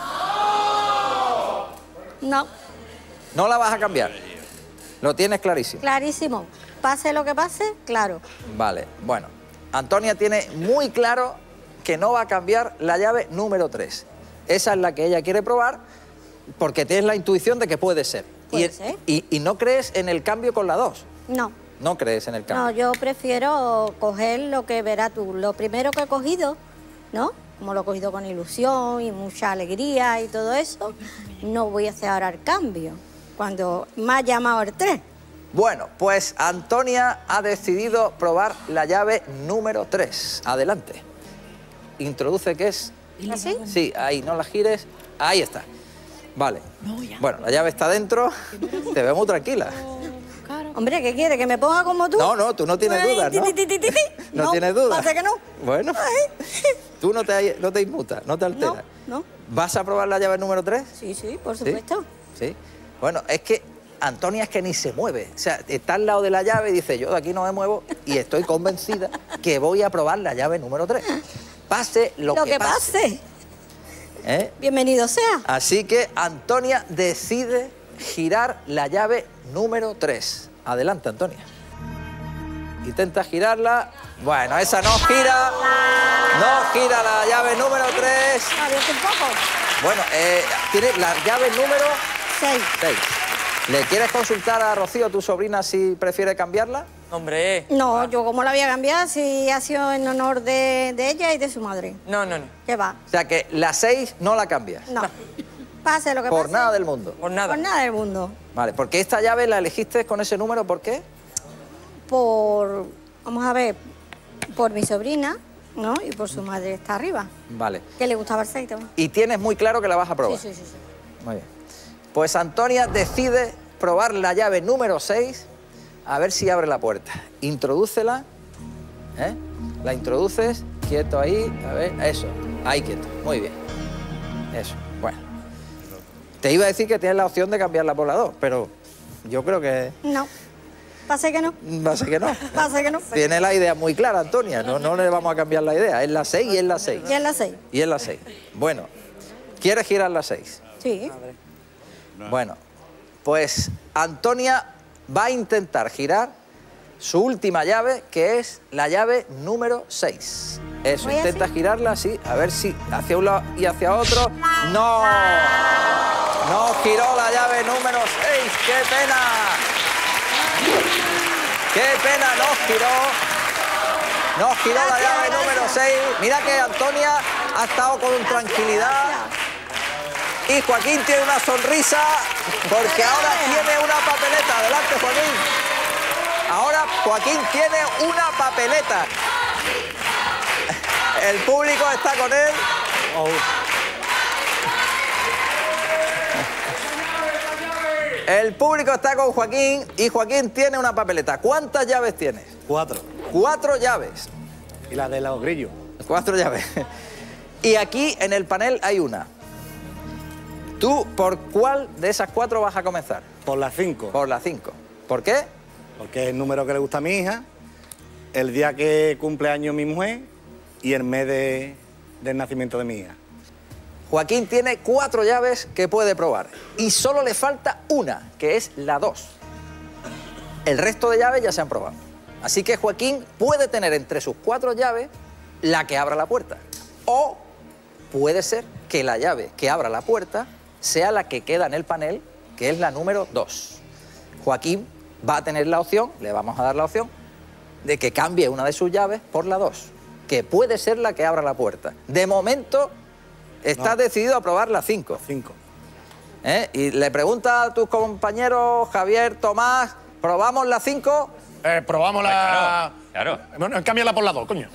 I: No,
E: No la vas a cambiar. Lo tienes clarísimo.
I: clarísimo. Pase lo que pase, claro.
E: Vale, bueno. Antonia tiene muy claro que no va a cambiar la llave número tres. Esa es la que ella quiere probar porque tienes la intuición de que puede ser.
I: Puede
E: y,
I: ser.
E: Y, y no crees en el cambio con la dos.
I: No,
E: No crees en el cambio.
I: no, yo prefiero coger lo que verás tú. Lo primero que he cogido, ¿no? Como lo he cogido con ilusión y mucha alegría y todo eso, no voy a hacer ahora el cambio. Cuando me ha llamado el tres.
E: Bueno, pues Antonia ha decidido probar la llave número tres. Adelante. Introduce qué es.
I: ¿Así?
E: Sí, ahí, no la gires. Ahí está. Vale. Bueno, la llave está dentro. Te veo muy tranquila.
I: Hombre, ¿qué quiere? ¿Que me ponga como tú?
E: No, no, tú no tienes dudas, ¿no?
I: Ti, ti, ti, ti, ti.
E: No tienes dudas.
I: Pasa que no.
E: Bueno, tú no te, no te inmutas, no te alteras.
I: No, no.
E: ¿Vas a probar la llave número tres?
I: Sí, sí, por
E: ¿Sí?
I: supuesto.
E: Sí. Bueno, es que Antonia es que ni se mueve. O sea, está al lado de la llave y dice, yo de aquí no me muevo y estoy convencida que voy a probar la llave número tres. Pase lo,
I: Lo
E: que,
I: que
E: pase.
I: pase.
E: ¿Eh?
I: Bienvenido sea.
E: Así que Antonia decide girar la llave número tres. Adelante, Antonia. Intenta girarla. Bueno, esa no gira. No gira la llave número tres.
I: Abierto un poco.
E: Bueno, eh, tiene la llave número
I: Seis.
E: seis. ¿Le quieres consultar a Rocío, tu sobrina, si prefiere cambiarla?
K: Hombre.
I: No, yo cómo la voy a cambiar si ha sido en honor de, de ella y de su madre.
K: No, no, no.
I: ¿Qué va?
E: O sea que la seis no la cambias.
I: No. Pase lo que
E: Por
I: pase.
E: nada del mundo.
K: Por nada.
I: Por nada del mundo.
E: Vale, porque esta llave la elegiste con ese número, ¿por qué?
I: Por, vamos a ver, por mi sobrina, ¿no? Y por su madre está arriba.
E: Vale.
I: Que le gustaba el seis también.
E: Y tienes muy claro que la vas a probar.
I: Sí, sí, sí, sí.
E: Muy bien. Pues Antonia decide probar la llave número seis, a ver si abre la puerta. Introdúcela, ¿eh? La introduces, quieto ahí, a ver, eso, ahí quieto, muy bien. Eso, bueno. Te iba a decir que tienes la opción de cambiarla por la dos, pero yo creo que...
I: No. Pase que no.
E: Va a ser que no.
I: Pase que no.
E: Tiene la idea muy clara, Antonia, no, no le vamos a cambiar la idea. Es la seis y es la seis.
I: Y es la seis.
E: Y es la seis. Bueno, ¿quieres girar la seis?
I: Sí.
E: Bueno, pues Antonia va a intentar girar su última llave, que es la llave número seis. Eso,
I: ¿Voy
E: intenta
I: así?
E: girarla así, a ver si hacia un lado y hacia otro. ¡No! No giró la llave número seis, ¡qué pena! ¡Qué pena! No giró. No giró la llave número seis. Mira que Antonia ha estado con tranquilidad. Y Joaquín tiene una sonrisa porque ahora tiene una papeleta. Adelante, Joaquín. Ahora Joaquín tiene una papeleta. El público está con él. El público está con Joaquín y Joaquín tiene una papeleta. ¿Cuántas llaves tienes?
A: Cuatro.
E: Cuatro llaves.
A: Y la de los grillos.
E: Cuatro llaves. Y aquí en el panel hay una. ¿Tú por cuál de esas cuatro vas a comenzar?
A: Por las cinco.
E: Por las cinco. ¿Por qué?
A: Porque es el número que le gusta a mi hija, el día que cumple años mi mujer y el mes de, del nacimiento de mi hija.
E: Joaquín tiene cuatro llaves que puede probar y solo le falta una, que es la dos. El resto de llaves ya se han probado. Así que Joaquín puede tener entre sus cuatro llaves la que abra la puerta. O puede ser que la llave que abra la puerta sea la que queda en el panel, que es la número dos. Joaquín va a tener la opción, le vamos a dar la opción, de que cambie una de sus llaves por la dos, que puede ser la que abra la puerta. De momento, estás no. decidido a probar la cinco.
A: cinco.
E: ¿Eh? Y le pregunta a tus compañeros, Javier, Tomás, ¿probamos la cinco?
D: Eh, probamos la...
J: Claro.
D: Bueno, cámbiala por la dos, coño.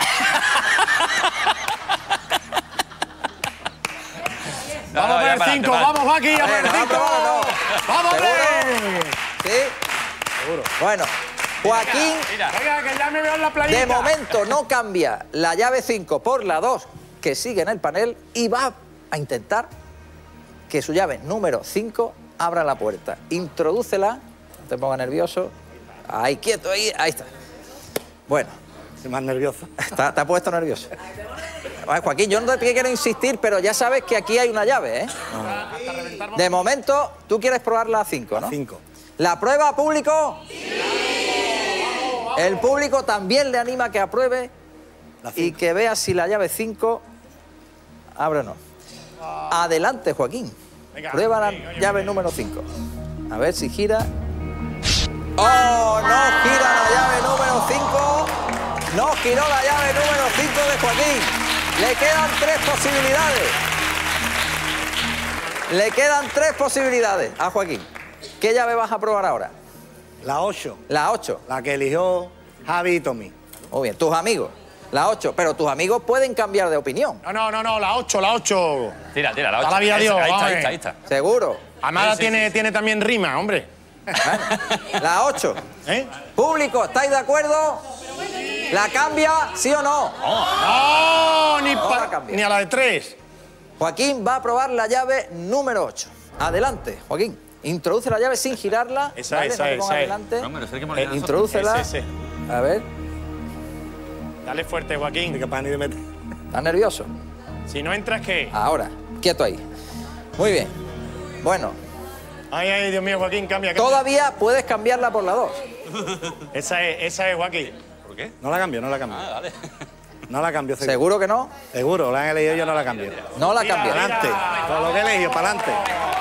J: No,
D: vamos
J: no,
D: a ver cinco, vamos aquí, a ver cinco. ¡Vamos a ver!
E: ¿Sí? Seguro. Bueno, Joaquín,
D: Venga, que ya me veo en la playita.
E: de momento no cambia la llave cinco por la dos, que sigue en el panel, y va a intentar que su llave número cinco abra la puerta. Introdúcela, no te pongas nervioso. Ahí, quieto, ahí, ahí está. Bueno.
A: Estoy más nervioso.
E: Está, te ha puesto nervioso. Ay, Joaquín, yo no te quiero insistir, pero ya sabes que aquí hay una llave, ¿eh? No. De momento, tú quieres probar la cinco, ¿no?
A: cinco.
E: ¿La prueba, público? Sí. El público también le anima a que apruebe y que vea si la llave cinco abre o no. Adelante, Joaquín.
D: Venga,
E: prueba la
D: oye, oye,
E: llave
D: oye.
E: número cinco. A ver si gira. ¡Oh, no gira la llave número cinco! No giró la llave número cinco de Joaquín. Le quedan tres posibilidades. Le quedan tres posibilidades a Joaquín. ¿Qué llave vas a probar ahora?
A: La ocho.
E: La ocho.
A: La que eligió Javi y Tommy.
E: Muy bien, tus amigos. La ocho. Pero tus amigos pueden cambiar de opinión.
D: No, no, no, no, la ocho, la ocho.
J: Tira, tira, la
D: A
J: ocho.
D: la vida
J: Ahí
D: Dios,
J: está, ahí
D: vamos
J: está,
D: a
J: ahí
D: ver.
J: está, ahí está.
E: ¿Seguro?
D: Amada
J: Sí, sí,
D: tiene,
J: sí.
D: tiene también rima, hombre.
E: La ocho.
D: ¿Eh?
E: Público, ¿estáis de acuerdo? ¿La cambia, sí o no?
D: No, ni,
E: No
D: pa-
E: la cambia.
D: ni a la de tres.
E: Joaquín va a probar la llave número ocho. Adelante, Joaquín. Introduce la llave sin girarla.
D: Esa,
E: ¿vale?
D: esa,
E: no te pongas
D: esa es.
E: delante.
J: No, me lo sé que me lo
E: Eh,
J: nosotros.
E: introdúcela.
D: Ese, ese.
E: A ver,
D: Dale fuerte, Joaquín.
A: De capaz ni de meter.
E: ¿estás nervioso?
D: Si no entras, ¿qué?
E: Ahora, quieto ahí. Muy bien. Bueno,
D: Ay, ay, Dios mío, Joaquín, cambia. cambia.
E: todavía puedes cambiarla por la dos.
D: Esa es, esa es, Joaquín.
J: ¿Por qué?
A: No la cambio, no la cambio.
J: Ah, vale.
A: No la cambio, seguro.
E: ¿Seguro que no?
A: Seguro, la han elegido yo, no la cambio.
E: No la
D: Mira,
E: cambias.
D: mira.
A: Adelante. Todo lo que he elegido, para adelante.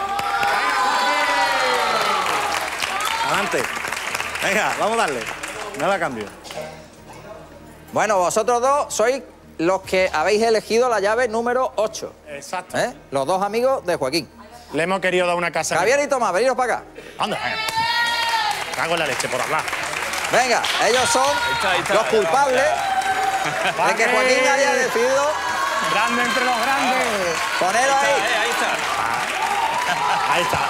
A: Adelante. Venga, vamos a darle. No la cambio.
E: Bueno, vosotros dos sois los que habéis elegido la llave número ocho.
D: Exacto.
E: ¿Eh? Los dos amigos de Joaquín.
D: Le hemos querido dar una casa.
E: Javier y Tomás, veniros para acá.
D: Anda, venga. Cago en la leche por hablar.
E: Venga, ellos son
J: está, ahí está.
E: los culpables de que Joaquín haya decidido
D: Grande entre los grandes.
E: ponerlo ahí.
J: Eh, ahí está.
D: Ahí está.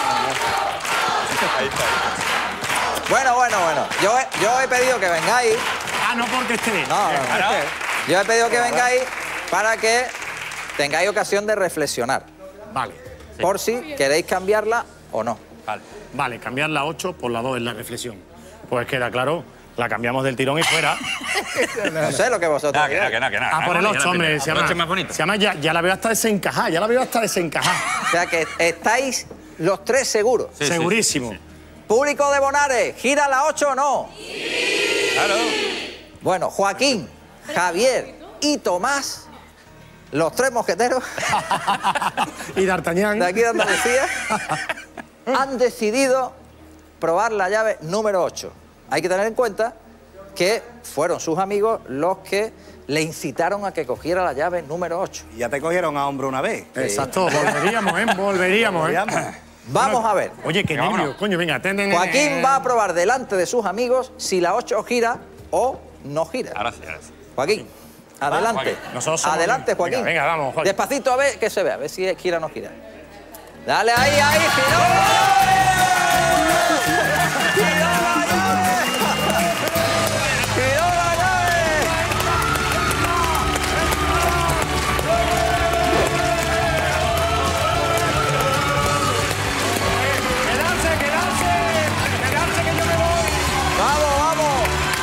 J: Ahí está.
E: Bueno, bueno, bueno. Yo he, yo he pedido que vengáis.
D: Ah, no porque esté.
E: No, no, no.
J: Claro.
E: Yo he pedido que vengáis para que tengáis ocasión de reflexionar.
D: Vale.
E: Por si queréis cambiarla o no.
J: Vale.
D: Vale, cambiar la ocho por la dos es la reflexión. Pues queda claro, la cambiamos del tirón y fuera.
E: No sé lo que vosotros
J: Nada, que no,
E: queráis.
J: que no, que no.
D: Ah, por el
J: Ya la
D: ocho, hombre.
J: primera.
D: Se
J: El
D: llama,
J: ocho es más bonito.
D: se llama ya, ya la veo hasta desencajada, ya la veo hasta desencajada.
E: O sea que estáis los tres seguros.
J: Sí, sí,
D: Segurísimo.
J: sí, sí.
E: Público de Bonares, ¿gira la ocho o no?
J: Claro.
E: Bueno, Joaquín, Javier y Tomás, los tres mosqueteros
D: Y D'Artagnan.
E: de aquí de Andalucía, han decidido probar la llave número ocho. Hay que tener en cuenta que fueron sus amigos los que le incitaron a que cogiera la llave número ocho.
U: Ya te cogieron a hombro una vez.
D: Exacto, volveríamos, ¿eh? Volveríamos, ¿eh?
E: Vamos a ver.
D: Oye, qué nervio, coño, venga. Ten, ten,
E: Joaquín va a probar delante de sus amigos si la ocho gira o no gira.
J: Ahora sí, ahora sí.
E: Joaquín, adelante.
D: Joaquín, nosotros somos-
E: Adelante, Joaquín.
D: Venga, venga, vamos, Joaquín.
E: Despacito, a ver que se vea, a ver si gira o no gira. Dale ahí, ahí, giró. ¡Giró la llave!
D: ¡Quedarse, quedarse! ¡Quedarse que yo me voy!
E: ¡Vamos, vamos!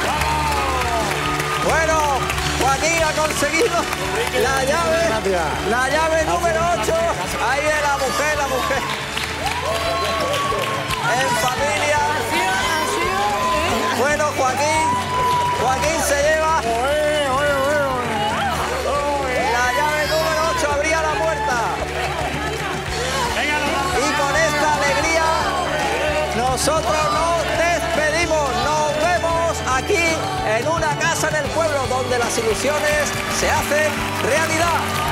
E: Bueno, Joaquín ha conseguido la llave, la llave número ocho. Ahí es la mujer, la mujer. En familia. Bueno, Joaquín, Joaquín se lleva la llave número ocho, abría la puerta. Y con esta alegría nosotros nos despedimos. Nos vemos aquí en una casa en el pueblo donde las ilusiones se hacen realidad.